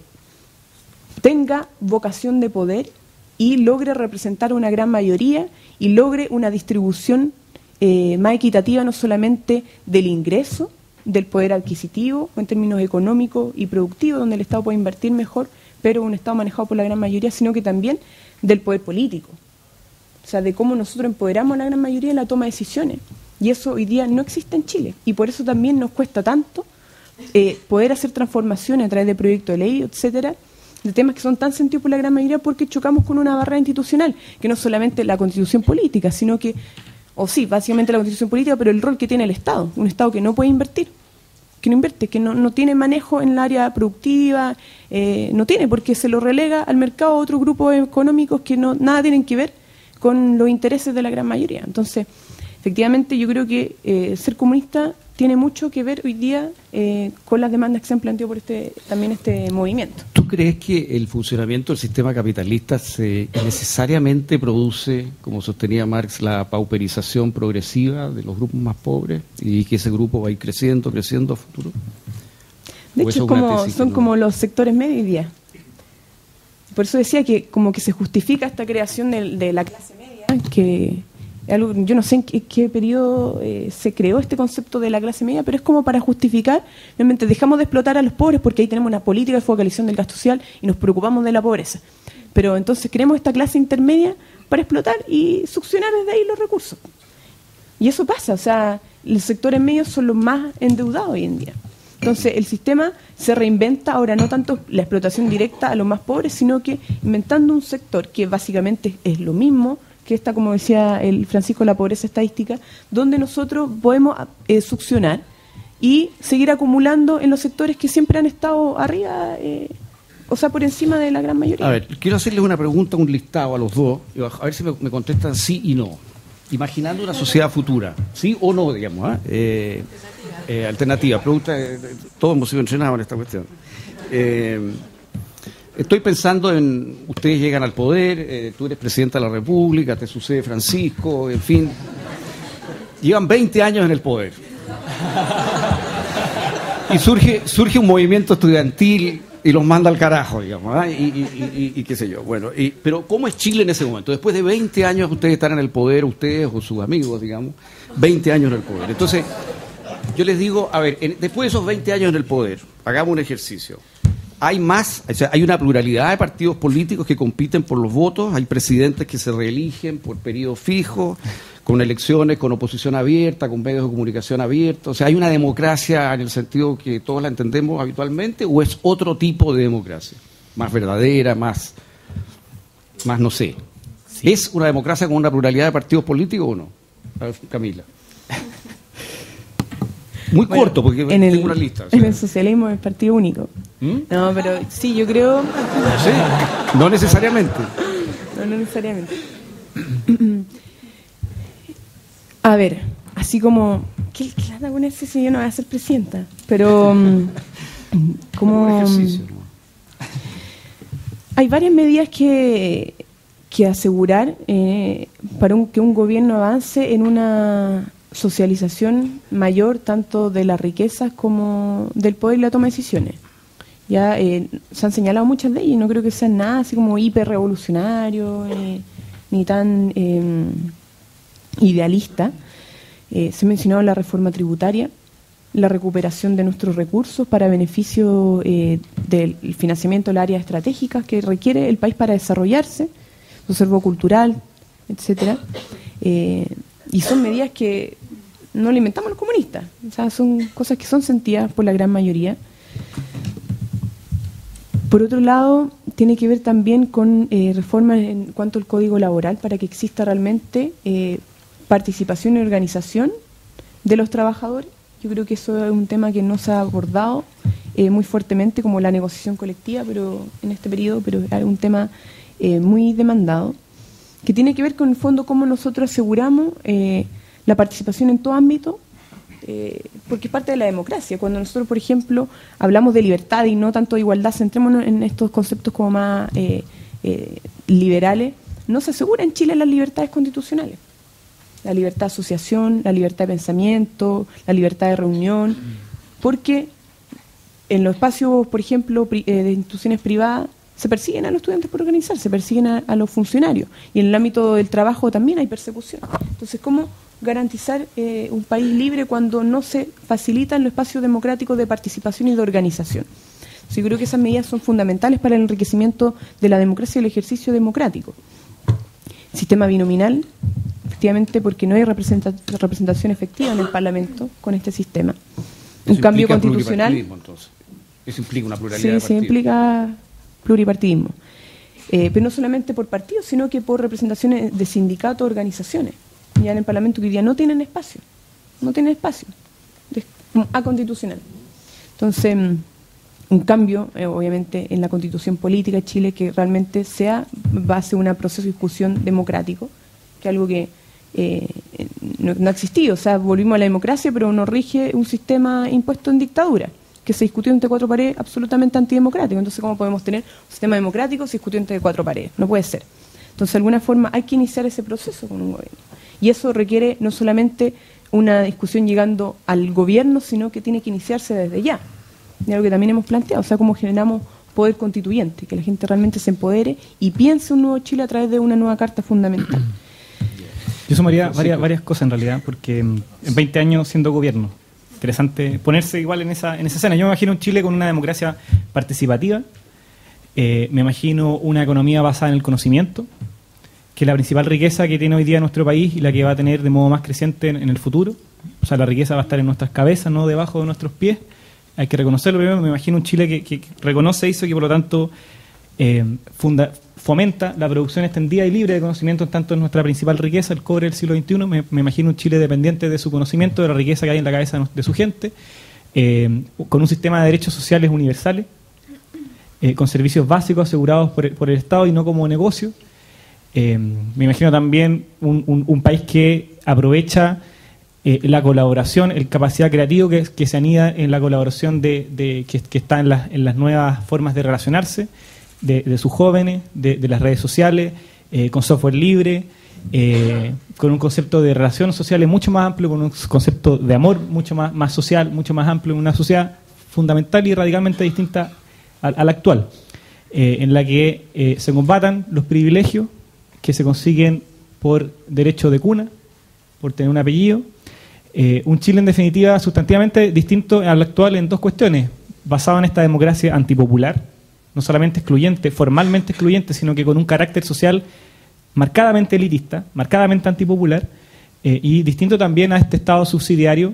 tenga vocación de poder y logre representar una gran mayoría y logre una distribución más equitativa, no solamente del ingreso, del poder adquisitivo, en términos económicos y productivos, donde el Estado puede invertir mejor, pero un Estado manejado por la gran mayoría, sino que también del poder político. O sea, de cómo nosotros empoderamos a la gran mayoría en la toma de decisiones. Y eso hoy día no existe en Chile. Y por eso también nos cuesta tanto poder hacer transformaciones a través de proyectos de ley, etcétera, de temas que son tan sentidos por la gran mayoría, porque chocamos con una barrera institucional, que no solamente la constitución política, sino que, básicamente la constitución política, pero el rol que tiene el Estado. Un Estado que no puede invertir, que no invierte, que no tiene manejo en el área productiva, no tiene, porque se lo relega al mercado a otros grupos económicos que nada tienen que ver con los intereses de la gran mayoría. Entonces, efectivamente, yo creo que ser comunista tiene mucho que ver hoy día con las demandas que se han planteado por también este movimiento. ¿Tú crees que el funcionamiento del sistema capitalista necesariamente produce, como sostenía Marx, la pauperización progresiva de los grupos más pobres y que ese grupo va a ir creciendo a futuro? De hecho, son como los sectores medios hoy día. Por eso decía que como que se justifica esta creación de la clase media, que yo no sé en qué periodo se creó este concepto de la clase media, pero es como para justificar, realmente dejamos de explotar a los pobres porque ahí tenemos una política de focalización del gasto social y nos preocupamos de la pobreza. Pero entonces creemos esta clase intermedia para explotar y succionar desde ahí los recursos. Y eso pasa, o sea, los sectores medios son los más endeudados hoy en día. Entonces el sistema se reinventa, ahora no tanto la explotación directa a los más pobres, sino que inventando un sector que básicamente es lo mismo que está, como decía el Francisco, la pobreza estadística, donde nosotros podemos succionar y seguir acumulando en los sectores que siempre han estado arriba, por encima de la gran mayoría. A ver, quiero hacerles una pregunta, un listado a los dos, a ver si me contestan sí y no. Imaginando una sociedad futura, ¿sí o no, digamos? Alternativa, pregunta, todos hemos sido entrenados en esta cuestión. Estoy pensando en, ustedes llegan al poder, tú eres presidenta de la República, te sucede Francisco, en fin, llevan 20 años en el poder. Y surge un movimiento estudiantil y los manda al carajo, digamos, y qué sé yo. Bueno, pero ¿cómo es Chile en ese momento? Después de 20 años ustedes están en el poder, ustedes o sus amigos, digamos, 20 años en el poder. Entonces, yo les digo, a ver, después de esos 20 años en el poder, hagamos un ejercicio. Hay una pluralidad de partidos políticos que compiten por los votos, hay presidentes que se reeligen por periodos fijos. con elecciones, con oposición abierta, con medios de comunicación abiertos. O sea, ¿hay una democracia en el sentido que todos la entendemos habitualmente o es otro tipo de democracia? Más verdadera, más no sé. Sí. ¿Es una democracia con una pluralidad de partidos políticos o no? A ver, Camila. Muy corto, porque tengo una lista. O sea. En el socialismo es partido único. No, pero sí, yo creo... Sí, no necesariamente. No necesariamente. A ver, así como... ¿Qué lata con ese si yo no voy a ser presidenta? Pero... como... Un ejercicio, ¿no? Hay varias medidas que asegurar para que un gobierno avance en una socialización mayor tanto de las riquezas como del poder y la toma de decisiones. Ya se han señalado muchas de ellas y no creo que sean nada así como hiperrevolucionario ni tan idealista. Se ha mencionado la reforma tributaria, la recuperación de nuestros recursos para beneficio del financiamiento de las áreas estratégicas que requiere el país para desarrollarse, su acervo cultural, etcétera. Y son medidas que no le inventamos los comunistas, o sea, son cosas que son sentidas por la gran mayoría. Por otro lado, tiene que ver también con reformas en cuanto al código laboral para que exista realmente participación y organización de los trabajadores. Yo creo que eso es un tema que no se ha abordado muy fuertemente como la negociación colectiva, pero en este periodo, pero es un tema muy demandado, que tiene que ver con el fondo cómo nosotros aseguramos la participación en todo ámbito, porque es parte de la democracia. Cuando nosotros, por ejemplo, hablamos de libertad y no tanto de igualdad, centrémonos en estos conceptos como más liberales, no se asegura en Chile las libertades constitucionales. La libertad de asociación, la libertad de pensamiento, la libertad de reunión, porque en los espacios, por ejemplo, de instituciones privadas, se persiguen a los estudiantes por organizarse, se persiguen a los funcionarios, y en el ámbito del trabajo también hay persecución. Entonces, ¿cómo garantizar un país libre cuando no se facilitan los espacios democráticos de participación y de organización? Entonces, yo creo que esas medidas son fundamentales para el enriquecimiento de la democracia y el ejercicio democrático. Sistema binominal, efectivamente, porque no hay representación efectiva en el Parlamento con este sistema. Un cambio constitucional. Entonces. Eso implica una pluralidad sí, de partidos. Sí, implica pluripartidismo. Pero no solamente por partidos, sino que por representaciones de sindicatos, organizaciones. Ya en el Parlamento que hoy día no tienen espacio. No tienen espacio. Aconstitucional. Entonces, un cambio, obviamente, en la Constitución política de Chile que realmente sea base de un proceso de discusión democrático, que es algo que no ha existido. O sea, volvimos a la democracia, pero nos rige un sistema impuesto en dictadura, que se discutió entre cuatro paredes, absolutamente antidemocrático. Entonces, ¿cómo podemos tener un sistema democrático si se discutió entre cuatro paredes? No puede ser. Entonces, de alguna forma, hay que iniciar ese proceso con un gobierno. Y eso requiere no solamente una discusión llegando al gobierno, sino que tiene que iniciarse desde ya. Y algo que también hemos planteado, o sea, cómo generamos poder constituyente, que la gente realmente se empodere y piense un nuevo Chile a través de una nueva carta fundamental. Yo sumaría varias cosas en realidad, porque en 20 años siendo gobierno, interesante ponerse igual en esa escena. Yo me imagino un Chile con una democracia participativa, me imagino una economía basada en el conocimiento, que es la principal riqueza que tiene hoy día nuestro país y la que va a tener de modo más creciente en el futuro. O sea, la riqueza va a estar en nuestras cabezas, no debajo de nuestros pies. Hay que reconocerlo primero. Me imagino un Chile que reconoce eso y que por lo tanto fomenta la producción extendida y libre de conocimiento, tanto en nuestra principal riqueza, el cobre del siglo XXI. Me imagino un Chile dependiente de su conocimiento, de la riqueza que hay en la cabeza de su gente, con un sistema de derechos sociales universales, con servicios básicos asegurados por el Estado y no como negocio. Me imagino también un país que aprovecha la colaboración, el capacidad creativa que se anida en la colaboración que está en las nuevas formas de relacionarse de sus jóvenes, de las redes sociales, con software libre, con un concepto de relaciones sociales mucho más amplio, con un concepto de amor mucho más social, mucho más amplio, en una sociedad fundamental y radicalmente distinta a la actual, en la que se combatan los privilegios que se consiguen por derecho de cuna, por tener un apellido. Un Chile, en definitiva, sustantivamente distinto al actual en dos cuestiones, basado en esta democracia antipopular, no solamente excluyente, formalmente excluyente, sino que con un carácter social marcadamente elitista, marcadamente antipopular, y distinto también a este Estado subsidiario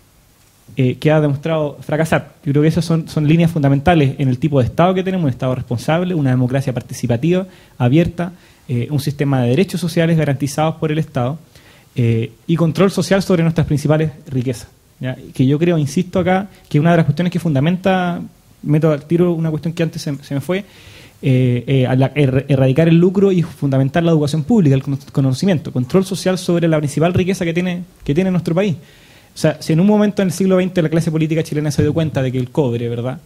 que ha demostrado fracasar. Yo creo que esas son líneas fundamentales en el tipo de Estado que tenemos, un Estado responsable, una democracia participativa, abierta, un sistema de derechos sociales garantizados por el Estado y control social sobre nuestras principales riquezas. ¿Ya? Que yo creo, insisto acá, que una de las cuestiones que fundamenta, meto al tiro una cuestión que antes se me fue, erradicar el lucro y fundamentar la educación pública, el conocimiento, control social sobre la principal riqueza que tiene nuestro país. O sea, si en un momento en el siglo XX la clase política chilena se dio cuenta de que el cobre, ¿verdad?,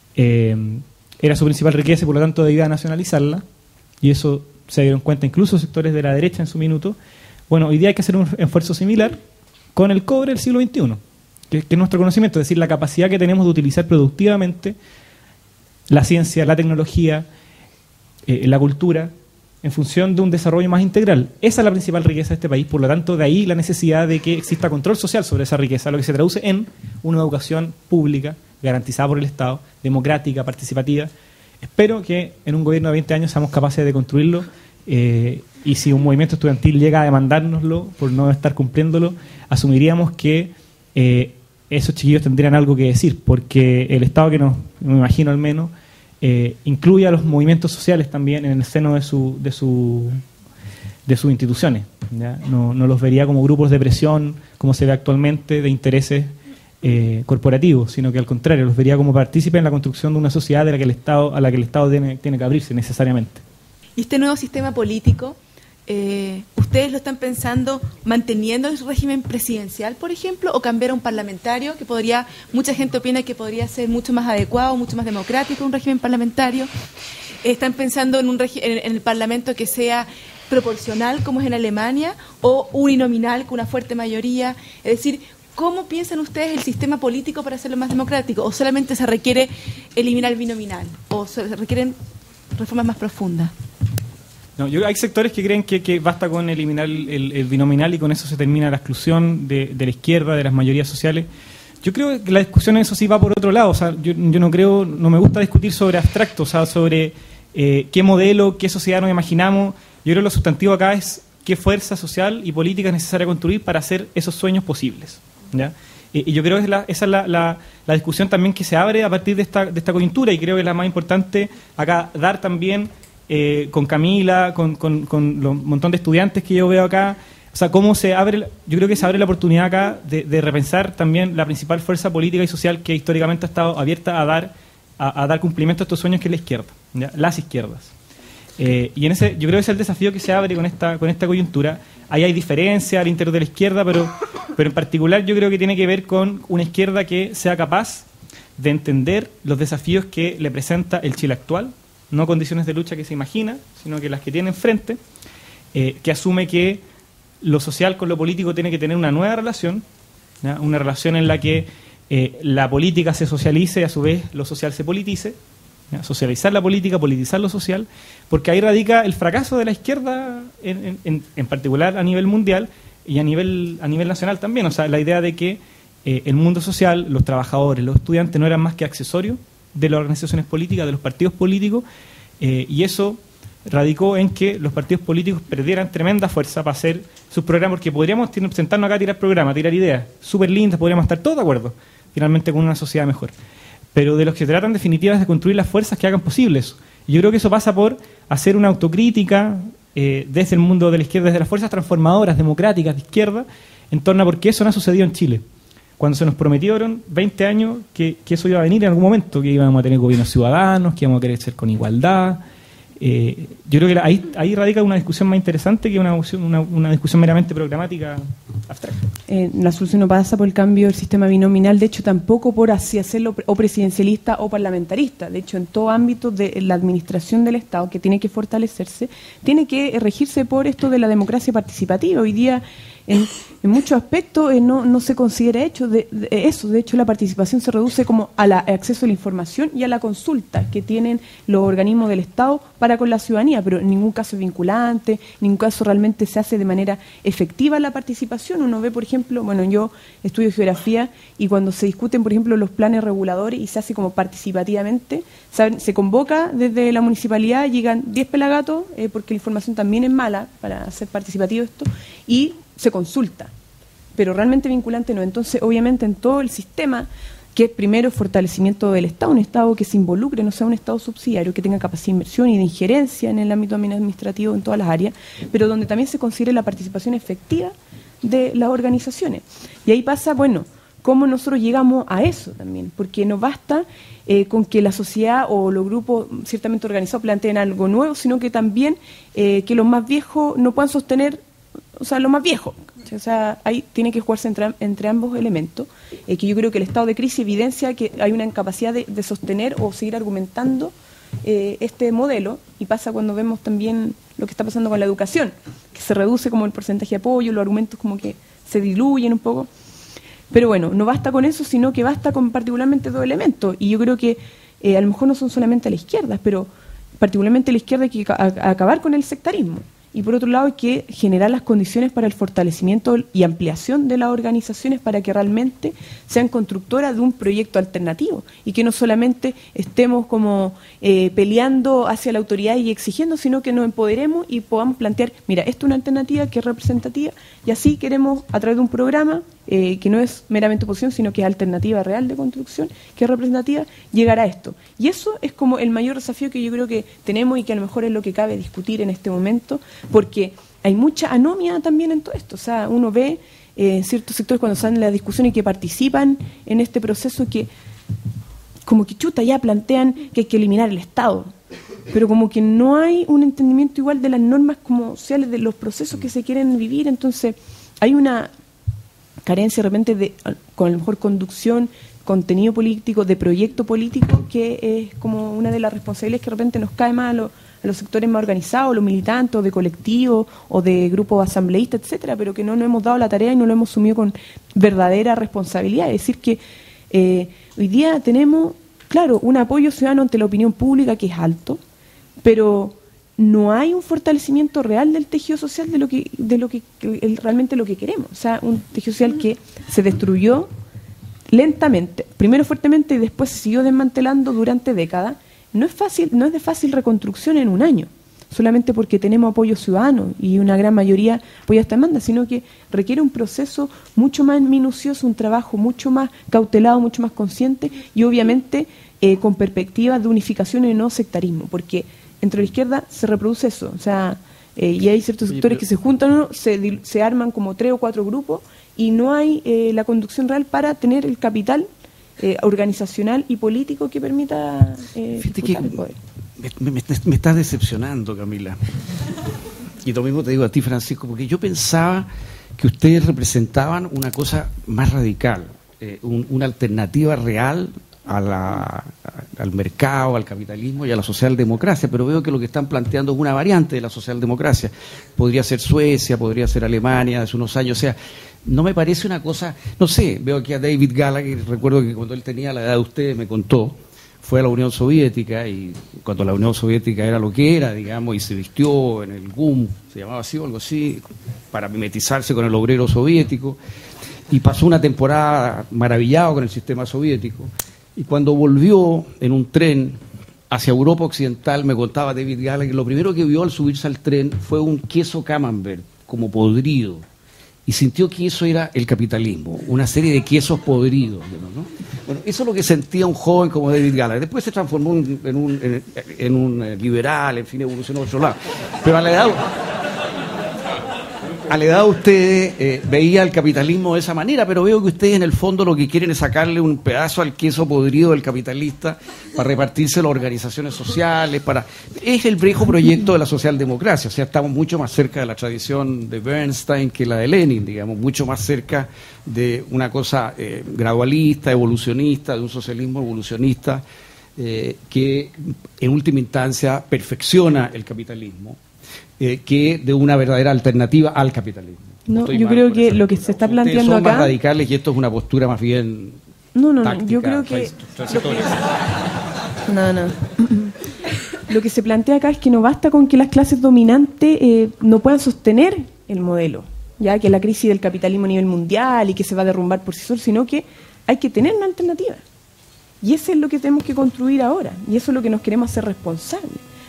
era su principal riqueza y por lo tanto debía nacionalizarla, y eso se dieron cuenta incluso sectores de la derecha en su minuto, bueno, hoy día hay que hacer un esfuerzo similar con el cobre del siglo XXI, que es nuestro conocimiento, es decir, la capacidad que tenemos de utilizar productivamente la ciencia, la tecnología, la cultura, en función de un desarrollo más integral. Esa es la principal riqueza de este país, por lo tanto, de ahí la necesidad de que exista control social sobre esa riqueza, lo que se traduce en una educación pública, garantizada por el Estado, democrática, participativa. Espero que en un gobierno de 20 años seamos capaces de construirlo, y si un movimiento estudiantil llega a demandárnoslo por no estar cumpliéndolo, asumiríamos que esos chiquillos tendrían algo que decir, porque el Estado que me imagino al menos, incluye a los movimientos sociales también en el seno de sus instituciones. ¿Ya? No los vería como grupos de presión, como se ve actualmente, de intereses corporativos, sino que al contrario, los vería como partícipes en la construcción de una sociedad a la que el Estado tiene que abrirse necesariamente. ¿Y este nuevo sistema político, ustedes lo están pensando manteniendo el régimen presidencial, por ejemplo, o cambiar a un parlamentario, que mucha gente opina que podría ser mucho más adecuado, mucho más democrático un régimen parlamentario? ¿Están pensando en el parlamento que sea proporcional, como es en Alemania, o uninominal, con una fuerte mayoría? Es decir, ¿cómo piensan ustedes el sistema político para hacerlo más democrático? ¿O solamente se requiere eliminar el binominal? ¿O se requieren reformas más profundas? No, hay sectores que creen que basta con eliminar el binominal y con eso se termina la exclusión de la izquierda, de las mayorías sociales. Yo creo que la discusión en eso sí va por otro lado. O sea, yo no me gusta discutir sobre abstractos, o sea, sobre qué modelo, qué sociedad nos imaginamos. Yo creo que lo sustantivo acá es qué fuerza social y política es necesaria construir para hacer esos sueños posibles, ¿ya? Y yo creo que esa es la discusión también que se abre a partir de esta coyuntura, y creo que es la más importante acá dar también con Camila, con los montón de estudiantes que yo veo acá. O sea, cómo yo creo que se abre la oportunidad acá de repensar también la principal fuerza política y social que históricamente ha estado abierta a dar cumplimiento a estos sueños, que es la izquierda, ¿ya? Las izquierdas. Y yo creo que es el desafío que se abre con esta coyuntura. Ahí hay diferencia al interior de la izquierda, pero en particular yo creo que tiene que ver con una izquierda que sea capaz de entender los desafíos que le presenta el Chile actual, no condiciones de lucha que se imagina, sino que las que tiene enfrente, que asume que lo social con lo político tiene que tener una nueva relación, ¿ya? Una relación en la que la política se socialice y a su vez lo social se politice, ¿ya? Socializar la política, politizar lo social, porque ahí radica el fracaso de la izquierda en particular a nivel mundial y a nivel nacional también. O sea, la idea de que el mundo social, los trabajadores, los estudiantes no eran más que accesorios de las organizaciones políticas, de los partidos políticos, y eso radicó en que los partidos políticos perdieran tremenda fuerza para hacer sus programas, porque podríamos sentarnos acá a tirar programas, a tirar ideas súper lindas, podríamos estar todos de acuerdo, finalmente con una sociedad mejor. Pero de los que se tratan en definitiva es de construir las fuerzas que hagan posible eso. Y yo creo que eso pasa por hacer una autocrítica desde el mundo de la izquierda, desde las fuerzas transformadoras, democráticas, de izquierda, en torno a por qué eso no ha sucedido en Chile. Cuando se nos prometieron 20 años que eso iba a venir en algún momento, que íbamos a tener gobiernos ciudadanos, que íbamos a querer ser con igualdad. Yo creo que ahí radica una discusión más interesante que una discusión meramente programática abstracta. La solución no pasa por el cambio del sistema binominal, de hecho tampoco por así hacerlo o presidencialista o parlamentarista. De hecho, en todo ámbito de la administración del Estado, que tiene que fortalecerse, tiene que regirse por esto de la democracia participativa. Hoy día, en muchos aspectos, no se considera eso. De hecho, la participación se reduce como al acceso a la información y a la consulta que tienen los organismos del Estado para con la ciudadanía, pero en ningún caso es vinculante, en ningún caso realmente se hace de manera efectiva la participación. Uno ve, por ejemplo, yo estudio geografía y cuando se discuten, por ejemplo, los planes reguladores y se hace como participativamente, se convoca desde la municipalidad, llegan 10 pelagatos, porque la información también es mala para hacer participativo esto, y se consulta, pero realmente vinculante no. Entonces, obviamente, en todo el sistema, que es primero fortalecimiento del Estado, un Estado que se involucre, no sea un Estado subsidiario, que tenga capacidad de inversión y de injerencia en el ámbito administrativo en todas las áreas, pero donde también se considere la participación efectiva de las organizaciones. Y ahí pasa, bueno, cómo nosotros llegamos a eso también, porque no basta con que la sociedad o los grupos ciertamente organizados planteen algo nuevo, sino que también que los más viejos no puedan sostener, o sea, lo más viejo. O sea, ahí tiene que jugarse entre ambos elementos, que yo creo que el estado de crisis evidencia que hay una incapacidad de sostener o seguir argumentando este modelo, y pasa cuando vemos también lo que está pasando con la educación, que se reduce como el porcentaje de apoyo, los argumentos como que se diluyen un poco. Pero bueno, no basta con eso, sino que basta con particularmente dos elementos, y yo creo que a lo mejor no son solamente a la izquierda, pero particularmente a la izquierda hay que acabar con el sectarismo. Y por otro lado hay que generar las condiciones para el fortalecimiento y ampliación de las organizaciones para que realmente sean constructoras de un proyecto alternativo y que no solamente estemos como peleando hacia la autoridad y exigiendo, sino que nos empoderemos y podamos plantear, mira, esto es una alternativa que es representativa, y así queremos, a través de un programa que no es meramente oposición, sino que es alternativa real de construcción, que es representativa, llegar a esto. Y eso es como el mayor desafío que yo creo que tenemos y que a lo mejor es lo que cabe discutir en este momento, porque hay mucha anomia también en todo esto. O sea, uno ve en ciertos sectores cuando salen las discusiones y que participan en este proceso que como que chuta ya plantean que hay que eliminar el Estado, pero como que no hay un entendimiento igual de las normas como sociales, de los procesos que se quieren vivir. Entonces hay una carencia de repente con a lo mejor conducción, contenido político, de proyecto político, que es como una de las responsabilidades que de repente nos cae más a los sectores más organizados, los militantes, o de colectivos, o de grupos asambleístas, etcétera, pero que no nos hemos dado la tarea y no lo hemos asumido con verdadera responsabilidad. Es decir, que hoy día tenemos, claro, un apoyo ciudadano ante la opinión pública que es alto, pero no hay un fortalecimiento real del tejido social de lo que realmente lo que queremos. O sea, un tejido social que se destruyó lentamente, primero fuertemente y después se siguió desmantelando durante décadas. No es de fácil reconstrucción en un año, solamente porque tenemos apoyo ciudadano y una gran mayoría apoya esta demanda, sino que requiere un proceso mucho más minucioso, un trabajo mucho más cautelado, mucho más consciente, y obviamente con perspectivas de unificación y no sectarismo, porque entre la izquierda se reproduce eso. O sea, y hay ciertos sectores que se juntan, se arman como 3 o 4 grupos, y no hay la conducción real para tener el capital organizacional y político que permita disputar el poder. Me estás decepcionando, Camila. Y lo mismo te digo a ti, Francisco, porque yo pensaba que ustedes representaban una cosa más radical, una alternativa real al mercado, al capitalismo y a la socialdemocracia, pero veo que lo que están planteando es una variante de la socialdemocracia. Podría ser Suecia, podría ser Alemania hace unos años. O sea, no me parece una cosa, no sé, veo aquí a David Gallagher, recuerdo que cuando él tenía la edad de ustedes me contó, fue a la Unión Soviética, y cuando la Unión Soviética era lo que era, digamos, y se vistió en el GUM, se llamaba así o algo así, para mimetizarse con el obrero soviético, y pasó una temporada maravillado con el sistema soviético. Y cuando volvió en un tren hacia Europa Occidental, me contaba David Gallagher que lo primero que vio al subirse al tren fue un queso camembert, como podrido, y sintió que eso era el capitalismo, una serie de quesos podridos, ¿no? Bueno, eso es lo que sentía un joven como David Gallagher. Después se transformó en un liberal, en fin, evolucionó a otro lado. Pero a la edad de ustedes veía el capitalismo de esa manera, pero veo que ustedes en el fondo lo que quieren es sacarle un pedazo al queso podrido del capitalista para repartirse las organizaciones sociales. Es el viejo proyecto de la socialdemocracia. O sea, estamos mucho más cerca de la tradición de Bernstein que la de Lenin, digamos, mucho más cerca de una cosa gradualista, evolucionista, de un socialismo evolucionista que en última instancia perfecciona el capitalismo, que de una verdadera alternativa al capitalismo. No, yo creo que lo que se está planteando son acá... más radicales, y esto es una postura más bien táctica, yo creo que... Lo que se plantea acá es que no basta con que las clases dominantes no puedan sostener el modelo, ya que la crisis del capitalismo a nivel mundial y que se va a derrumbar por sí solo, sino que hay que tener una alternativa. Y eso es lo que tenemos que construir ahora, y eso es lo que nos queremos hacer responsables.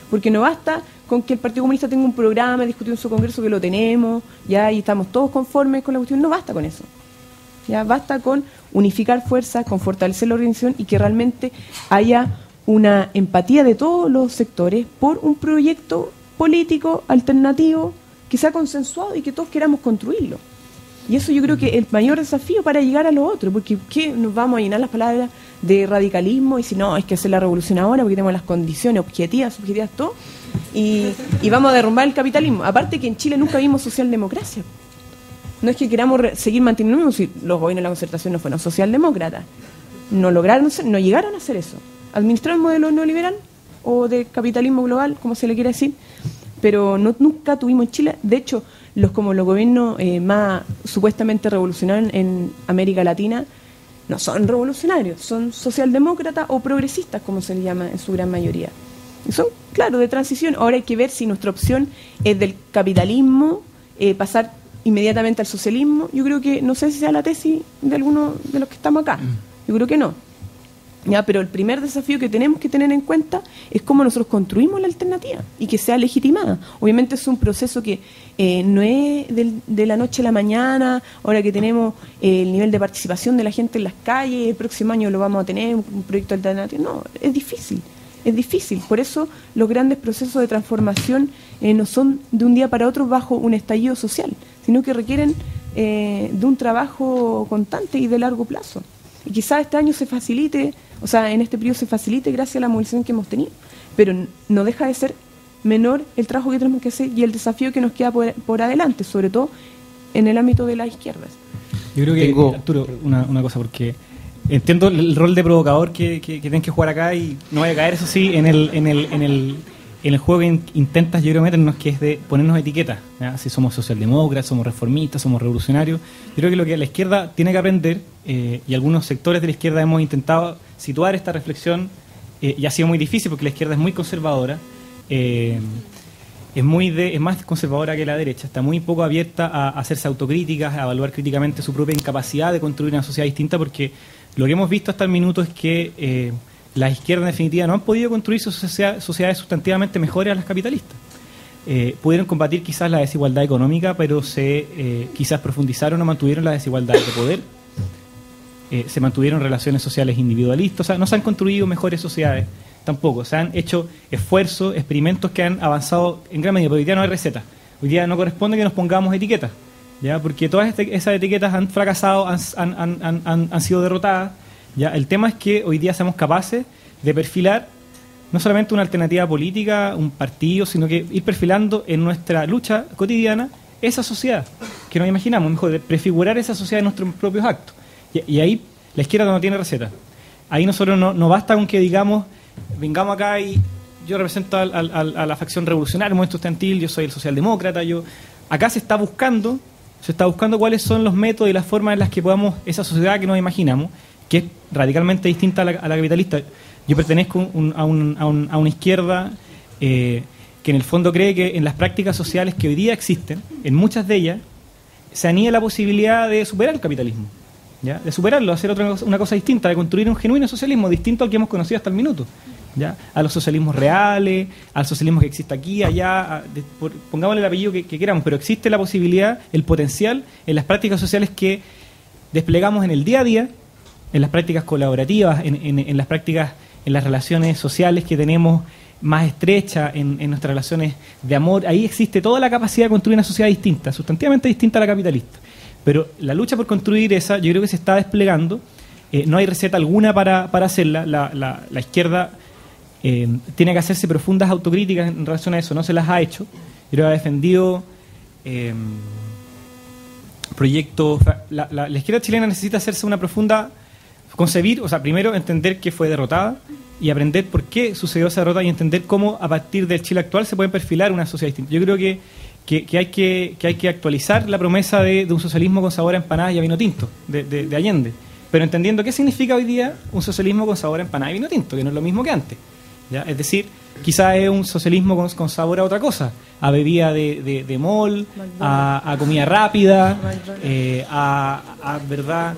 porque no basta con que el Partido Comunista tenga un programa discutido en su Congreso, que lo tenemos, ya, y estamos todos conformes con la cuestión. No basta con eso. Ya basta con unificar fuerzas, con fortalecer la organización y que realmente haya una empatía de todos los sectores por un proyecto político alternativo que sea consensuado y que todos queramos construirlo. Y eso yo creo que es el mayor desafío para llegar a lo otro, porque ¿qué nos vamos a llenar las palabras de radicalismo? Y si no, hay que hacer la revolución ahora porque tenemos las condiciones objetivas, subjetivas, todo, y vamos a derrumbar el capitalismo. Aparte que en Chile nunca vimos socialdemocracia. No es que queramos seguir manteniendo lo mismo, si los gobiernos de la concertación no fueron socialdemócratas, no llegaron a hacer eso. Administrar un modelo neoliberal o de capitalismo global, como se le quiera decir, pero nunca tuvimos en Chile. De hecho, los gobiernos más supuestamente revolucionarios en América Latina no son revolucionarios, son socialdemócratas o progresistas, como se les llama en su gran mayoría. Y son, claro, de transición. Ahora hay que ver si nuestra opción es del capitalismo, pasar inmediatamente al socialismo. Yo creo que, no sé si sea la tesis de algunos de los que estamos acá, yo creo que no. Ya, pero el primer desafío que tenemos que tener en cuenta es cómo nosotros construimos la alternativa y que sea legitimada. Obviamente es un proceso que no es de la noche a la mañana. Ahora que tenemos el nivel de participación de la gente en las calles, el próximo año lo vamos a tener, un proyecto alternativo. No, es difícil. Por eso los grandes procesos de transformación no son de un día para otro bajo un estallido social, sino que requieren de un trabajo constante y de largo plazo. Y quizás este año se facilite, o sea, en este periodo se facilite gracias a la movilización que hemos tenido, pero no deja de ser menor el trabajo que tenemos que hacer y el desafío que nos queda por adelante, sobre todo en el ámbito de las izquierdas. Yo creo que, Arturo, una cosa, porque entiendo el rol de provocador que tienen que jugar acá y no vaya a caer, eso sí, en el juego que intentas, yo creo, meternos, que es de ponernos etiquetas, ¿ya? Si somos socialdemócratas, somos reformistas, somos revolucionarios. Yo creo que lo que la izquierda tiene que aprender, y algunos sectores de la izquierda hemos intentado situar esta reflexión, y ha sido muy difícil porque la izquierda es muy conservadora, es más conservadora que la derecha, está muy poco abierta a hacerse autocríticas, a evaluar críticamente su propia incapacidad de construir una sociedad distinta, porque lo que hemos visto hasta el minuto es que las izquierdas en definitiva no han podido construir sociedades sustantivamente mejores a las capitalistas. Pudieron combatir quizás la desigualdad económica, pero quizás profundizaron o mantuvieron las desigualdades de poder, se mantuvieron relaciones sociales individualistas, o sea, no se han construido mejores sociedades tampoco, se han hecho esfuerzos, experimentos que han avanzado en gran medida, pero hoy día no hay receta, hoy día no corresponde que nos pongamos etiquetas, ¿ya? Porque todas esas etiquetas han fracasado, han sido derrotadas. Ya, el tema es que hoy día seamos capaces de perfilar no solamente una alternativa política, un partido, sino que ir perfilando en nuestra lucha cotidiana esa sociedad que nos imaginamos, mejor, de prefigurar esa sociedad en nuestros propios actos. Y ahí la izquierda no tiene receta. Ahí nosotros no basta con que digamos, vengamos acá y yo represento a la facción revolucionaria, el movimiento estudiantil, yo soy el socialdemócrata, acá se está buscando cuáles son los métodos y las formas en las que podamos, esa sociedad que nos imaginamos, que es radicalmente distinta a la capitalista. Yo pertenezco a una izquierda que en el fondo cree que en las prácticas sociales que hoy día existen, en muchas de ellas, se anida la posibilidad de superar el capitalismo, ¿ya? De superarlo, hacer una cosa distinta, de construir un genuino socialismo distinto al que hemos conocido hasta el minuto, ¿ya? A los socialismos reales, al socialismo que existe aquí, allá, pongámosle el apellido que queramos, pero existe la posibilidad, el potencial en las prácticas sociales que desplegamos en el día a día, en las prácticas colaborativas, en las prácticas, en las relaciones sociales que tenemos más estrechas, en nuestras relaciones de amor. Ahí existe toda la capacidad de construir una sociedad distinta, sustantivamente distinta a la capitalista. Pero la lucha por construir esa, yo creo que se está desplegando. No hay receta alguna para hacerla. La izquierda tiene que hacerse profundas autocríticas en relación a eso. No se las ha hecho. Yo creo que ha defendido proyectos. La izquierda chilena necesita hacerse una profunda... concebir, o sea, primero entender que fue derrotada y aprender por qué sucedió esa derrota y entender cómo a partir del Chile actual se puede perfilar una sociedad distinta. Yo creo que hay que actualizar la promesa de un socialismo con sabor a empanadas y a vino tinto, de Allende, pero entendiendo qué significa hoy día un socialismo con sabor a empanadas y vino tinto, que no es lo mismo que antes, ¿ya? Es decir, quizás es un socialismo con sabor a otra cosa, a bebida de mall, a comida rápida, a verdad...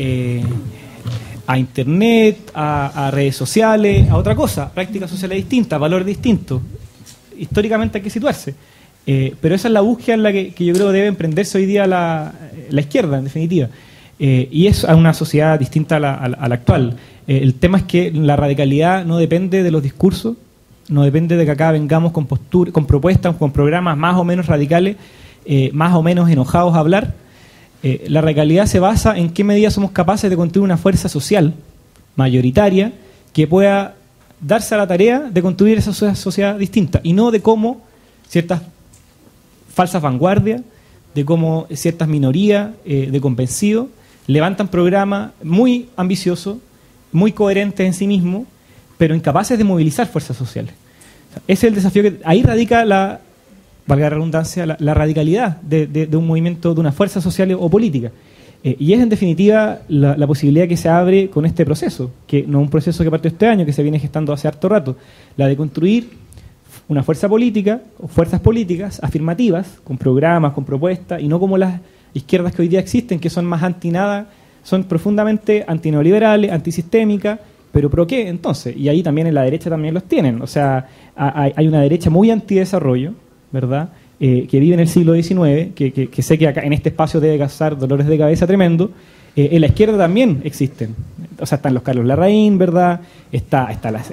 a internet, a redes sociales, a otra cosa, prácticas sociales distintas, valores distintos, históricamente hay que situarse. Pero esa es la búsqueda en la que yo creo debe emprenderse hoy día la izquierda, en definitiva. Y es a una sociedad distinta a la actual. El tema es que la radicalidad no depende de los discursos, no depende de que acá vengamos con propuestas, con programas más o menos radicales, más o menos enojados a hablar. La radicalidad se basa en qué medida somos capaces de construir una fuerza social mayoritaria que pueda darse a la tarea de construir esa sociedad distinta, y no de cómo ciertas falsas vanguardias, de cómo ciertas minorías de convencidos levantan programas muy ambiciosos, muy coherentes en sí mismos, pero incapaces de movilizar fuerzas sociales. O sea, ese es el desafío ahí radica valga la redundancia, la radicalidad de un movimiento, de una fuerza social o política. Y es en definitiva la posibilidad que se abre con este proceso, que no es un proceso que partió este año, que se viene gestando hace harto rato, la de construir una fuerza política, o fuerzas políticas afirmativas, con programas, con propuestas, y no como las izquierdas que hoy día existen, que son más anti-nada, son profundamente antineoliberales, antisistémicas, pero ¿pro qué entonces? Y ahí también en la derecha también los tienen. O sea, hay una derecha muy antidesarrollo, ¿verdad?, que vive en el siglo XIX, que sé que acá en este espacio debe causar dolores de cabeza tremendo. En la izquierda también existen. O sea, están los Carlos Larraín, ¿verdad? Está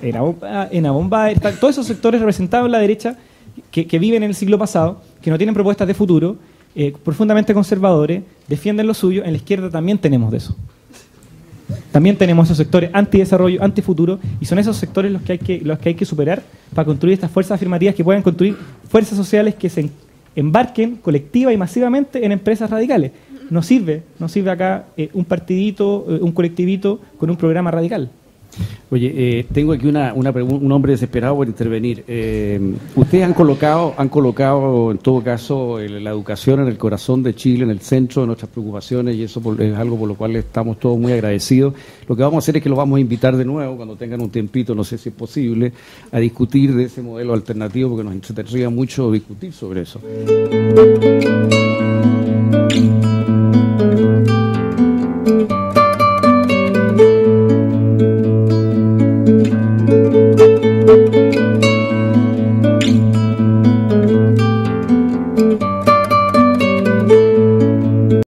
Ena Bombay, todos esos sectores representados en la derecha que viven en el siglo pasado, que no tienen propuestas de futuro, profundamente conservadores, defienden lo suyo. En la izquierda también tenemos de eso. También tenemos esos sectores antidesarrollo, antifuturo, y son esos sectores los que hay que superar para construir estas fuerzas afirmativas que puedan construir fuerzas sociales que se embarquen colectiva y masivamente en empresas radicales. No sirve acá un partidito, un colectivito con un programa radical. Oye, tengo aquí un hombre desesperado por intervenir. Ustedes han colocado en todo caso la educación en el corazón de Chile, en el centro de nuestras preocupaciones, y eso es algo por lo cual estamos todos muy agradecidos. Lo que vamos a hacer es que los vamos a invitar de nuevo, cuando tengan un tiempito, no sé si es posible, a discutir de ese modelo alternativo, porque nos interesaría mucho discutir sobre eso.